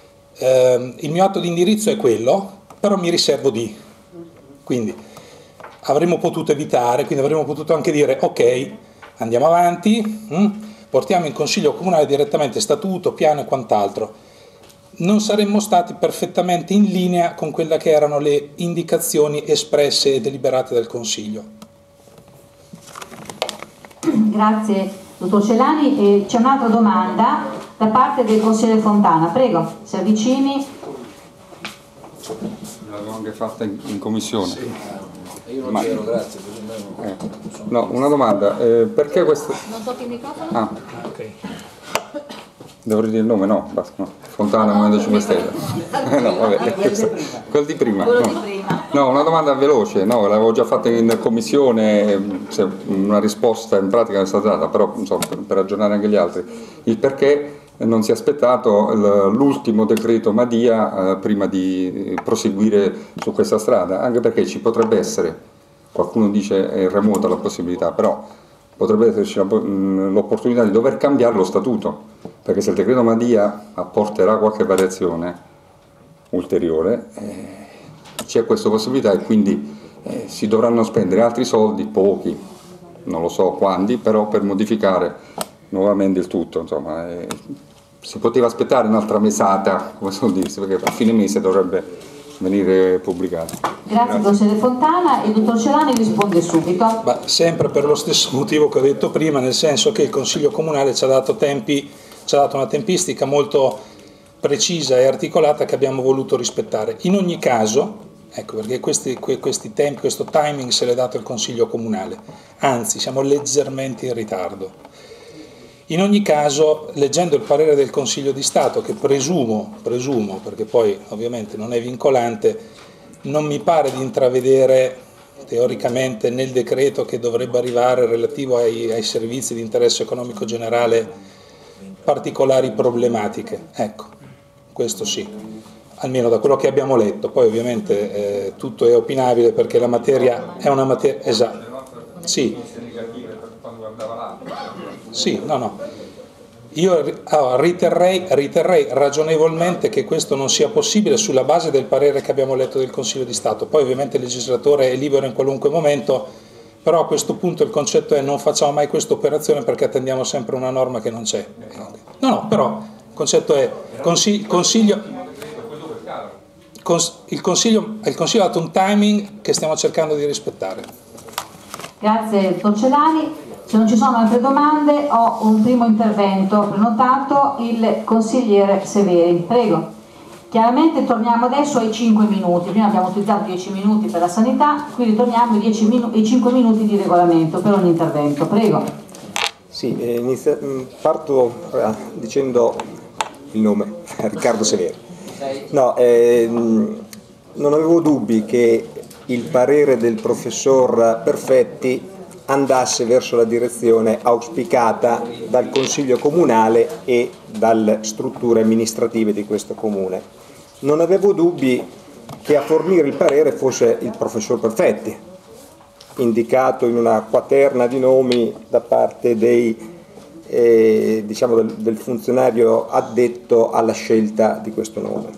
eh, il mio atto di indirizzo è quello, però mi riservo di. Quindi avremmo potuto evitare, quindi avremmo potuto anche dire ok, andiamo avanti, hm, portiamo in Consiglio Comunale direttamente statuto, piano e quant'altro. Non saremmo stati perfettamente in linea con quelle che erano le indicazioni espresse e deliberate dal Consiglio. Grazie dottor Celani. E c'è un'altra domanda da parte del consigliere Fontana, prego, si avvicini. L'avevo anche fatta in, in commissione. Sì. Io non c'ero, grazie. Eh. No, una domanda, eh, perché questo... Non tocchi il microfono? Ah, ok. Dovrei dire il nome? No, basta, no. Fontana, Movimento cinque Stelle. No, vabbè, questo, quel di prima. Quello No. di prima. No, una domanda veloce, no, l'avevo già fatta in commissione, se una risposta in pratica è stata data, però insomma, per, per aggiornare anche gli altri, il perché non si è aspettato l'ultimo decreto Madia eh, prima di proseguire su questa strada, anche perché ci potrebbe essere, qualcuno dice è remota la possibilità, però potrebbe esserci l'opportunità di dover cambiare lo statuto, perché se il decreto Madia apporterà qualche variazione ulteriore, eh, c'è questa possibilità e quindi eh, si dovranno spendere altri soldi, pochi, non lo so quanti, però per modificare nuovamente il tutto, insomma, eh, si poteva aspettare un'altra mesata, come si dice, perché a fine mese dovrebbe venire pubblicato. Grazie consigliere Fontana. Il dottor Celani risponde subito. Ma sempre per lo stesso motivo che ho detto prima, nel senso che il Consiglio Comunale ci ha dato tempi, ci ha dato una tempistica molto precisa e articolata che abbiamo voluto rispettare. In ogni caso, ecco perché questi, questi tempi, questo timing se l'è dato il Consiglio Comunale, anzi siamo leggermente in ritardo. In ogni caso, leggendo il parere del Consiglio di Stato, che presumo, presumo, perché poi ovviamente non è vincolante, non mi pare di intravedere teoricamente nel decreto che dovrebbe arrivare relativo ai, ai servizi di interesse economico generale particolari problematiche. Ecco, questo sì, almeno da quello che abbiamo letto. Poi ovviamente eh, tutto è opinabile perché la materia è una materia... Esatto, sì. Sì, no, no. Io allora, riterrei, riterrei ragionevolmente che questo non sia possibile sulla base del parere che abbiamo letto del Consiglio di Stato. Poi ovviamente il legislatore è libero in qualunque momento, però a questo punto il concetto è non facciamo mai questa operazione perché attendiamo sempre una norma che non c'è. No, no, però il concetto è consiglio, consiglio, cons, il, consiglio, il Consiglio ha dato un timing che stiamo cercando di rispettare. Grazie dottor Celani. Se non ci sono altre domande, ho un primo intervento prenotato, il consigliere Severi. Prego. Chiaramente torniamo adesso ai cinque minuti, prima abbiamo utilizzato dieci minuti per la sanità, quindi torniamo ai, dieci minu- ai cinque minuti di regolamento per ogni intervento. Prego. Sì, eh, inizio, parto eh, dicendo il nome, Riccardo Severi. No, eh, non avevo dubbi che il parere del professor Perfetti andasse verso la direzione auspicata dal Consiglio Comunale e dalle strutture amministrative di questo Comune. Non avevo dubbi che a fornire il parere fosse il professor Perfetti, indicato in una quaterna di nomi da parte dei, eh, diciamo del, del funzionario addetto alla scelta di questo nome.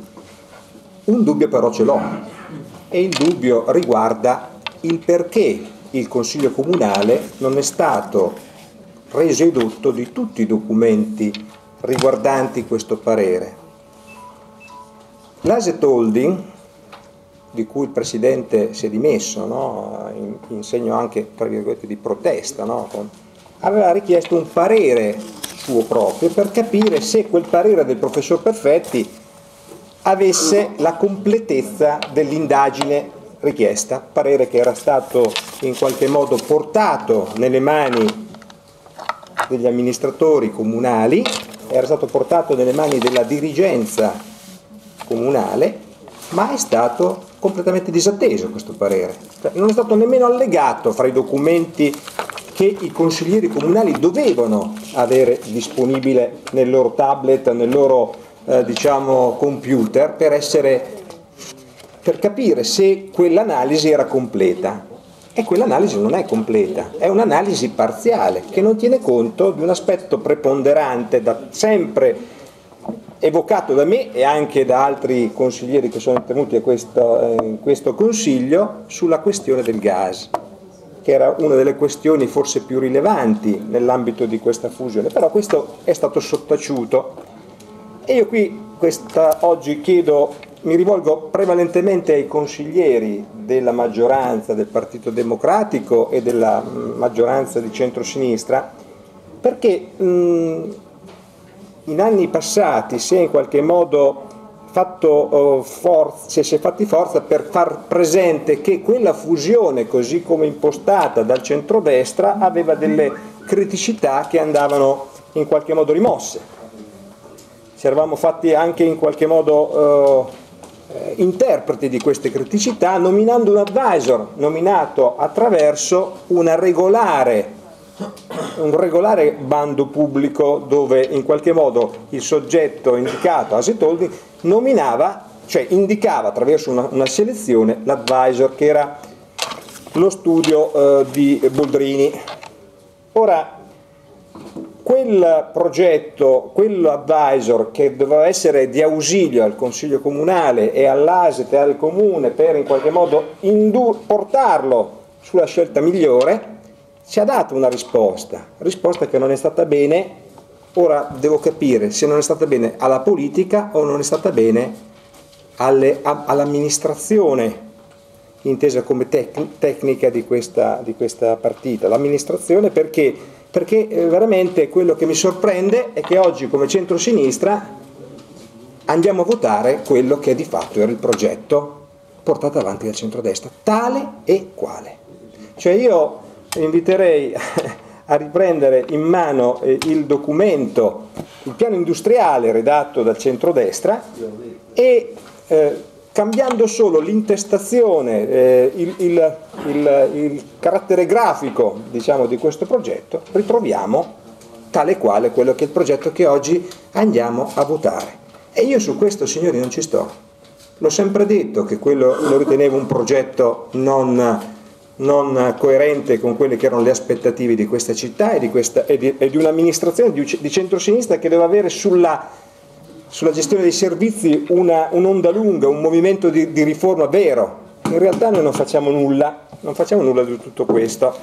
Un dubbio però ce l'ho, e il dubbio riguarda il perché il Consiglio Comunale non è stato reso edotto di tutti i documenti riguardanti questo parere. L'Asset Holding, di cui il Presidente si è dimesso, no? in, in segno anche, tra virgolette, di protesta, no? aveva richiesto un parere suo proprio per capire se quel parere del professor Perfetti avesse la completezza dell'indagine richiesta, parere che era stato in qualche modo portato nelle mani degli amministratori comunali, era stato portato nelle mani della dirigenza comunale, ma è stato completamente disatteso questo parere. Non è stato nemmeno allegato fra i documenti che i consiglieri comunali dovevano avere disponibile nel loro tablet, nel loro eh, diciamo computer, per essere per capire se quell'analisi era completa. E quell'analisi non è completa, è un'analisi parziale che non tiene conto di un aspetto preponderante, da sempre evocato da me e anche da altri consiglieri che sono intervenuti a questo, eh, in questo Consiglio, sulla questione del gas, che era una delle questioni forse più rilevanti nell'ambito di questa fusione, però questo è stato sottaciuto. E io qui questa, oggi chiedo, mi rivolgo prevalentemente ai consiglieri della maggioranza del Partito Democratico e della maggioranza di centrosinistra, perché mh, in anni passati si è in qualche modo fatto uh, forza, si è fatti forza per far presente che quella fusione, così come impostata dal centrodestra, aveva delle criticità che andavano in qualche modo rimosse. Ci eravamo fatti anche in qualche modo uh, interpreti di queste criticità, nominando un advisor, nominato attraverso una regolare, un regolare bando pubblico, dove in qualche modo il soggetto indicato, Asset Holding, nominava, cioè indicava attraverso una, una selezione l'advisor, che era lo studio eh, di Boldrini. Ora, quel progetto, quell'advisor che doveva essere di ausilio al Consiglio Comunale e all'A S E T e al Comune per in qualche modo portarlo sulla scelta migliore, ci ha dato una risposta, risposta che non è stata bene. Ora devo capire se non è stata bene alla politica o non è stata bene alle, a, all'amministrazione, intesa come tec- tecnica di questa, di questa partita. L'amministrazione perché? Perché eh, veramente quello che mi sorprende è che oggi come centrosinistra andiamo a votare quello che di fatto era il progetto portato avanti dal centrodestra, tale e quale. Cioè io inviterei a riprendere in mano eh, il documento, il piano industriale redatto dal centrodestra e eh, cambiando solo l'intestazione, eh, il, il, il, il carattere grafico, diciamo, di questo progetto, ritroviamo tale e quale quello che è il progetto che oggi andiamo a votare. E io su questo, signori, non ci sto. L'ho sempre detto che quello lo ritenevo un progetto non, non coerente con quelle che erano le aspettative di questa città e di, questa, e di, e di un'amministrazione di, di centrosinistra che deve avere sulla sulla gestione dei servizi una, un'onda lunga, un movimento di, di riforma vero. In realtà noi non facciamo nulla, non facciamo nulla di tutto questo.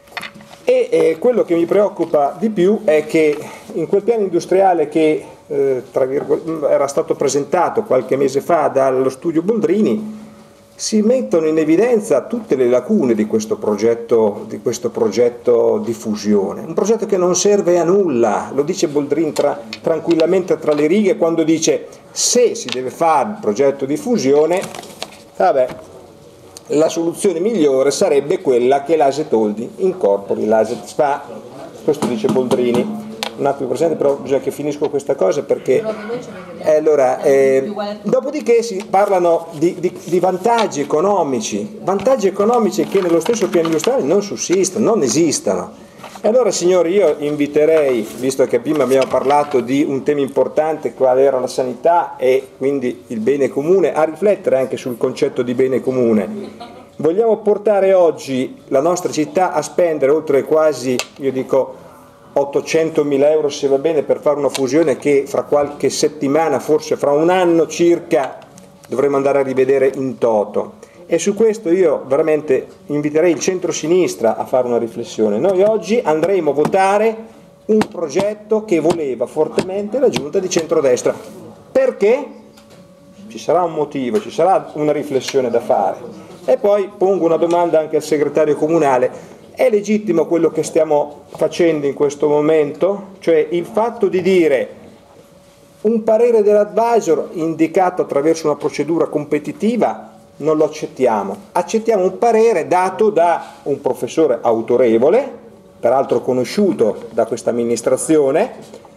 E eh, quello che mi preoccupa di più è che in quel piano industriale che eh, tra virgolette, era stato presentato qualche mese fa dallo studio Boldrini, si mettono in evidenza tutte le lacune di questo progetto, di questo progetto di fusione, un progetto che non serve a nulla. Lo dice Boldrini tra, tranquillamente tra le righe quando dice: se si deve fare il progetto di fusione, vabbè, la soluzione migliore sarebbe quella che l'Asset Holding incorpori l'Asset S P A. Questo dice Boldrini. un attimo Presidente, però bisogna che finisco questa cosa perché eh, allora, eh, dopodiché si parlano di, di, di vantaggi economici, vantaggi economici che nello stesso piano industriale non sussistono, non esistono. E allora signori, io inviterei, visto che prima abbiamo parlato di un tema importante quale era la sanità e quindi il bene comune, a riflettere anche sul concetto di bene comune. Vogliamo portare oggi la nostra città a spendere oltre quasi, io dico, ottocentomila euro se va bene, per fare una fusione che fra qualche settimana, forse fra un anno circa, dovremo andare a rivedere in toto. E su questo io veramente inviterei il centro-sinistra a fare una riflessione. Noi oggi andremo a votare un progetto che voleva fortemente la giunta di centrodestra. Perché? Ci sarà un motivo, ci sarà una riflessione da fare. E poi pongo una domanda anche al segretario comunale. È legittimo quello che stiamo facendo in questo momento? Cioè il fatto di dire un parere dell'advisor indicato attraverso una procedura competitiva non lo accettiamo, accettiamo un parere dato da un professore autorevole, peraltro conosciuto da questa amministrazione,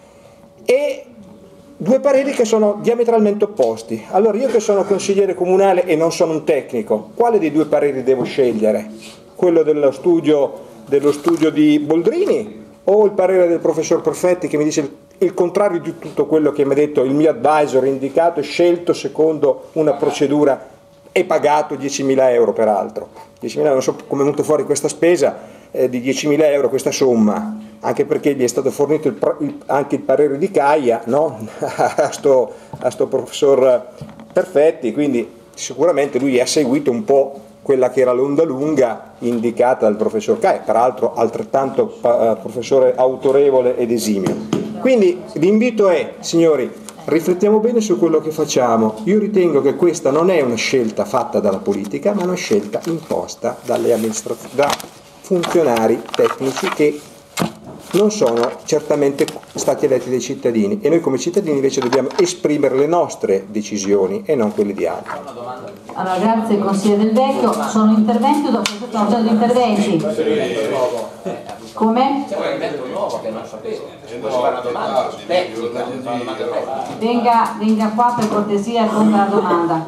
e due pareri che sono diametralmente opposti. Allora io che sono consigliere comunale e non sono un tecnico, quale dei due pareri devo scegliere? Quello dello studio, dello studio di Boldrini o il parere del professor Perfetti che mi dice il, il contrario di tutto quello che mi ha detto il mio advisor indicato e scelto secondo una procedura e pagato diecimila euro peraltro. diecimila euro, non so come è venuto fuori questa spesa eh, di diecimila euro, questa somma, anche perché gli è stato fornito il, il, anche il parere di Caia, no? a, sto, a sto professor Perfetti, quindi sicuramente lui ha seguito un po' quella che era l'onda lunga indicata dal professor Caia, peraltro altrettanto uh, professore autorevole ed esimio. Quindi l'invito è, signori, riflettiamo bene su quello che facciamo. Io ritengo che questa non è una scelta fatta dalla politica, ma una scelta imposta dalle amministrazioni, da funzionari tecnici che non sono certamente stati eletti dai cittadini, e noi come cittadini invece dobbiamo esprimere le nostre decisioni e non quelle di altri. Allora, grazie consigliere Del Vecchio. Sono interventi o dopo sono già gli interventi? Come? Venga, venga qua per cortesia e ponga la domanda.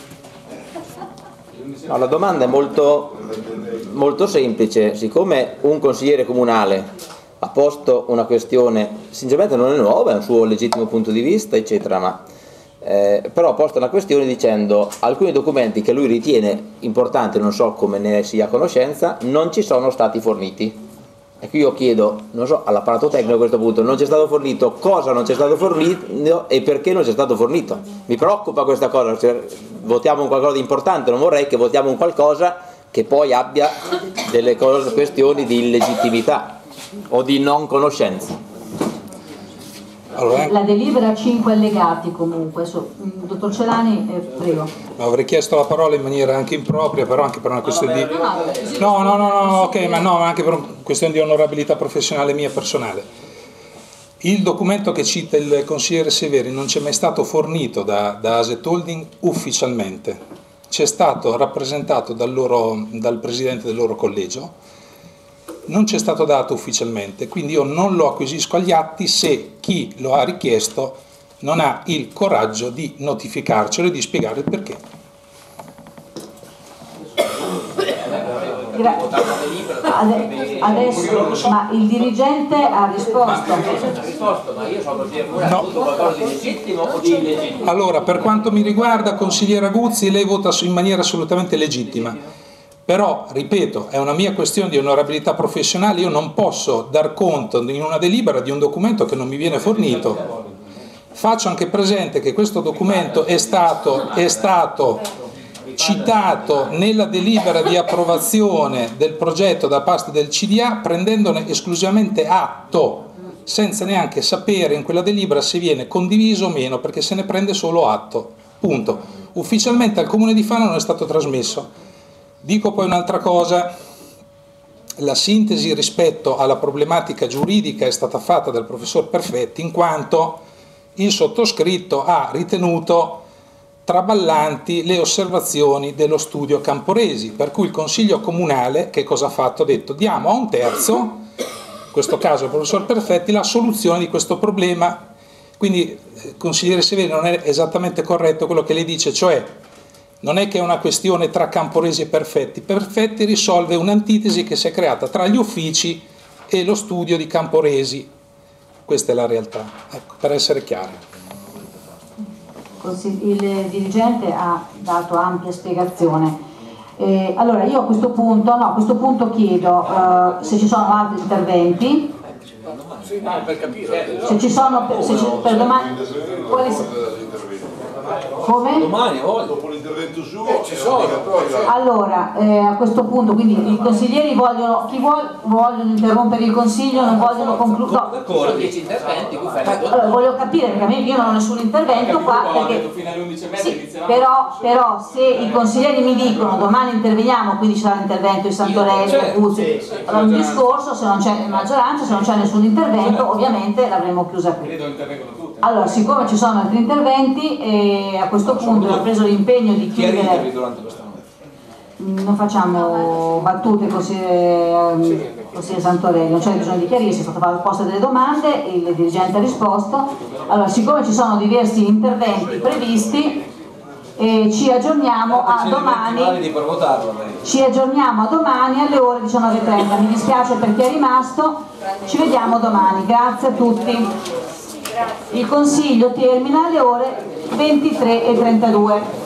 No, la domanda è molto, molto semplice. Siccome un consigliere comunale ha posto una questione, sinceramente non è nuova, è un suo legittimo punto di vista, eccetera, ma eh, però ha posto una questione dicendo alcuni documenti che lui ritiene importanti, non so come ne sia a conoscenza, non ci sono stati forniti. E qui io chiedo, non so, all'apparato tecnico a questo punto, non c'è stato fornito, cosa non c'è stato fornito e perché non c'è stato fornito. Mi preoccupa questa cosa, cioè, votiamo un qualcosa di importante, non vorrei che votiamo un qualcosa che poi abbia delle cose, questioni di illegittimità o di non conoscenza. Allora, la delibera ha cinque allegati comunque. So, dottor Celani, eh, prego. Avrei chiesto la parola in maniera anche impropria, però anche per una questione di... No, no, no, no, ok, ma no, ma anche per una questione di onorabilità professionale mia personale. Il documento che cita il consigliere Severi non ci è mai stato fornito da, da Asset Holding ufficialmente. Ci è stato rappresentato dal, loro, dal presidente del loro collegio, non ci è stato dato ufficialmente, quindi io non lo acquisisco agli atti se chi lo ha richiesto non ha il coraggio di notificarcelo e di spiegare il perché. Gra adesso, ma il dirigente ha risposto. Ma io sono qualcosa di legittimo o di illegittimo? Allora, per quanto mi riguarda, consigliere Aguzzi, lei vota in maniera assolutamente legittima. Però, ripeto, è una mia questione di onorabilità professionale, io non posso dar conto in una delibera di un documento che non mi viene fornito. Faccio anche presente che questo documento è stato, è stato citato nella delibera di approvazione del progetto da parte del C D A, prendendone esclusivamente atto, senza neanche sapere in quella delibera se viene condiviso o meno, perché se ne prende solo atto. Punto. Ufficialmente al Comune di Fano non è stato trasmesso. Dico poi un'altra cosa, la sintesi rispetto alla problematica giuridica è stata fatta dal professor Perfetti, in quanto il sottoscritto ha ritenuto traballanti le osservazioni dello studio Camporesi, per cui il Consiglio Comunale che cosa ha fatto? Ha detto diamo a un terzo questo caso il professor Perfetti, la soluzione di questo problema. Quindi, consigliere Severi, non è esattamente corretto quello che lei dice, cioè non è che è una questione tra Camporesi e Perfetti. Perfetti risolve un'antitesi che si è creata tra gli uffici e lo studio di Camporesi. Questa è la realtà, ecco, per essere chiari. Il dirigente ha dato ampia spiegazione. Eh, allora io a questo punto, no, a questo punto chiedo eh, se ci sono altri interventi. Sì, no, per capire. Se ci sono per, se ci, per domani. Quali, come? Domani, dopo l'intervento suo eh, ci sono. Allora, eh, a questo punto, quindi i consiglieri vogliono, chi vuole, vogliono interrompere il consiglio, non vogliono concludere. D'accordo, dieci interventi, allora, voglio capire, perché io non ho nessun intervento qua, perché, sì, però, però se i consiglieri mi dicono domani interveniamo, quindi c'è l'intervento di Santorelli, Puzzi, allora un discorso, se non c'è maggioranza, se non c'è nessun intervento, ovviamente l'avremo chiusa qui. Allora, siccome ci sono altri interventi, eh, a questo punto ho preso l'impegno di chiudere. Non facciamo battute così, così Santorelli, non c'è bisogno di chiarirsi, sono state poste delle domande, il dirigente ha risposto. Allora, siccome ci sono diversi interventi previsti, eh, ci aggiorniamo a domani. Ci aggiorniamo a domani alle ore diciannove e trenta. Mi dispiace per chi è rimasto, ci vediamo domani. Grazie a tutti. Il consiglio termina alle ore ventitré e trentadue.